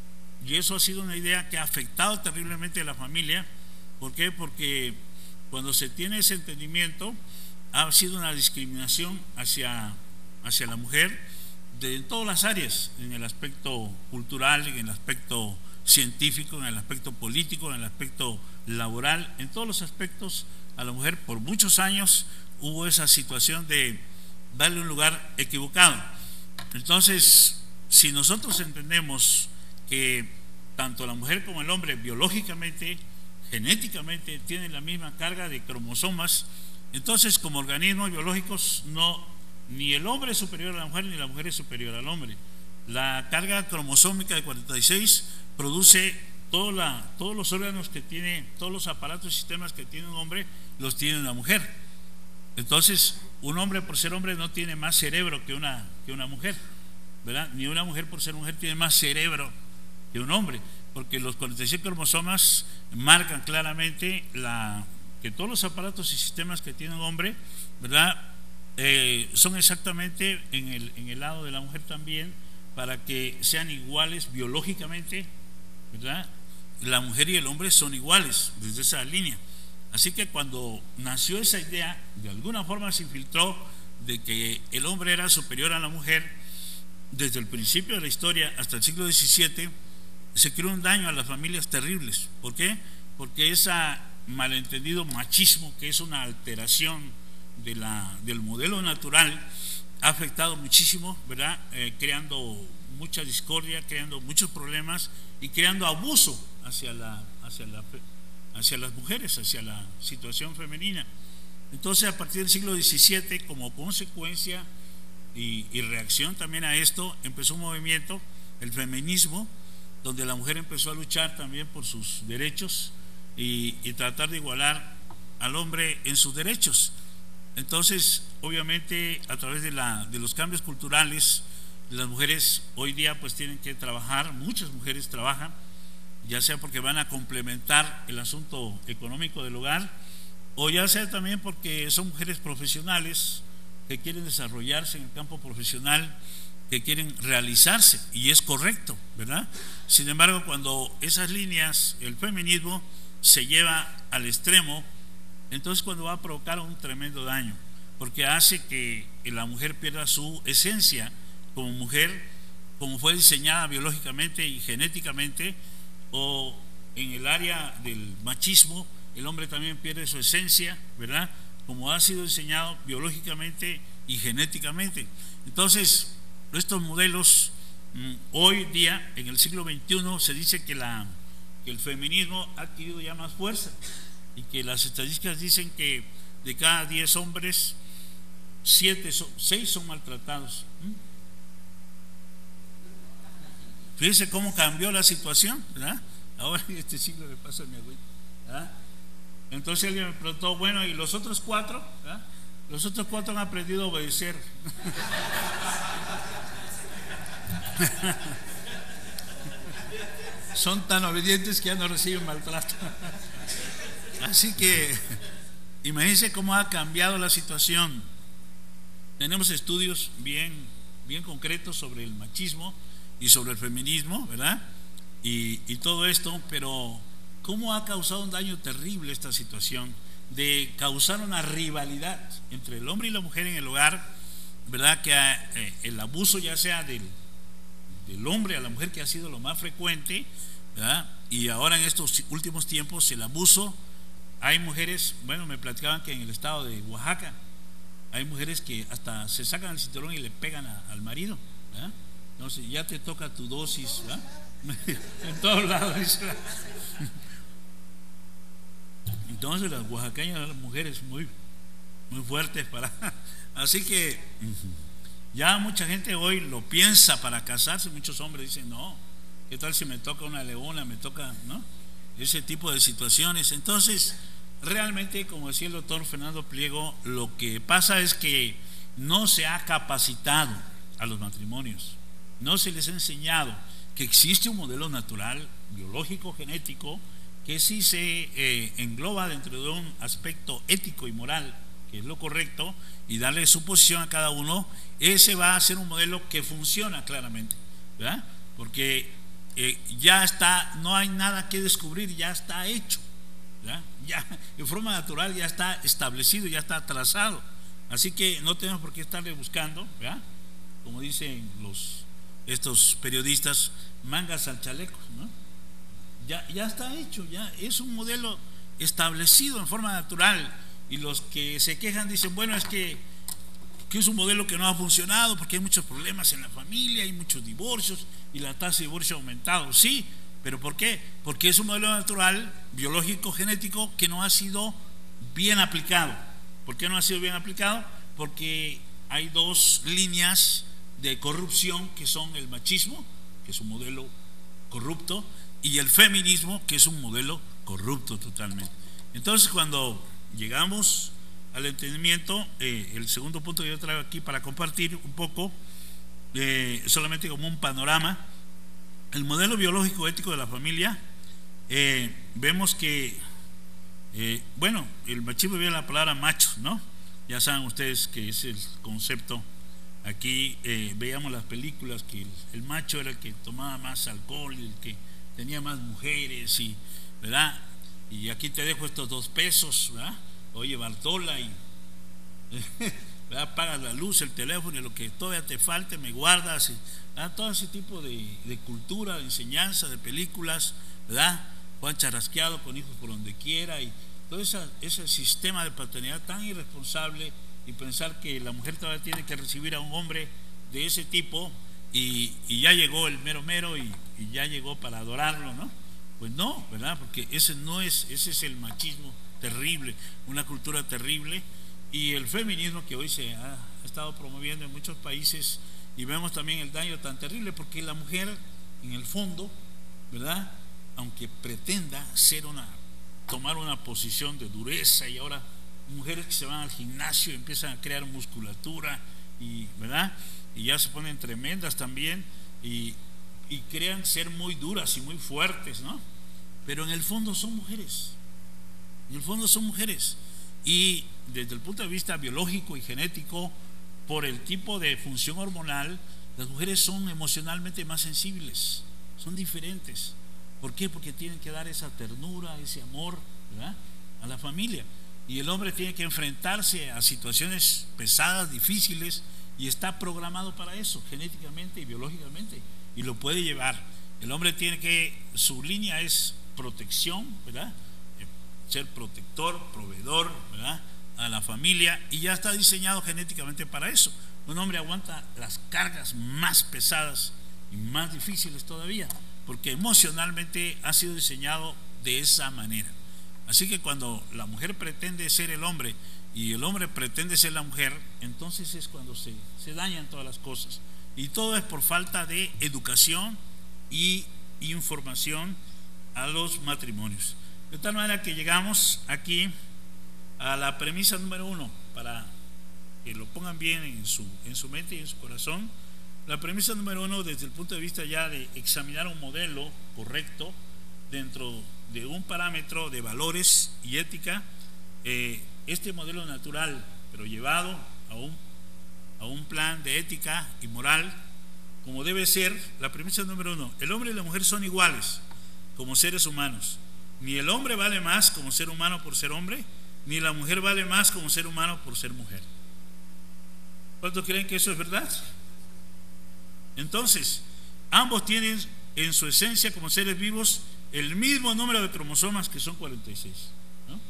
y eso ha sido una idea que ha afectado terriblemente a la familia. ¿Por qué? Porque cuando se tiene ese entendimiento, ha sido una discriminación hacia, hacia la mujer de, en todas las áreas, en el aspecto cultural, en el aspecto científico, en el aspecto político, en el aspecto laboral, en todos los aspectos a la mujer. Por muchos años hubo esa situación de darle un lugar equivocado. Entonces, si nosotros entendemos que tanto la mujer como el hombre biológicamente, genéticamente tienen la misma carga de cromosomas, entonces como organismos biológicos no, ni el hombre es superior a la mujer ni la mujer es superior al hombre. La carga cromosómica de cuarenta y seis produce toda la, todos los órganos que tiene, todos los aparatos y sistemas que tiene un hombre, los tiene una mujer. Entonces, un hombre por ser hombre no tiene más cerebro que una, que una mujer, ¿verdad? Ni una mujer por ser mujer tiene más cerebro que un hombre, porque los cuarenta y seis cromosomas marcan claramente la, que todos los aparatos y sistemas que tiene un hombre, ¿verdad? Eh, son exactamente en el, en el lado de la mujer también, para que sean iguales biológicamente, ¿verdad? La mujer y el hombre son iguales desde esa línea. Así que cuando nació esa idea, de alguna forma se infiltró de que el hombre era superior a la mujer. Desde el principio de la historia hasta el siglo diecisiete se creó un daño a las familias terribles. ¿Por qué? Porque ese malentendido machismo, que es una alteración de la, del modelo natural, ha afectado muchísimo, ¿verdad? Eh, creando mucha discordia, creando muchos problemas y creando abuso hacia, la, hacia, la, hacia las mujeres, hacia la situación femenina. Entonces, a partir del siglo diecisiete, como consecuencia y, y reacción también a esto, empezó un movimiento, el feminismo, donde la mujer empezó a luchar también por sus derechos y, y tratar de igualar al hombre en sus derechos. Entonces, obviamente, a través de, la, de los cambios culturales, las mujeres hoy día pues tienen que trabajar, muchas mujeres trabajan, ya sea porque van a complementar el asunto económico del hogar, o ya sea también porque son mujeres profesionales que quieren desarrollarse en el campo profesional, que quieren realizarse, y es correcto, ¿verdad? Sin embargo, cuando esas líneas, el feminismo se lleva al extremo, entonces cuando va a provocar un tremendo daño, porque hace que la mujer pierda su esencia como mujer, como fue diseñada biológicamente y genéticamente, o en el área del machismo, el hombre también pierde su esencia, ¿verdad? Como ha sido diseñado biológicamente y genéticamente. Entonces, estos modelos, hoy día, en el siglo veintiuno, se dice que, la, que el feminismo ha adquirido ya más fuerza, y que las estadísticas dicen que de cada diez hombres, siete son, seis son maltratados. Fíjense cómo cambió la situación, ¿verdad? Ahora en este siglo le pasa a mi abuelo, ¿verdad? Entonces alguien me preguntó, bueno, ¿y los otros cuatro? ¿verdad? Los otros cuatro han aprendido a obedecer. Son tan obedientes que ya no reciben maltrato. Así que imagínense cómo ha cambiado la situación. Tenemos estudios bien, bien concretos sobre el machismo y sobre el feminismo, ¿verdad? Y, y todo esto, pero cómo ha causado un daño terrible esta situación de causar una rivalidad entre el hombre y la mujer en el hogar, ¿verdad? Que eh, el abuso ya sea del, del hombre a la mujer, que ha sido lo más frecuente, ¿verdad? Y ahora en estos últimos tiempos el abuso, hay mujeres, bueno, me platicaban que en el estado de Oaxaca hay mujeres que hasta se sacan el cinturón y le pegan a, al marido, ¿verdad? Entonces ya te toca tu dosis, ¿verdad? En todos lados. Entonces las oaxaqueñas, las mujeres muy, muy fuertes para. Así que ya mucha gente hoy lo piensa para casarse. Muchos hombres dicen, no, ¿qué tal si me toca una leona? Me toca, ¿no? Ese tipo de situaciones. Entonces, realmente, como decía el doctor Fernando Pliego, lo que pasa es que no se ha capacitado a los matrimonios, no se les ha enseñado que existe un modelo natural, biológico, genético, que sí se eh, engloba dentro de un aspecto ético y moral, que es lo correcto, y darle su posición a cada uno. Ese va a ser un modelo que funciona claramente, ¿verdad? Porque eh, ya está, no hay nada que descubrir, ya está hecho, ¿verdad? Ya en forma natural ya está establecido, ya está trazado. Así que no tenemos por qué estarle buscando, ¿verdad? Como dicen los estos periodistas, mangas al chaleco, ¿no? Ya, ya está hecho, ya es un modelo establecido en forma natural. Y los que se quejan dicen, bueno, es que, que es un modelo que no ha funcionado porque hay muchos problemas en la familia, hay muchos divorcios y la tasa de divorcio ha aumentado. Sí, pero ¿por qué? Porque es un modelo natural, biológico, genético, que no ha sido bien aplicado. ¿Por qué no ha sido bien aplicado? Porque hay dos líneas de corrupción, que son el machismo, que es un modelo corrupto, y el feminismo, que es un modelo corrupto totalmente. Entonces, cuando llegamos al entendimiento, eh, el segundo punto que yo traigo aquí para compartir un poco, eh, solamente como un panorama, el modelo biológico ético de la familia, eh, vemos que, eh, bueno, el machismo viene de la palabra macho, ¿no? Ya saben ustedes que es el concepto. Aquí eh, veíamos las películas que el, el macho era el que tomaba más alcohol, el que tenía más mujeres, y, ¿verdad? Y aquí te dejo estos dos pesos, ¿verdad? Oye, Bartola, y ¿verdad? Pagas la luz, el teléfono, y lo que todavía te falte me guardas, y, ¿verdad? Todo ese tipo de, de cultura, de enseñanza, de películas, ¿verdad? Juan Charrasqueado con hijos por donde quiera, y todo esa, ese sistema de paternidad tan irresponsable, y pensar que la mujer todavía tiene que recibir a un hombre de ese tipo, y, y ya llegó el mero mero, y, y ya llegó para adorarlo, ¿no? Pues no, ¿verdad? Porque ese no es, ese es el machismo terrible, una cultura terrible. Y el feminismo que hoy se ha, ha estado promoviendo en muchos países, y vemos también el daño tan terrible, porque la mujer en el fondo, ¿verdad? Aunque pretenda ser una, tomar una posición de dureza, y ahora mujeres que se van al gimnasio y empiezan a crear musculatura, y, ¿verdad? Y ya se ponen tremendas también, y, y crean ser muy duras y muy fuertes, ¿no? Pero en el fondo son mujeres, en el fondo son mujeres, y desde el punto de vista biológico y genético, por el tipo de función hormonal, las mujeres son emocionalmente más sensibles, son diferentes. ¿Por qué? Porque tienen que dar esa ternura, ese amor, ¿verdad? A la familia. Y el hombre tiene que enfrentarse a situaciones pesadas, difíciles, y está programado para eso, genéticamente y biológicamente, y lo puede llevar. El hombre tiene que, su línea es protección, ¿verdad? Ser protector, proveedor, ¿verdad? A la familia, y ya está diseñado genéticamente para eso. Un hombre aguanta las cargas más pesadas y más difíciles todavía, porque emocionalmente ha sido diseñado de esa manera. Así que cuando la mujer pretende ser el hombre y el hombre pretende ser la mujer, entonces es cuando se, se dañan todas las cosas. Y todo es por falta de educación y información a los matrimonios. De tal manera que llegamos aquí a la premisa número uno, para que lo pongan bien en su, en su mente y en su corazón. La premisa número uno, desde el punto de vista ya de examinar un modelo correcto dentro de un parámetro de valores y ética, eh, este modelo natural, pero llevado a un, a un plan de ética y moral, como debe ser. La premisa número uno: el hombre y la mujer son iguales como seres humanos. Ni el hombre vale más como ser humano por ser hombre, ni la mujer vale más como ser humano por ser mujer. ¿Cuántos creen que eso es verdad? Entonces, ambos tienen en su esencia como seres vivos el mismo número de cromosomas, que son cuarenta y seis, ¿no?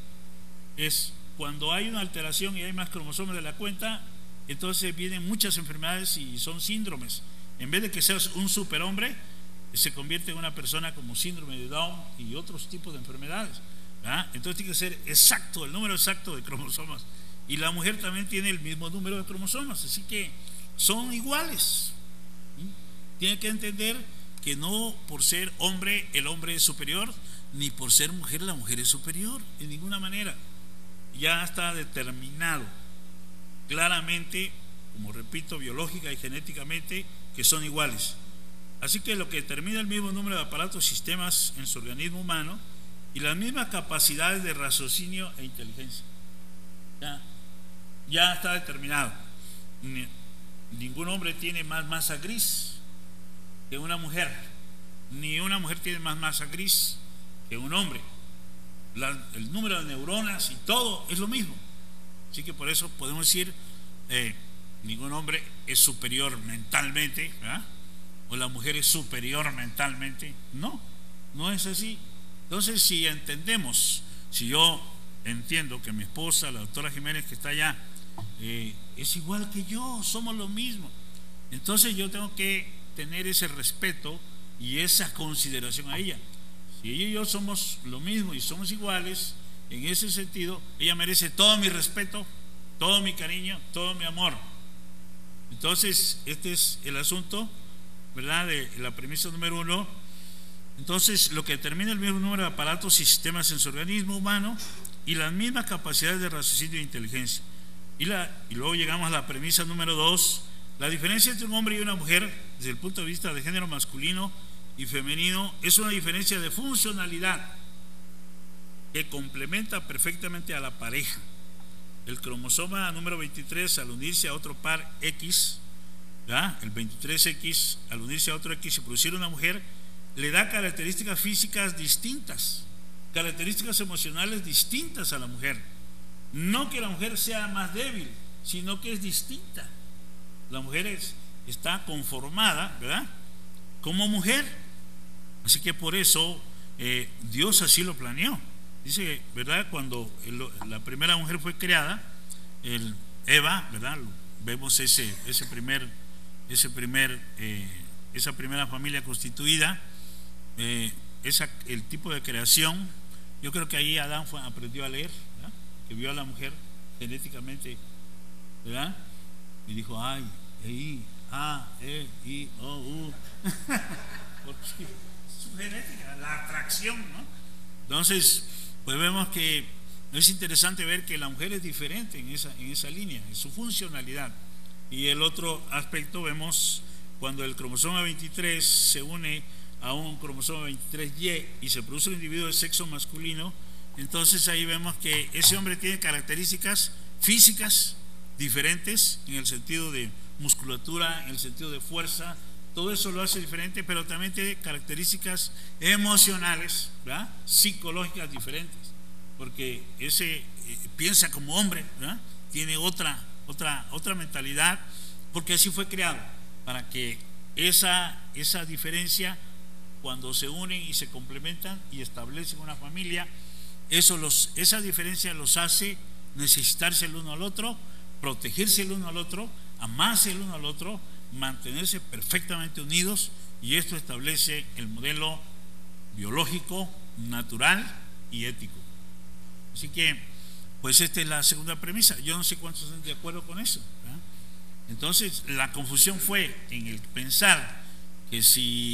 Es cuando hay una alteración y hay más cromosomas de la cuenta, entonces vienen muchas enfermedades y son síndromes. En vez de que seas un superhombre, se convierte en una persona como síndrome de Down y otros tipos de enfermedades, ¿verdad? Entonces tiene que ser exacto, el número exacto de cromosomas. Y la mujer también tiene el mismo número de cromosomas, así que son iguales. Tiene que entender que no por ser hombre el hombre es superior, ni por ser mujer la mujer es superior, de ninguna manera. Ya está determinado claramente, como repito, biológica y genéticamente, que son iguales. Así que lo que determina el mismo número de aparatos y sistemas en su organismo humano y las mismas capacidades de raciocinio e inteligencia. Ya, ya está determinado. Ni, ningún hombre tiene más masa gris que una mujer, ni una mujer tiene más masa gris que un hombre. La, el número de neuronas y todo es lo mismo. Así que por eso podemos decir, eh, ningún hombre es superior mentalmente, ¿verdad? O la mujer es superior mentalmente. No, no es así. Entonces, si entendemos, si yo entiendo que mi esposa, la doctora Jiménez, que está allá, eh, es igual que yo, somos lo mismo, entonces yo tengo que tener ese respeto y esa consideración a ella. Si ella y yo somos lo mismo y somos iguales, en ese sentido, ella merece todo mi respeto, todo mi cariño, todo mi amor. Entonces, este es el asunto, ¿verdad?, de la premisa número uno. Entonces, lo que determina el mismo número de aparatos y sistemas en su organismo humano y las mismas capacidades de raciocinio e inteligencia. Y, la, y luego llegamos a la premisa número dos: la diferencia entre un hombre y una mujer, desde el punto de vista de género masculino y femenino, es una diferencia de funcionalidad que complementa perfectamente a la pareja. El cromosoma número veintitrés, al unirse a otro par X, ¿verdad?, el veintitrés equis, al unirse a otro X y producir una mujer, le da características físicas distintas, características emocionales distintas a la mujer. No que la mujer sea más débil, sino que es distinta. La mujer es, está conformada, ¿verdad?, como mujer. Así que por eso eh, Dios así lo planeó. Dice, ¿verdad?, cuando el, la primera mujer fue creada, el Eva, ¿verdad?, vemos ese, ese primer, ese primer, eh, esa primera familia constituida, eh, esa, el tipo de creación. Yo creo que ahí Adán fue, aprendió a leer, ¿verdad?, que vio a la mujer genéticamente, ¿verdad?, y dijo, ay, I, A, E, I, O, U. Porque su genética, la atracción, ¿no? Entonces, pues vemos que es interesante ver que la mujer es diferente en esa, en esa línea, en su funcionalidad. Y el otro aspecto, vemos cuando el cromosoma veintitrés se une a un cromosoma veintitrés Y y se produce un individuo de sexo masculino, entonces ahí vemos que ese hombre tiene características físicas diferentes en el sentido de musculatura, en el sentido de fuerza, todo eso lo hace diferente, pero también tiene características emocionales, ¿verdad?, psicológicas diferentes, porque ese eh, piensa como hombre, ¿verdad?, tiene otra, otra, otra mentalidad, porque así fue creado, para que esa, esa diferencia, cuando se unen y se complementan y establecen una familia, eso los, esa diferencia los hace necesitarse el uno al otro, protegerse el uno al otro, amarse el uno al otro, mantenerse perfectamente unidos, y esto establece el modelo biológico, natural y ético. Así que, pues esta es la segunda premisa. Yo no sé cuántos están de acuerdo con eso, ¿verdad? Entonces, la confusión fue en el pensar que si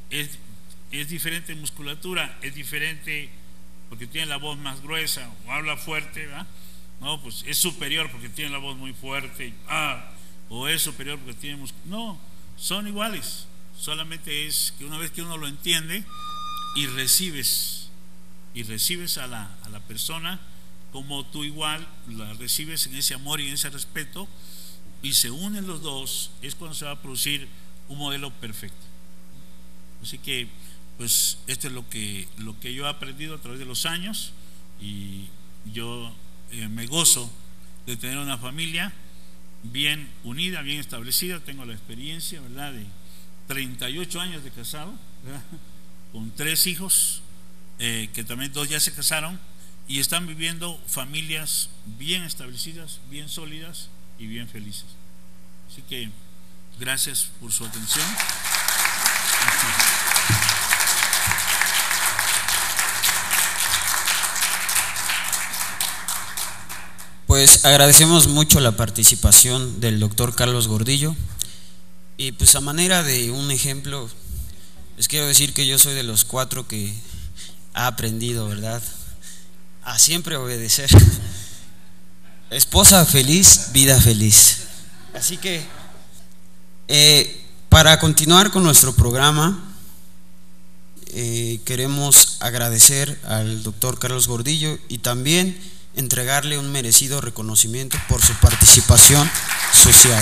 es, es diferente en musculatura, es diferente porque tiene la voz más gruesa o habla fuerte, ¿verdad? No, pues es superior porque tiene la voz muy fuerte, ah, o es superior porque tiene musculatura. No, son iguales, solamente es que una vez que uno lo entiende y recibes, y recibes a la, a la persona como tú igual la recibes en ese amor y en ese respeto, y se unen los dos, es cuando se va a producir un modelo perfecto. Así que pues esto es lo que, lo que yo he aprendido a través de los años, y yo eh, me gozo de tener una familia bien unida, bien establecida. Tengo la experiencia, ¿verdad?, de treinta y ocho años de casado, ¿verdad?, con tres hijos, eh, que también dos ya se casaron y están viviendo familias bien establecidas, bien sólidas y bien felices. Así que gracias por su atención. Pues agradecemos mucho la participación del doctor Carlos Gordillo, y pues a manera de un ejemplo les quiero decir que yo soy de los cuatro que ha aprendido, ¿verdad?, a siempre obedecer. Esposa feliz, vida feliz. Así que eh, para continuar con nuestro programa, eh, queremos agradecer al doctor Carlos Gordillo y también entregarle un merecido reconocimiento por su participación social.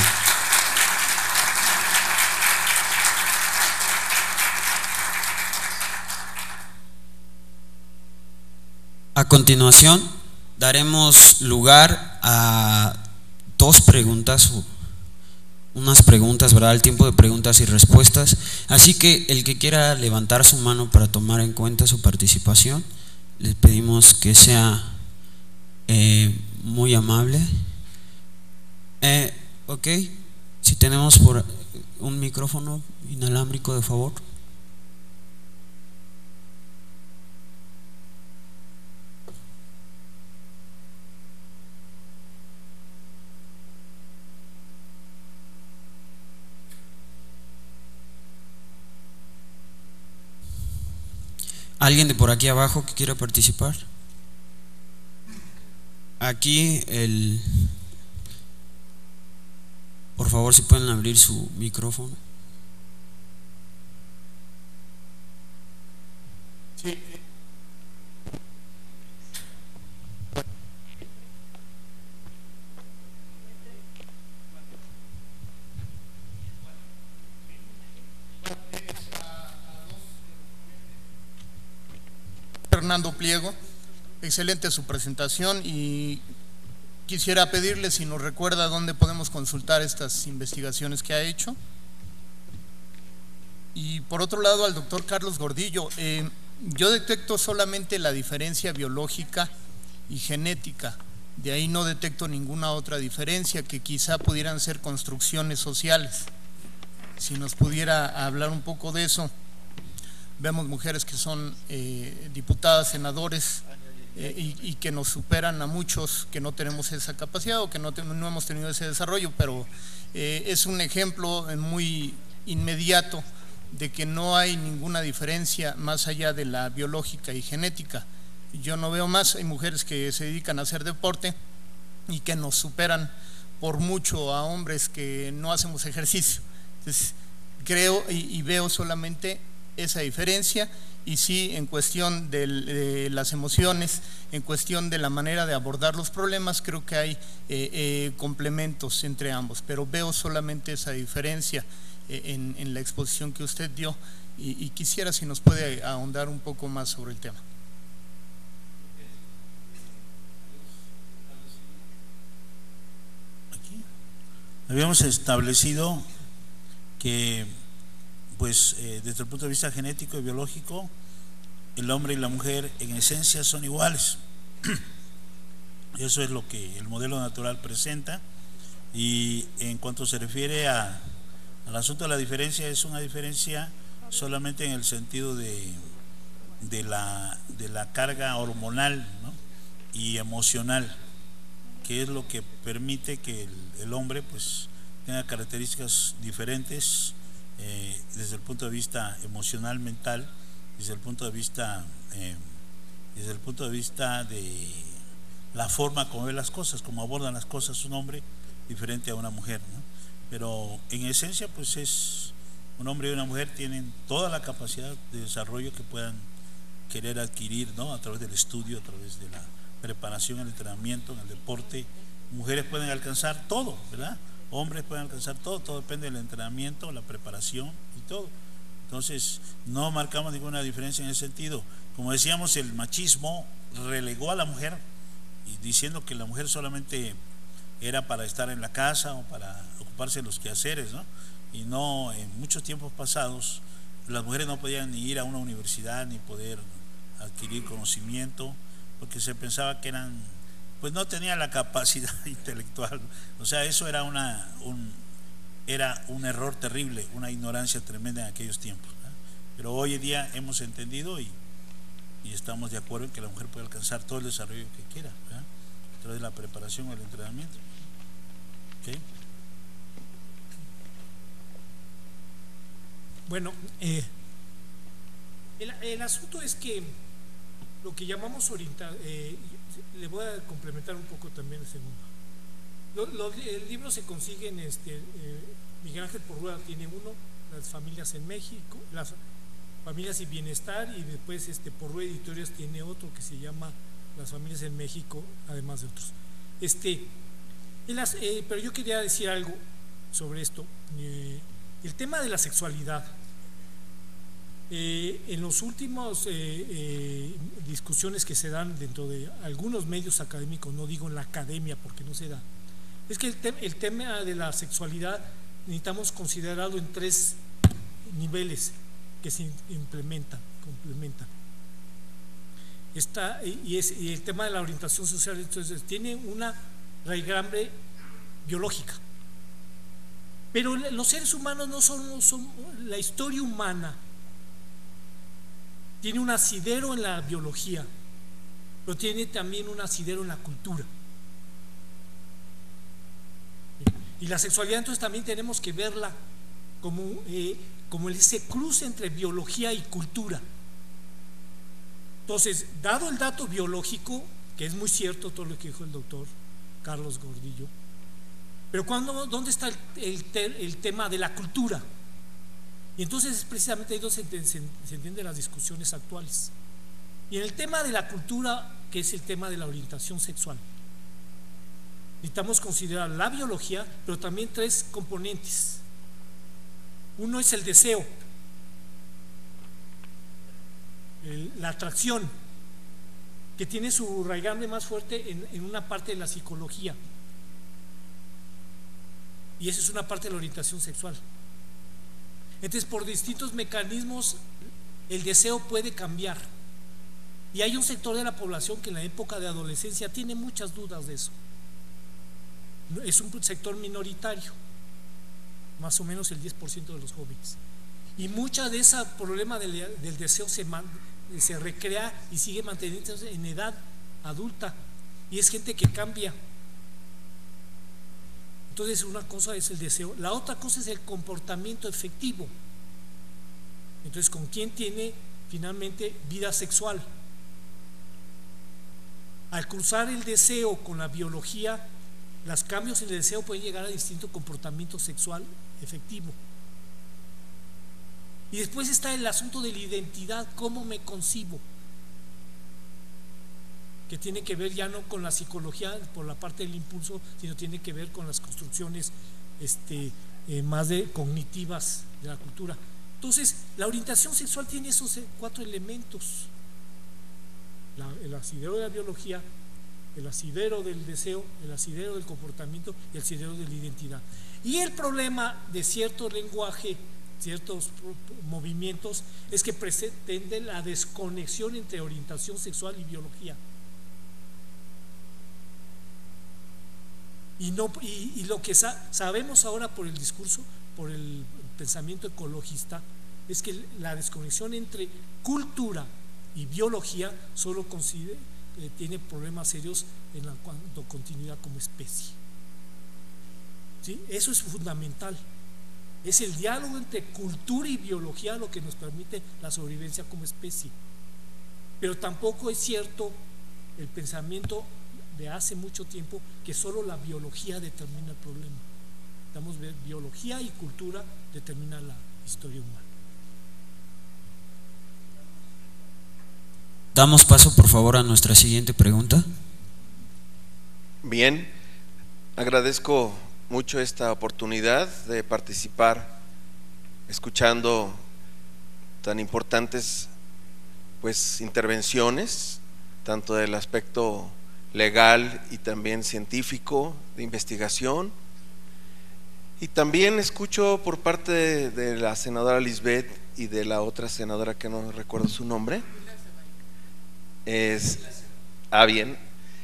A continuación, daremos lugar a dos preguntas, unas preguntas, ¿verdad?, el tiempo de preguntas y respuestas. Así que el que quiera levantar su mano para tomar en cuenta su participación, les pedimos que sea eh, muy amable. Eh, ok, si tenemos por un micrófono inalámbrico, de favor. ¿Alguien de por aquí abajo que quiera participar? Aquí el... Por favor, si pueden abrir su micrófono. Sí. Fernando Pliego, excelente su presentación, y quisiera pedirle si nos recuerda dónde podemos consultar estas investigaciones que ha hecho. Y por otro lado, al doctor Carlos Gordillo, eh, yo detecto solamente la diferencia biológica y genética, de ahí no detecto ninguna otra diferencia, que quizá pudieran ser construcciones sociales. Si nos pudiera hablar un poco de eso. Vemos mujeres que son eh, diputadas, senadores, eh, y, y que nos superan a muchos que no tenemos esa capacidad o que no, te, no hemos tenido ese desarrollo, pero eh, es un ejemplo muy inmediato de que no hay ninguna diferencia más allá de la biológica y genética. Yo no veo más, hay mujeres que se dedican a hacer deporte y que nos superan por mucho a hombres que no hacemos ejercicio. Entonces creo y, y veo solamente esa diferencia, y sí, en cuestión de, de las emociones, en cuestión de la manera de abordar los problemas, creo que hay eh, eh, complementos entre ambos, pero veo solamente esa diferencia eh, en, en la exposición que usted dio, y, y quisiera si nos puede ahondar un poco más sobre el tema. Aquí habíamos establecido que pues eh, desde el punto de vista genético y biológico, el hombre y la mujer en esencia son iguales. Eso es lo que el modelo natural presenta. Y en cuanto se refiere a, al asunto de la diferencia, es una diferencia solamente en el sentido de, de, la, de la carga hormonal, ¿no?, y emocional, que es lo que permite que el, el hombre pues tenga características diferentes eh, desde el punto de vista emocional, mental, desde el punto de vista eh, desde el punto de vista de la forma como ve las cosas, como abordan las cosas un hombre diferente a una mujer, ¿no? Pero en esencia pues es un hombre y una mujer tienen toda la capacidad de desarrollo que puedan querer adquirir, ¿no? A través del estudio, a través de la preparación, el entrenamiento, en el deporte. Mujeres pueden alcanzar todo, ¿verdad? Hombres pueden alcanzar todo, todo depende del entrenamiento, la preparación y todo. Entonces no marcamos ninguna diferencia en ese sentido. Como decíamos, el machismo relegó a la mujer y diciendo que la mujer solamente era para estar en la casa o para ocuparse de los quehaceres, ¿no? Y no, en muchos tiempos pasados las mujeres no podían ni ir a una universidad ni poder adquirir conocimiento porque se pensaba que eran, pues no tenían la capacidad intelectual. O sea, eso era una un, era un error terrible, una ignorancia tremenda en aquellos tiempos, ¿no? Pero hoy en día hemos entendido y, y estamos de acuerdo en que la mujer puede alcanzar todo el desarrollo que quiera, ¿verdad? A través de la preparación o el entrenamiento. ¿Okay? Bueno, eh, el, el asunto es que lo que llamamos orientar, eh, le voy a complementar un poco también el segundo. Lo, lo, el libro se consigue en este, eh, Miguel Ángel Porrueda tiene uno, Las familias en México, las familias y bienestar, y después este Porrueda Editoriales tiene otro que se llama Las familias en México, además de otros. Este, el, eh, pero yo quería decir algo sobre esto. Eh, El tema de la sexualidad, eh, en los últimos eh, eh, discusiones que se dan dentro de algunos medios académicos, no digo en la academia porque no se da, es que el, te el tema de la sexualidad necesitamos considerarlo en tres niveles que se implementan, complementan. Está, y, es, y el tema de la orientación social, entonces, tiene una raigambre biológica. Pero los seres humanos no son, son, la historia humana tiene un asidero en la biología, pero tiene también un asidero en la cultura. Y la sexualidad entonces también tenemos que verla como, eh, como ese cruce entre biología y cultura. Entonces, dado el dato biológico, que es muy cierto todo lo que dijo el doctor Carlos Gordillo, pero cuando, ¿dónde está el, el, el tema de la cultura? Y entonces es precisamente ahí donde se, se, se entienden las discusiones actuales. Y en el tema de la cultura, que es el tema de la orientación sexual, necesitamos considerar la biología, pero también tres componentes. Uno es el deseo, el, la atracción, que tiene su raigambre más fuerte en, en una parte de la psicología. Y esa es una parte de la orientación sexual. Entonces, por distintos mecanismos, el deseo puede cambiar. Y hay un sector de la población que en la época de adolescencia tiene muchas dudas de eso. Es un sector minoritario, más o menos el diez por ciento de los jóvenes. Y mucha de ese problema del, del deseo se, man, se recrea y sigue manteniéndose en edad adulta. Y es gente que cambia. Entonces, una cosa es el deseo, la otra cosa es el comportamiento efectivo. Entonces, ¿con quién tiene finalmente vida sexual? Al cruzar el deseo con la biología, los cambios en el deseo pueden llegar a distinto comportamiento sexual efectivo. Y después está el asunto de la identidad, cómo me concibo, que tiene que ver ya no con la psicología por la parte del impulso, sino tiene que ver con las construcciones este, eh, más de cognitivas de la cultura. Entonces, la orientación sexual tiene esos cuatro elementos: la, el asidero de la biología, el asidero del deseo, el asidero del comportamiento y el asidero de la identidad. Y el problema de cierto lenguaje, ciertos movimientos, es que pretende la desconexión entre orientación sexual y biología. Y, no, y, y lo que sa sabemos ahora por el discurso, por el pensamiento ecologista, es que la desconexión entre cultura y biología solo considera, eh, tiene problemas serios en la cuanto continuidad como especie. ¿Sí? Eso es fundamental. Es el diálogo entre cultura y biología lo que nos permite la sobrevivencia como especie. Pero tampoco es cierto el pensamiento de hace mucho tiempo que solo la biología determina el problema. Estamos viendo biología y cultura determinan la historia humana. Damos paso, por favor, a nuestra siguiente pregunta. Bien, agradezco mucho esta oportunidad de participar escuchando tan importantes pues intervenciones, tanto del aspecto legal y también científico de investigación, y también escucho por parte de, de la senadora Lisbeth y de la otra senadora que no recuerdo su nombre. Es, ah bien,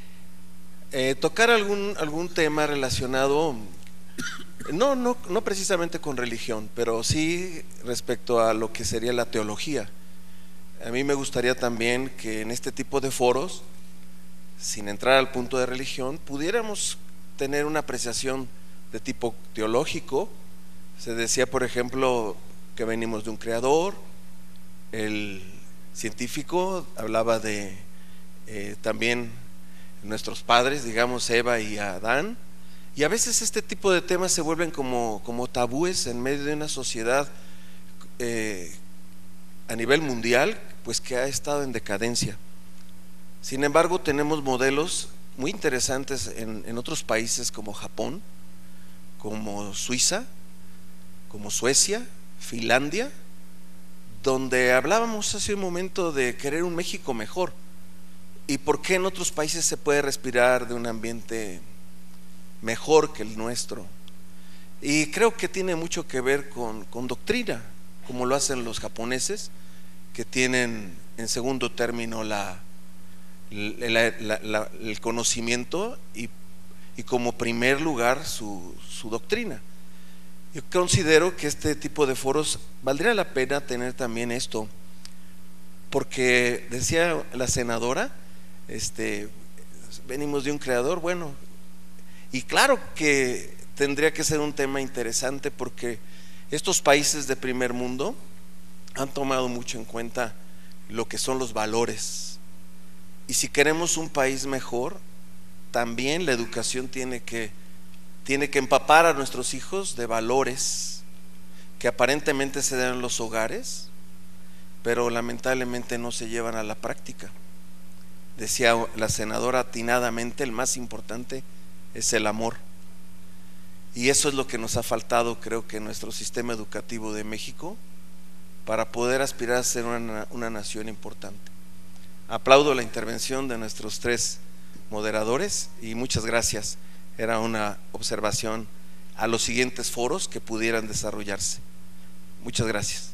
eh, tocar algún algún tema relacionado, no no no precisamente con religión, pero sí respecto a lo que sería la teología. A mí me gustaría también que en este tipo de foros, sin entrar al punto de religión, pudiéramos tener una apreciación de tipo teológico. Se decía, por ejemplo, que venimos de un creador. El científico hablaba de eh, también nuestros padres, digamos Eva y Adán, y a veces este tipo de temas se vuelven como, como tabúes en medio de una sociedad eh, a nivel mundial, pues que ha estado en decadencia. Sin embargo, tenemos modelos muy interesantes en, en otros países como Japón, como Suiza, como Suecia, Finlandia, donde hablábamos hace un momento de querer un México mejor, y por qué en otros países se puede respirar de un ambiente mejor que el nuestro. Y creo que tiene mucho que ver con, con doctrina, como lo hacen los japoneses, que tienen en segundo término la, la, la, la, el conocimiento y, y como primer lugar su, su doctrina. Yo considero que este tipo de foros valdría la pena tener también esto, porque decía la senadora, este, venimos de un creador, bueno, y claro que tendría que ser un tema interesante, porque estos países de primer mundo han tomado mucho en cuenta lo que son los valores, y si queremos un país mejor, también la educación tiene que tiene que empapar a nuestros hijos de valores que aparentemente se dan en los hogares, pero lamentablemente no se llevan a la práctica. Decía la senadora atinadamente, el más importante es el amor, y eso es lo que nos ha faltado, creo que en nuestro sistema educativo de México, para poder aspirar a ser una, una nación importante. Aplaudo la intervención de nuestros tres moderadores y muchas gracias. Era una observación a los siguientes foros que pudieran desarrollarse. Muchas gracias.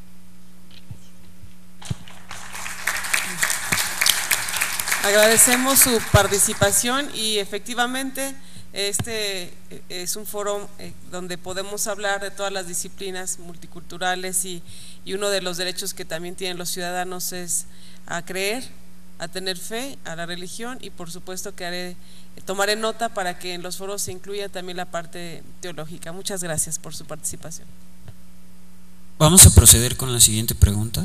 Agradecemos su participación y efectivamente este es un foro donde podemos hablar de todas las disciplinas multiculturales y, y uno de los derechos que también tienen los ciudadanos es a creer, a tener fe, a la religión, y por supuesto que haré, tomaré nota para que en los foros se incluya también la parte teológica. Muchas gracias por su participación. Vamos a proceder con la siguiente pregunta.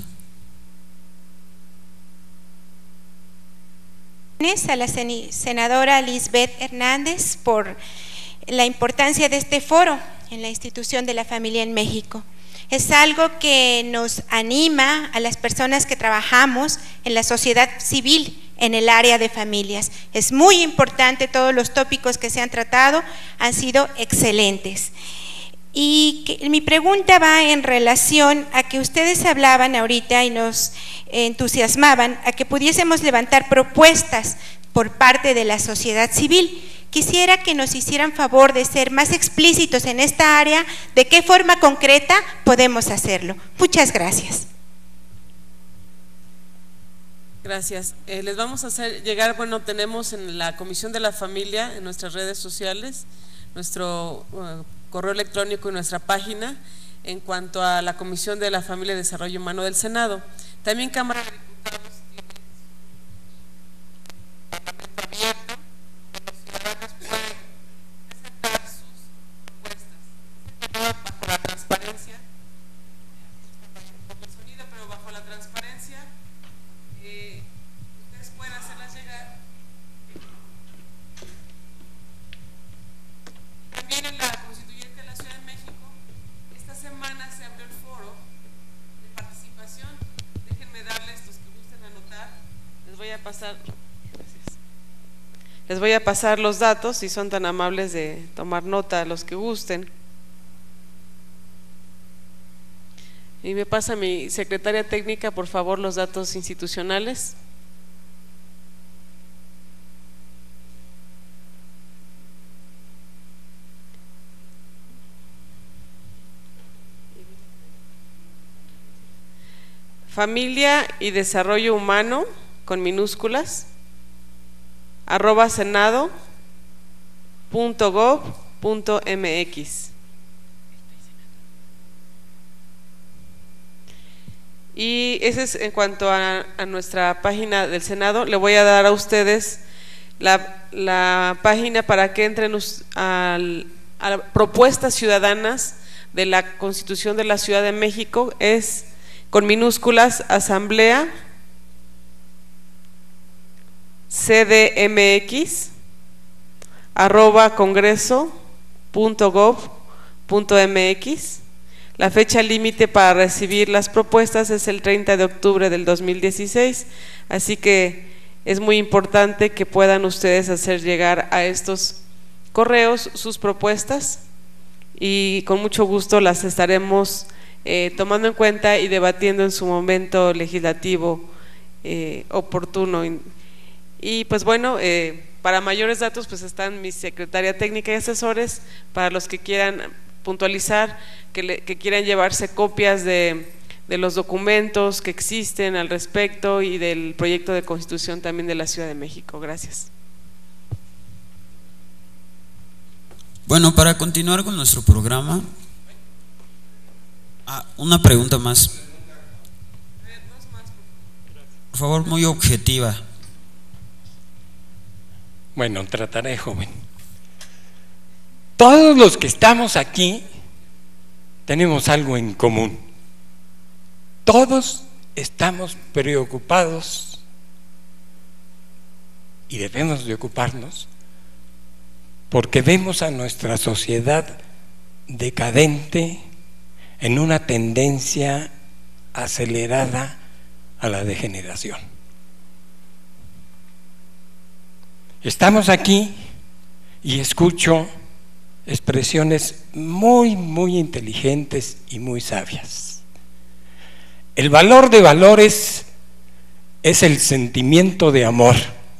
A la senadora Lisbeth Hernández por la importancia de este foro en la institución de la familia en México. Es algo que nos anima a las personas que trabajamos en la sociedad civil en el área de familias. Es muy importante, todos los tópicos que se han tratado han sido excelentes. Y que, mi pregunta va en relación a que ustedes hablaban ahorita y nos entusiasmaban a que pudiésemos levantar propuestas por parte de la sociedad civil. Quisiera que nos hicieran favor de ser más explícitos en esta área, de qué forma concreta podemos hacerlo. Muchas gracias. Gracias. Eh, les vamos a hacer llegar, bueno, tenemos en la Comisión de la Familia, en nuestras redes sociales, nuestro uh, correo electrónico y nuestra página en cuanto a la Comisión de la Familia y Desarrollo Humano del Senado. También Cámara de Diputados tiene parlamento abierto, donde los ciudadanos pueden presentar sus propuestas, bajo la transparencia pasar, les voy a pasar los datos, si son tan amables de tomar nota los que gusten. Y me pasa mi secretaria técnica, por favor, los datos institucionales. Familia y Desarrollo Humano, con minúsculas, arroba senado punto gov punto mx. Y ese es en cuanto a, a nuestra página del Senado. Le voy a dar a ustedes la, la página para que entren a, a propuestas ciudadanas de la Constitución de la Ciudad de México. Es con minúsculas asamblea c d m x arroba congreso punto gov punto mx. La fecha límite para recibir las propuestas es el treinta de octubre del dos mil dieciséis, así que es muy importante que puedan ustedes hacer llegar a estos correos sus propuestas y con mucho gusto las estaremos eh, tomando en cuenta y debatiendo en su momento legislativo eh, oportuno. Y pues bueno, eh, para mayores datos pues están mi secretaria técnica y asesores para los que quieran puntualizar, que, le, que quieran llevarse copias de, de los documentos que existen al respecto y del proyecto de constitución también de la Ciudad de México. Gracias. Bueno, para continuar con nuestro programa, ah, una pregunta más. Por favor, muy objetiva. Bueno, trataré, joven. Todos los que estamos aquí tenemos algo en común. Todos estamos preocupados y debemos de ocuparnos porque vemos a nuestra sociedad decadente en una tendencia acelerada a la degeneración. Estamos aquí y escucho expresiones muy, muy inteligentes y muy sabias. El valor de valores es el sentimiento de amor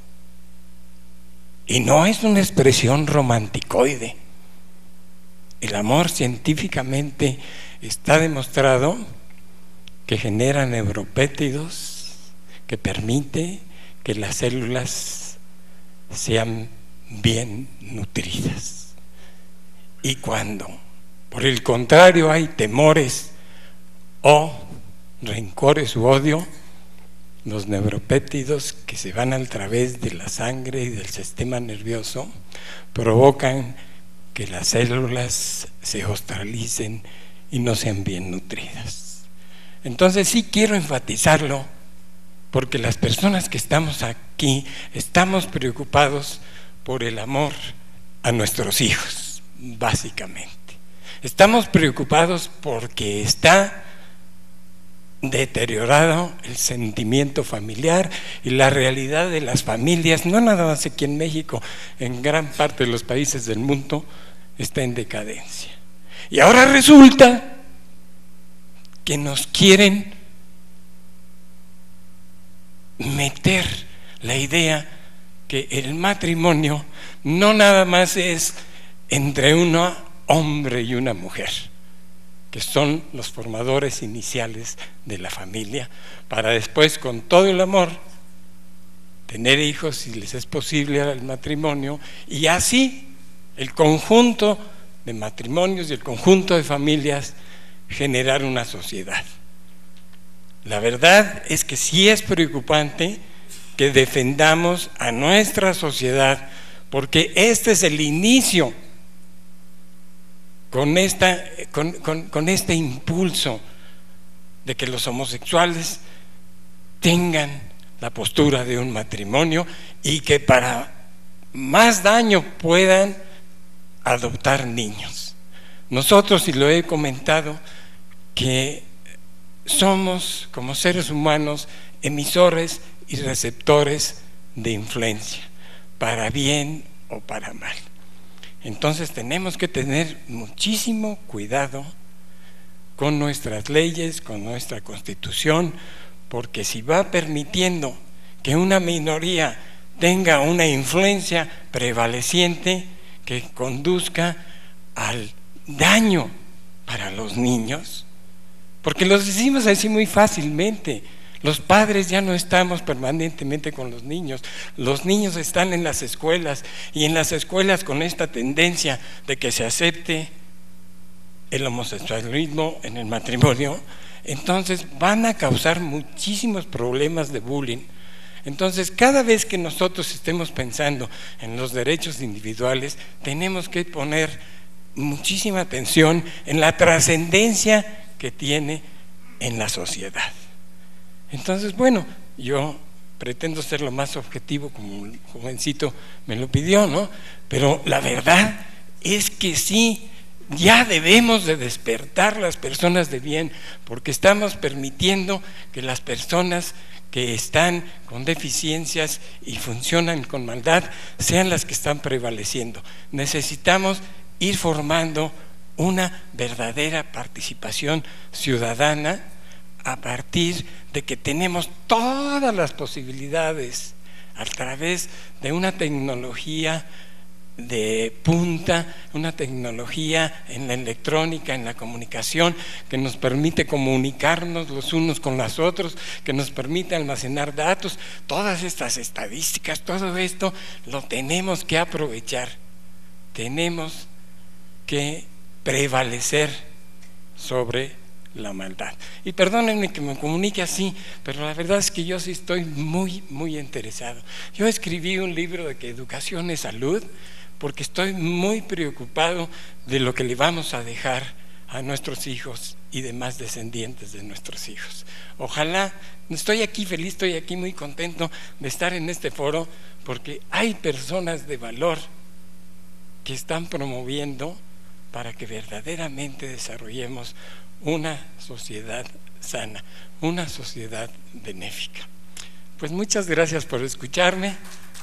y no es una expresión romanticoide. El amor científicamente está demostrado que genera neuropéptidos, que permite que las células sean bien nutridas. Y cuando, por el contrario, hay temores o rencores u odio, los neuropéptidos que se van a través de la sangre y del sistema nervioso provocan que las células se hostilicen y no sean bien nutridas. Entonces sí quiero enfatizarlo, porque las personas que estamos aquí estamos preocupados por el amor a nuestros hijos. Básicamente estamos preocupados porque está deteriorado el sentimiento familiar y la realidad de las familias, no nada más aquí en México, en gran parte de los países del mundo está en decadencia. Y ahora resulta que nos quieren meter la idea que el matrimonio no nada más es entre un hombre y una mujer, que son los formadores iniciales de la familia, para después, con todo el amor, tener hijos si les es posible al matrimonio, y así el conjunto de matrimonios y el conjunto de familias generar una sociedad. La verdad es que sí es preocupante que defendamos a nuestra sociedad, porque este es el inicio con, esta, con, con, con este impulso de que los homosexuales tengan la postura de un matrimonio y que para más daño puedan adoptar niños. Nosotros, y lo he comentado, que somos como seres humanos emisores y receptores de influencia, para bien o para mal. Entonces tenemos que tener muchísimo cuidado con nuestras leyes, con nuestra Constitución, porque si va permitiendo que una minoría tenga una influencia prevaleciente que conduzca al daño para los niños, porque los decimos así muy fácilmente, los padres ya no estamos permanentemente con los niños, los niños están en las escuelas, y en las escuelas con esta tendencia de que se acepte el homosexualismo en el matrimonio, entonces van a causar muchísimos problemas de bullying. Entonces, cada vez que nosotros estemos pensando en los derechos individuales, tenemos que poner muchísima atención en la trascendencia que tiene en la sociedad. Entonces, bueno, yo pretendo ser lo más objetivo, como el jovencito me lo pidió, ¿no? Pero la verdad es que sí, ya debemos de despertar las personas de bien, porque estamos permitiendo que las personas que están con deficiencias y funcionan con maldad sean las que están prevaleciendo. Necesitamos ir formando una verdadera participación ciudadana a partir de que tenemos todas las posibilidades a través de una tecnología de punta, una tecnología en la electrónica, en la comunicación, que nos permite comunicarnos los unos con los otros, que nos permite almacenar datos. Todas estas estadísticas, todo esto lo tenemos que aprovechar, tenemos que prevalecer sobre la maldad. Y perdónenme que me comunique así, pero la verdad es que yo sí estoy muy, muy interesado. Yo escribí un libro de que educación es salud, porque estoy muy preocupado de lo que le vamos a dejar a nuestros hijos y demás descendientes de nuestros hijos. Ojalá, estoy aquí feliz, estoy aquí muy contento de estar en este foro, porque hay personas de valor que están promoviendo para que verdaderamente desarrollemos una sociedad sana, una sociedad benéfica. Pues muchas gracias por escucharme.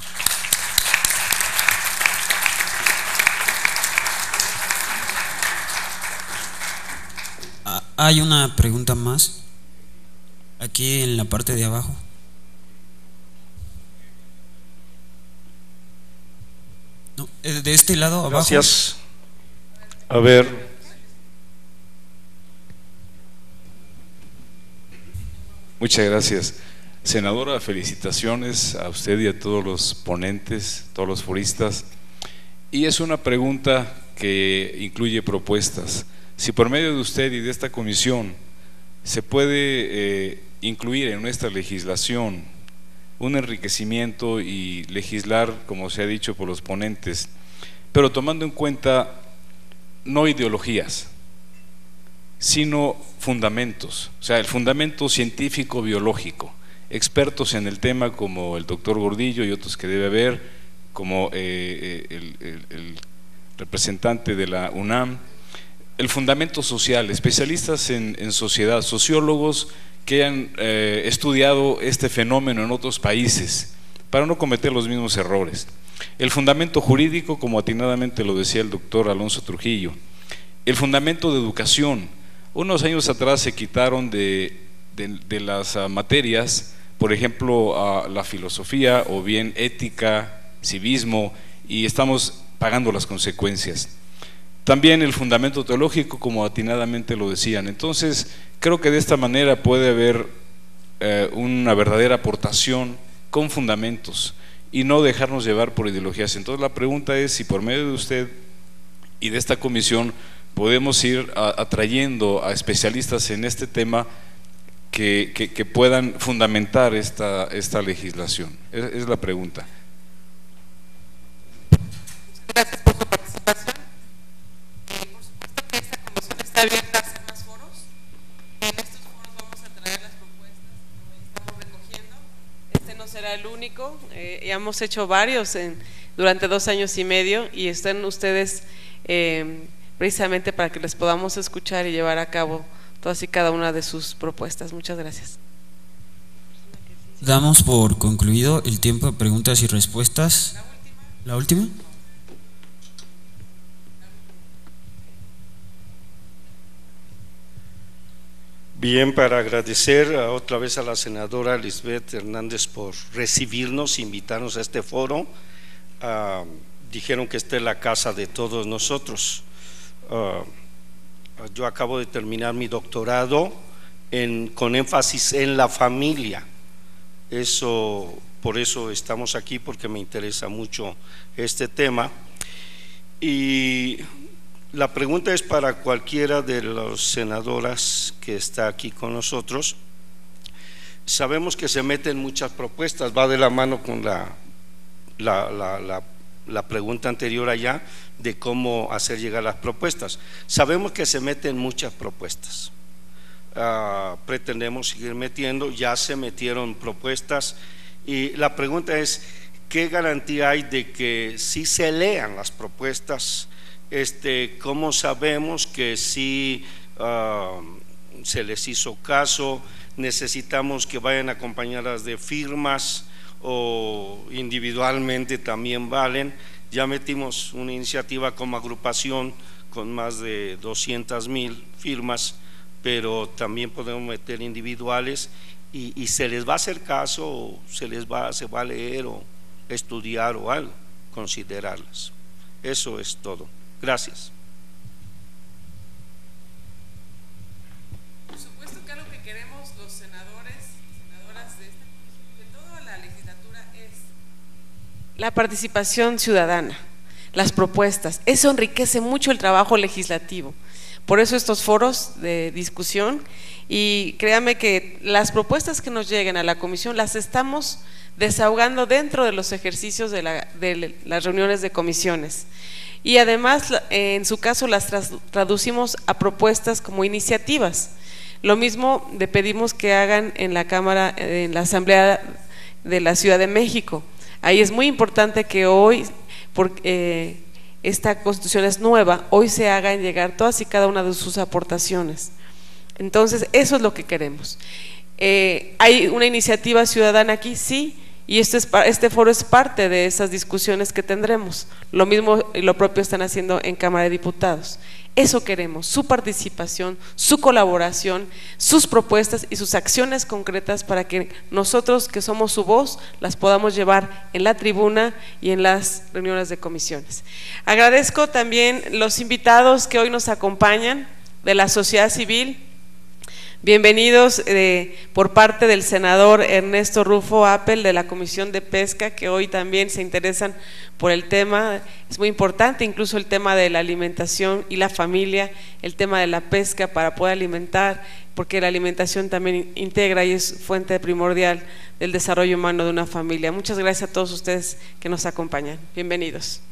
Hay una pregunta más aquí en la parte de abajo. No, de este lado abajo. Gracias. A ver. Muchas gracias. Senadora, felicitaciones a usted y a todos los ponentes, todos los foristas. Y es una pregunta que incluye propuestas. Si por medio de usted y de esta comisión se puede eh, incluir en nuestra legislación un enriquecimiento y legislar, como se ha dicho por los ponentes, pero tomando en cuenta no ideologías, sino fundamentos, o sea, el fundamento científico biológico, expertos en el tema como el doctor Gordillo y otros que debe haber, como eh, el, el, el representante de la UNAM, el fundamento social, especialistas en, en sociedad, sociólogos que han eh, estudiado este fenómeno en otros países para no cometer los mismos errores. El fundamento jurídico, como atinadamente lo decía el doctor Alonso Trujillo. El fundamento de educación. Unos años atrás se quitaron de, de, de las uh, materias, por ejemplo, uh, la filosofía o bien ética, civismo, y estamos pagando las consecuencias. También el fundamento teológico, como atinadamente lo decían. Entonces, creo que de esta manera puede haber eh, una verdadera aportación con fundamentos y no dejarnos llevar por ideologías. Entonces, la pregunta es si por medio de usted y de esta comisión podemos ir a, atrayendo a especialistas en este tema que, que, que puedan fundamentar esta, esta legislación. Es, es la pregunta. Gracias por su participación. Eh, por supuesto que esta comisión está abierta a hacer más foros. En estos foros vamos a traer las propuestas que estamos recogiendo. Este no será el único. Eh, ya hemos hecho varios en, durante dos años y medio y están ustedes eh, precisamente para que les podamos escuchar y llevar a cabo todas y cada una de sus propuestas. Muchas gracias. Damos por concluido el tiempo de preguntas y respuestas. ¿La última? Bien, para agradecer otra vez a la senadora Lisbeth Hernández por recibirnos, invitarnos a este foro. Uh, dijeron que esta es la casa de todos nosotros. Uh, yo acabo de terminar mi doctorado en, con énfasis en la familia. Eso, por eso estamos aquí, porque me interesa mucho este tema. Y la pregunta es para cualquiera de las senadoras que está aquí con nosotros. Sabemos que se meten muchas propuestas, va de la mano con la, la, la, la, la pregunta anterior allá de cómo hacer llegar las propuestas. Sabemos que se meten muchas propuestas. Uh, pretendemos seguir metiendo, ya se metieron propuestas y la pregunta es: ¿qué garantía hay de que sí se lean las propuestas? Este, ¿cómo sabemos que sí uh, se les hizo caso? Necesitamos que vayan acompañadas de firmas o individualmente también valen. Ya metimos una iniciativa como agrupación con más de doscientas mil firmas, pero también podemos meter individuales y, y se les va a hacer caso, o se les va, se va a leer o estudiar o algo, considerarlas. Eso es todo. Gracias. Por supuesto que algo que queremos los senadores y senadoras de, esta, de toda la legislatura es la participación ciudadana, las propuestas. Eso enriquece mucho el trabajo legislativo. Por eso estos foros de discusión, y créanme que las propuestas que nos lleguen a la comisión las estamos desahogando dentro de los ejercicios de, la, de las reuniones de comisiones, y además en su caso las traducimos a propuestas como iniciativas. Lo mismo le pedimos que hagan en la Cámara, en la Asamblea de la Ciudad de México. Ahí es muy importante que hoy, porque eh, esta constitución es nueva, hoy se hagan llegar todas y cada una de sus aportaciones. Entonces eso es lo que queremos. Eh, ¿Hay una iniciativa ciudadana aquí? Sí, y este, es, este foro es parte de esas discusiones que tendremos. Lo mismo y lo propio están haciendo en Cámara de Diputados. Eso queremos, su participación, su colaboración, sus propuestas y sus acciones concretas para que nosotros, que somos su voz, las podamos llevar en la tribuna y en las reuniones de comisiones. Agradezco también los invitados que hoy nos acompañan de la sociedad civil. Bienvenidos eh, por parte del senador Ernesto Rufo Appel de la Comisión de Pesca, que hoy también se interesan por el tema. Es muy importante incluso el tema de la alimentación y la familia, el tema de la pesca para poder alimentar, porque la alimentación también integra y es fuente primordial del desarrollo humano de una familia. Muchas gracias a todos ustedes que nos acompañan. Bienvenidos.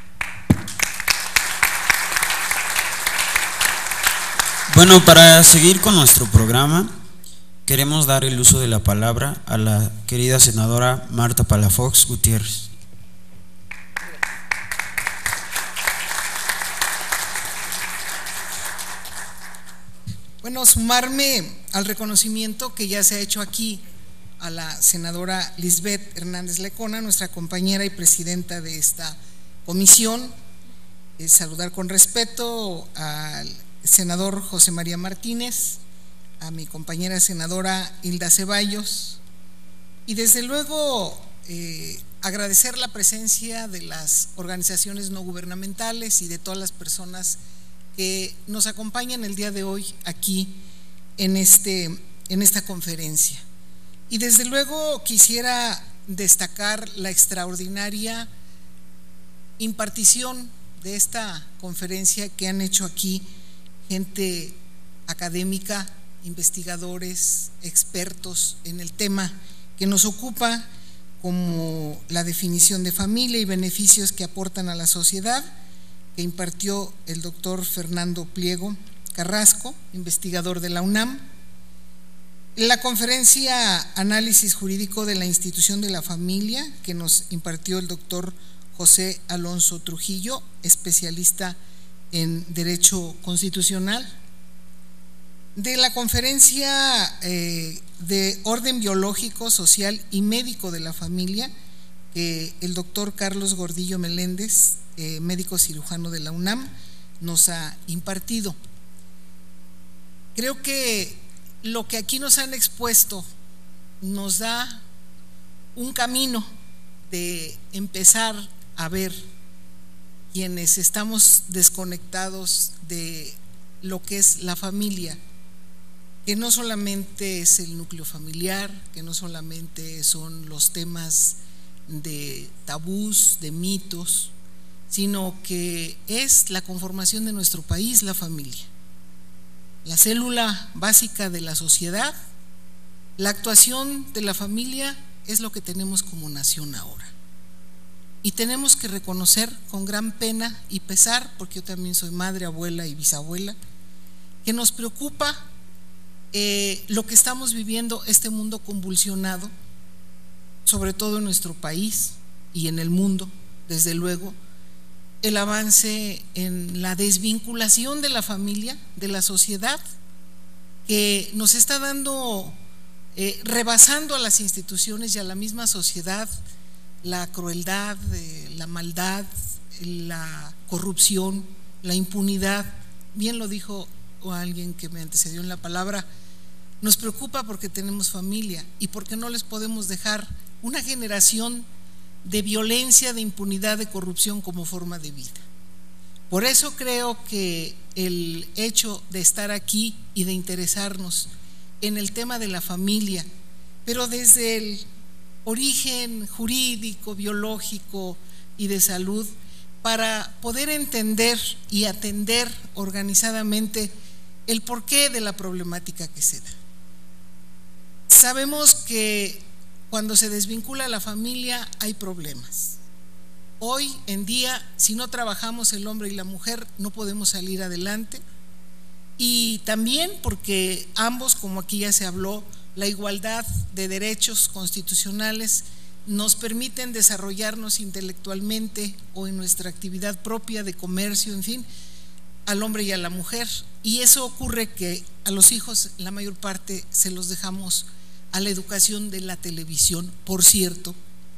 Bueno, para seguir con nuestro programa, queremos dar el uso de la palabra a la querida senadora Marta Palafox Gutiérrez. Bueno, sumarme al reconocimiento que ya se ha hecho aquí a la senadora Lisbeth Hernández Lecona, nuestra compañera y presidenta de esta comisión. Eh, saludar con respeto al senador José María Martínez, a mi compañera senadora Hilda Ceballos, y desde luego eh, agradecer la presencia de las organizaciones no gubernamentales y de todas las personas que nos acompañan el día de hoy aquí en, este, en esta conferencia. Y desde luego quisiera destacar la extraordinaria impartición de esta conferencia que han hecho aquí gente académica, investigadores, expertos en el tema que nos ocupa, como la definición de familia y beneficios que aportan a la sociedad, que impartió el doctor Fernando Pliego Carrasco, investigador de la UNAM. La conferencia Análisis Jurídico de la Institución de la Familia, que nos impartió el doctor José Alonso Trujillo, especialista en Derecho Constitucional. de la conferencia eh, de orden biológico, social y médico de la familia que el doctor Carlos Gordillo Meléndez, eh, médico cirujano de la UNAM, nos ha impartido. Creo que lo que aquí nos han expuesto nos da un camino de empezar a ver quienes estamos desconectados de lo que es la familia, que no solamente es el núcleo familiar, que no solamente son los temas de tabús, de mitos, sino que es la conformación de nuestro país, la familia, la célula básica de la sociedad. La actuación de la familia es lo que tenemos como nación ahora, y tenemos que reconocer con gran pena y pesar, porque yo también soy madre, abuela y bisabuela, que nos preocupa eh, lo que estamos viviendo, este mundo convulsionado, sobre todo en nuestro país y en el mundo, desde luego, el avance en la desvinculación de la familia, de la sociedad, que nos está dando, eh, rebasando a las instituciones y a la misma sociedad, la crueldad, eh, la maldad, la corrupción, la impunidad. Bien lo dijo alguien que me antecedió en la palabra, nos preocupa porque tenemos familia y porque no les podemos dejar una generación de violencia, de impunidad, de corrupción como forma de vida. Por eso creo que el hecho de estar aquí y de interesarnos en el tema de la familia, pero desde el origen jurídico, biológico y de salud, para poder entender y atender organizadamente el porqué de la problemática que se da. Sabemos que cuando se desvincula la familia hay problemas. Hoy en día, si no trabajamos el hombre y la mujer, no podemos salir adelante. Y también porque ambos, como aquí ya se habló, la igualdad de derechos constitucionales nos permiten desarrollarnos intelectualmente o en nuestra actividad propia de comercio, en fin, al hombre y a la mujer. Y eso ocurre que a los hijos la mayor parte se los dejamos a la educación de la televisión, por cierto,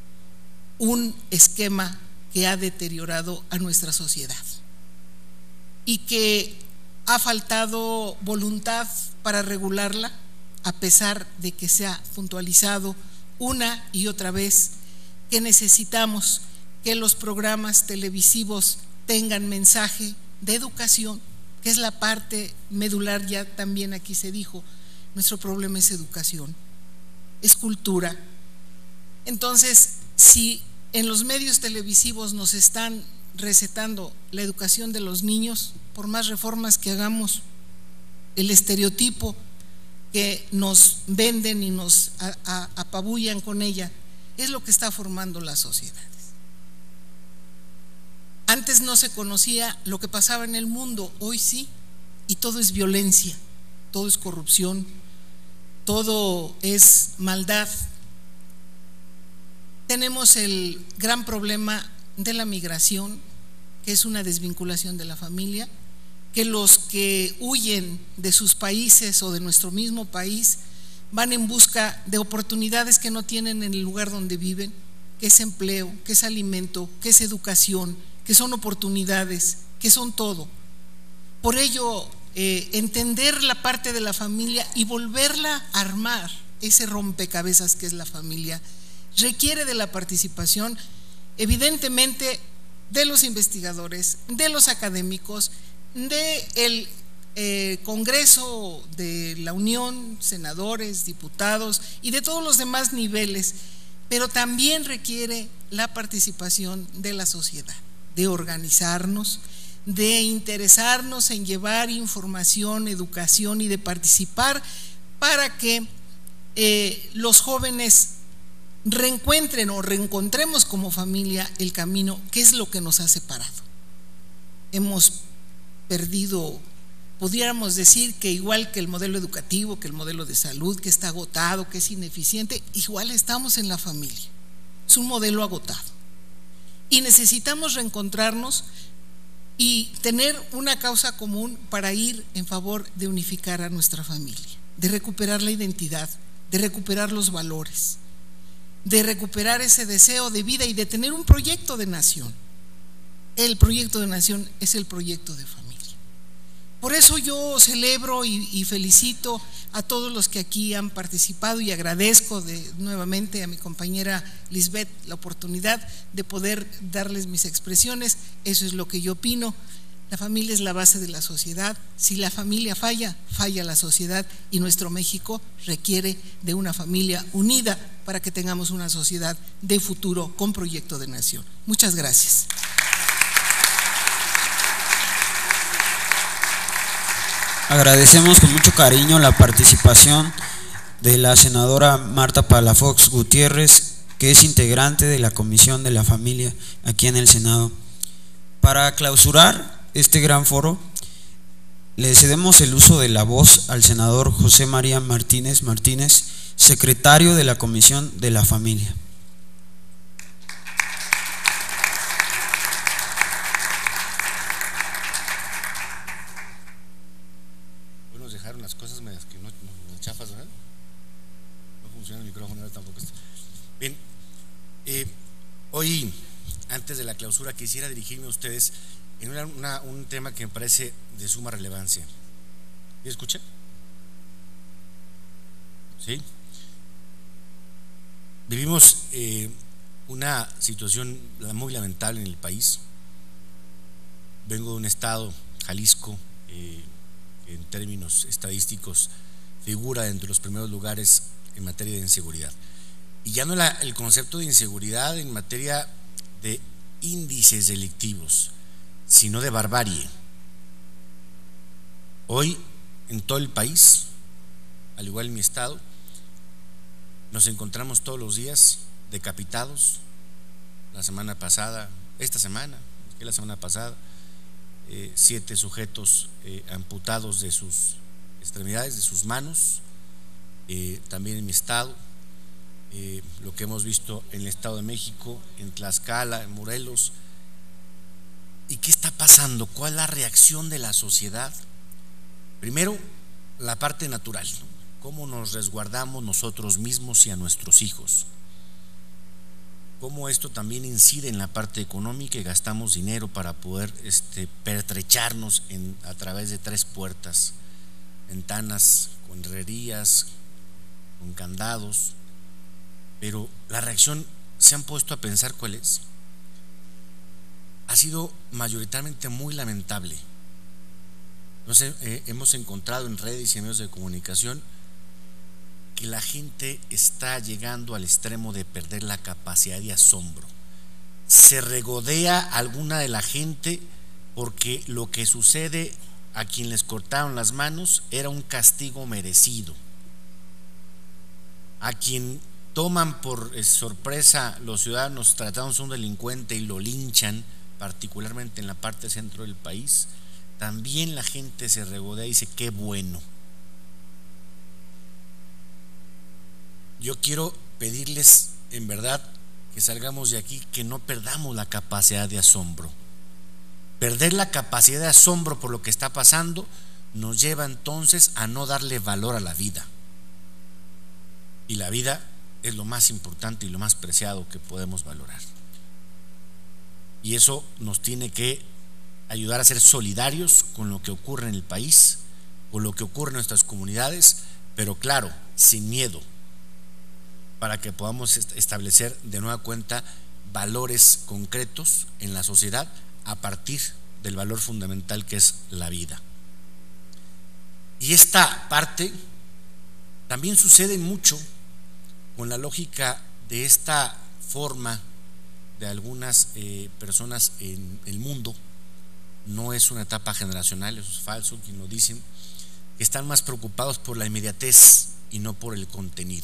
un esquema que ha deteriorado a nuestra sociedad y que ha faltado voluntad para regularla, a pesar de que se ha puntualizado una y otra vez que necesitamos que los programas televisivos tengan mensaje de educación, que es la parte medular. Ya también aquí se dijo, nuestro problema es educación, es cultura. Entonces, si en los medios televisivos nos están recetando la educación de los niños, por más reformas que hagamos, el estereotipo que nos venden y nos a, a, apabullan con ella, es lo que está formando las sociedades. Antes no se conocía lo que pasaba en el mundo, hoy sí, y todo es violencia, todo es corrupción, todo es maldad. Tenemos el gran problema de la migración, que es una desvinculación de la familia, que los que huyen de sus países o de nuestro mismo país van en busca de oportunidades que no tienen en el lugar donde viven, que es empleo, que es alimento, que es educación, que son oportunidades, que son todo. Por ello, eh, entender la parte de la familia y volverla a armar, ese rompecabezas que es la familia, requiere de la participación, evidentemente, de los investigadores, de los académicos, del eh, Congreso de la Unión, senadores, diputados y de todos los demás niveles, pero también requiere la participación de la sociedad, de organizarnos, de interesarnos en llevar información, educación y de participar para que eh, los jóvenes reencuentren o reencontremos como familia el camino, que es lo que nos ha separado. Hemos perdido, pudiéramos decir que igual que el modelo educativo, que el modelo de salud, que está agotado, que es ineficiente, igual estamos en la familia. Es un modelo agotado y necesitamos reencontrarnos y tener una causa común para ir en favor de unificar a nuestra familia, de recuperar la identidad, de recuperar los valores, de recuperar ese deseo de vida y de tener un proyecto de nación. El proyecto de nación es el proyecto de familia. Por eso yo celebro y, y felicito a todos los que aquí han participado y agradezco de, nuevamente a mi compañera Lisbeth la oportunidad de poder darles mis expresiones. Eso es lo que yo opino. La familia es la base de la sociedad. Si la familia falla, falla la sociedad, y nuestro México requiere de una familia unida para que tengamos una sociedad de futuro con proyecto de nación. Muchas gracias. Agradecemos con mucho cariño la participación de la senadora Marta Palafox Gutiérrez, que es integrante de la Comisión de la Familia aquí en el Senado. Para clausurar este gran foro, le cedemos el uso de la voz al senador José María Martínez Martínez, secretario de la Comisión de la Familia. Las cosas medias que no, no chafas, ¿verdad? No funciona el micrófono, tampoco está. Bien, eh, hoy, antes de la clausura, quisiera dirigirme a ustedes en una, una, un tema que me parece de suma relevancia. ¿Me escucha? ¿Sí? Vivimos eh, una situación muy lamentable en el país. Vengo de un estado, Jalisco, eh, en términos estadísticos figura entre los primeros lugares en materia de inseguridad, y ya no la, el concepto de inseguridad en materia de índices delictivos, sino de barbarie. Hoy en todo el país, al igual en mi estado, nos encontramos todos los días decapitados. La semana pasada, esta semana, la semana pasada Eh, siete sujetos eh, amputados de sus extremidades, de sus manos, eh, también en mi estado, eh, lo que hemos visto en el Estado de México, en Tlaxcala, en Morelos. ¿Y qué está pasando? ¿Cuál es la reacción de la sociedad? Primero, la parte natural, ¿no? ¿Cómo nos resguardamos nosotros mismos y a nuestros hijos? Cómo esto también incide en la parte económica, y gastamos dinero para poder este, pertrecharnos en, a través de tres puertas, ventanas, con herrerías, con candados. Pero la reacción, ¿se han puesto a pensar cuál es? Ha sido mayoritariamente muy lamentable. Entonces, eh, hemos encontrado en redes y en medios de comunicación que la gente está llegando al extremo de perder la capacidad de asombro. Se regodea alguna de la gente porque lo que sucede a quien les cortaron las manos era un castigo merecido. A quien toman por sorpresa los ciudadanos tratándose de un delincuente y lo linchan, particularmente en la parte centro del país, también la gente se regodea y dice: qué bueno. Yo quiero pedirles en verdad que salgamos de aquí, que no perdamos la capacidad de asombro. Perder la capacidad de asombro por lo que está pasando nos lleva entonces a no darle valor a la vida. Y la vida es lo más importante y lo más preciado que podemos valorar. Y eso nos tiene que ayudar a ser solidarios con lo que ocurre en el país, con lo que ocurre en nuestras comunidades, pero claro, sin miedo, para que podamos establecer de nueva cuenta valores concretos en la sociedad a partir del valor fundamental que es la vida. Y esta parte también sucede mucho con la lógica de esta forma de algunas eh, personas en el mundo. No es una etapa generacional, eso es falso, quien lo dicen, que están más preocupados por la inmediatez y no por el contenido.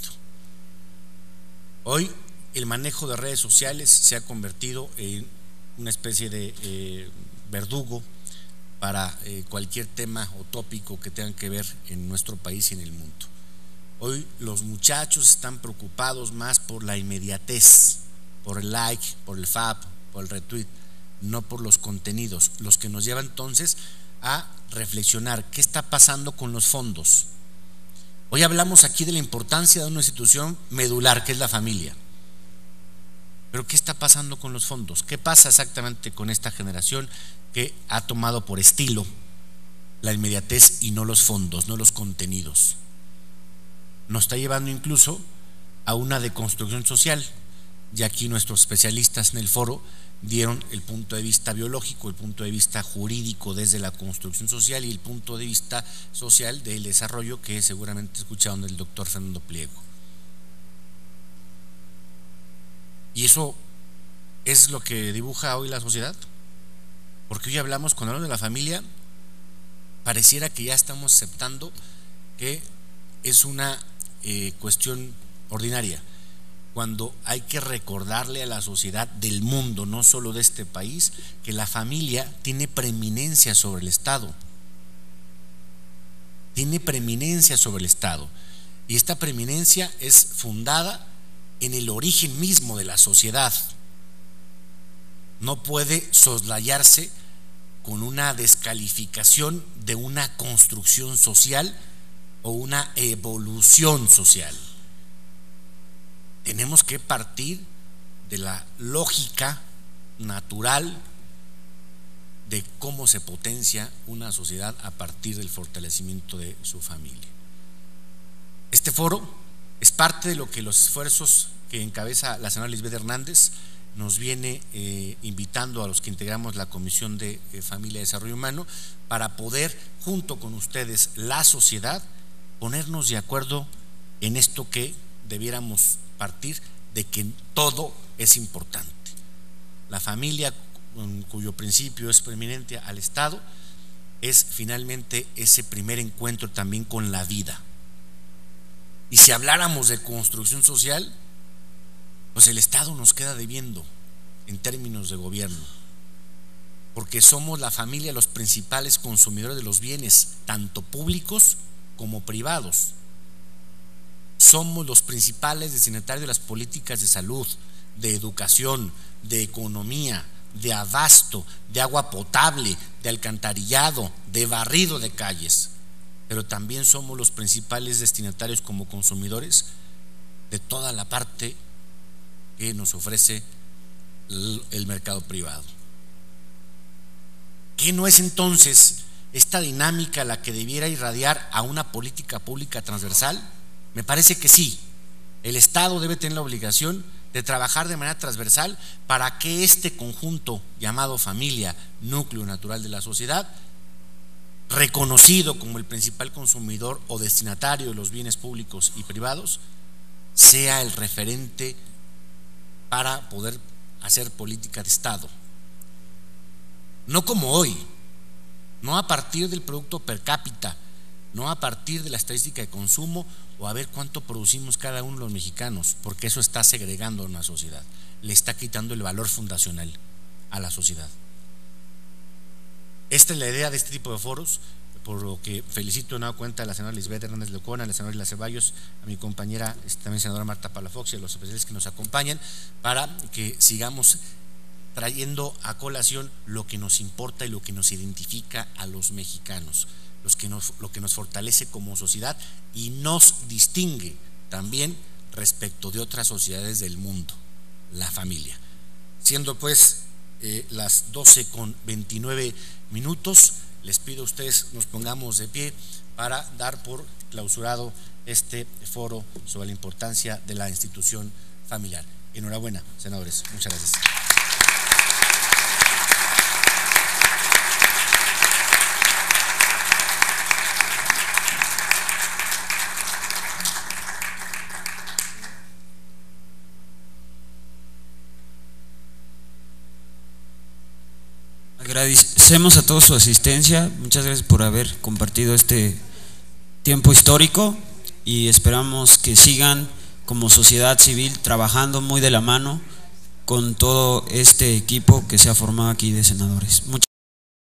Hoy el manejo de redes sociales se ha convertido en una especie de eh, verdugo para eh, cualquier tema o tópico que tenga que ver en nuestro país y en el mundo. Hoy los muchachos están preocupados más por la inmediatez, por el like, por el fab, por el retweet, no por los contenidos, los que nos lleva entonces a reflexionar qué está pasando con los fondos. Hoy hablamos aquí de la importancia de una institución medular que es la familia, pero ¿qué está pasando con los fondos? ¿Qué pasa exactamente con esta generación que ha tomado por estilo la inmediatez y no los fondos, no los contenidos? Nos está llevando incluso a una deconstrucción social, y aquí nuestros especialistas en el foro dieron el punto de vista biológico, el punto de vista jurídico desde la construcción social y el punto de vista social del desarrollo que seguramente escucharon del doctor Fernando Pliego. Y eso es lo que dibuja hoy la sociedad, porque hoy hablamos, cuando hablamos de la familia, pareciera que ya estamos aceptando que es una eh, cuestión ordinaria, cuando hay que recordarle a la sociedad del mundo, no solo de este país, que la familia tiene preeminencia sobre el Estado, tiene preeminencia sobre el Estado, y esta preeminencia es fundada en el origen mismo de la sociedad. No puede soslayarse con una descalificación de una construcción social o una evolución social. Tenemos que partir de la lógica natural de cómo se potencia una sociedad a partir del fortalecimiento de su familia. Este foro es parte de lo que los esfuerzos que encabeza la senadora Lisbeth Hernández nos viene eh, invitando a los que integramos la Comisión de eh, Familia y Desarrollo Humano, para poder, junto con ustedes, la sociedad, ponernos de acuerdo en esto que debiéramos partir de que todo es importante. La familia, cuyo principio es preeminente al Estado, es finalmente ese primer encuentro también con la vida. Y si habláramos de construcción social, pues el Estado nos queda debiendo en términos de gobierno, porque somos la familia los principales consumidores de los bienes, tanto públicos como privados. Somos los principales destinatarios de las políticas de salud, de educación, de economía, de abasto, de agua potable, de alcantarillado, de barrido de calles, pero también somos los principales destinatarios como consumidores de toda la parte que nos ofrece el mercado privado. ¿Qué no es entonces esta dinámica la que debiera irradiar a una política pública transversal? Me parece que sí. El Estado debe tener la obligación de trabajar de manera transversal para que este conjunto llamado familia, núcleo natural de la sociedad, reconocido como el principal consumidor o destinatario de los bienes públicos y privados, sea el referente para poder hacer política de Estado. No como hoy, no a partir del producto per cápita, no a partir de la estadística de consumo o a ver cuánto producimos cada uno de los mexicanos, porque eso está segregando a una sociedad, le está quitando el valor fundacional a la sociedad. Esta es la idea de este tipo de foros, por lo que felicito de nueva cuenta a la senadora Lisbeth Hernández Lecona, a la senadora Isla Ceballos, a mi compañera también senadora Marta Palafox y a los especialistas que nos acompañan, para que sigamos trayendo a colación lo que nos importa y lo que nos identifica a los mexicanos, los que nos, lo que nos fortalece como sociedad y nos distingue también respecto de otras sociedades del mundo, la familia. Siendo pues eh, las doce con veintinueve minutos, les pido a ustedes nos pongamos de pie para dar por clausurado este foro sobre la importancia de la institución familiar. Enhorabuena, senadores. Muchas gracias. Agradecemos a todos su asistencia, muchas gracias por haber compartido este tiempo histórico y esperamos que sigan como sociedad civil trabajando muy de la mano con todo este equipo que se ha formado aquí de senadores. Muchas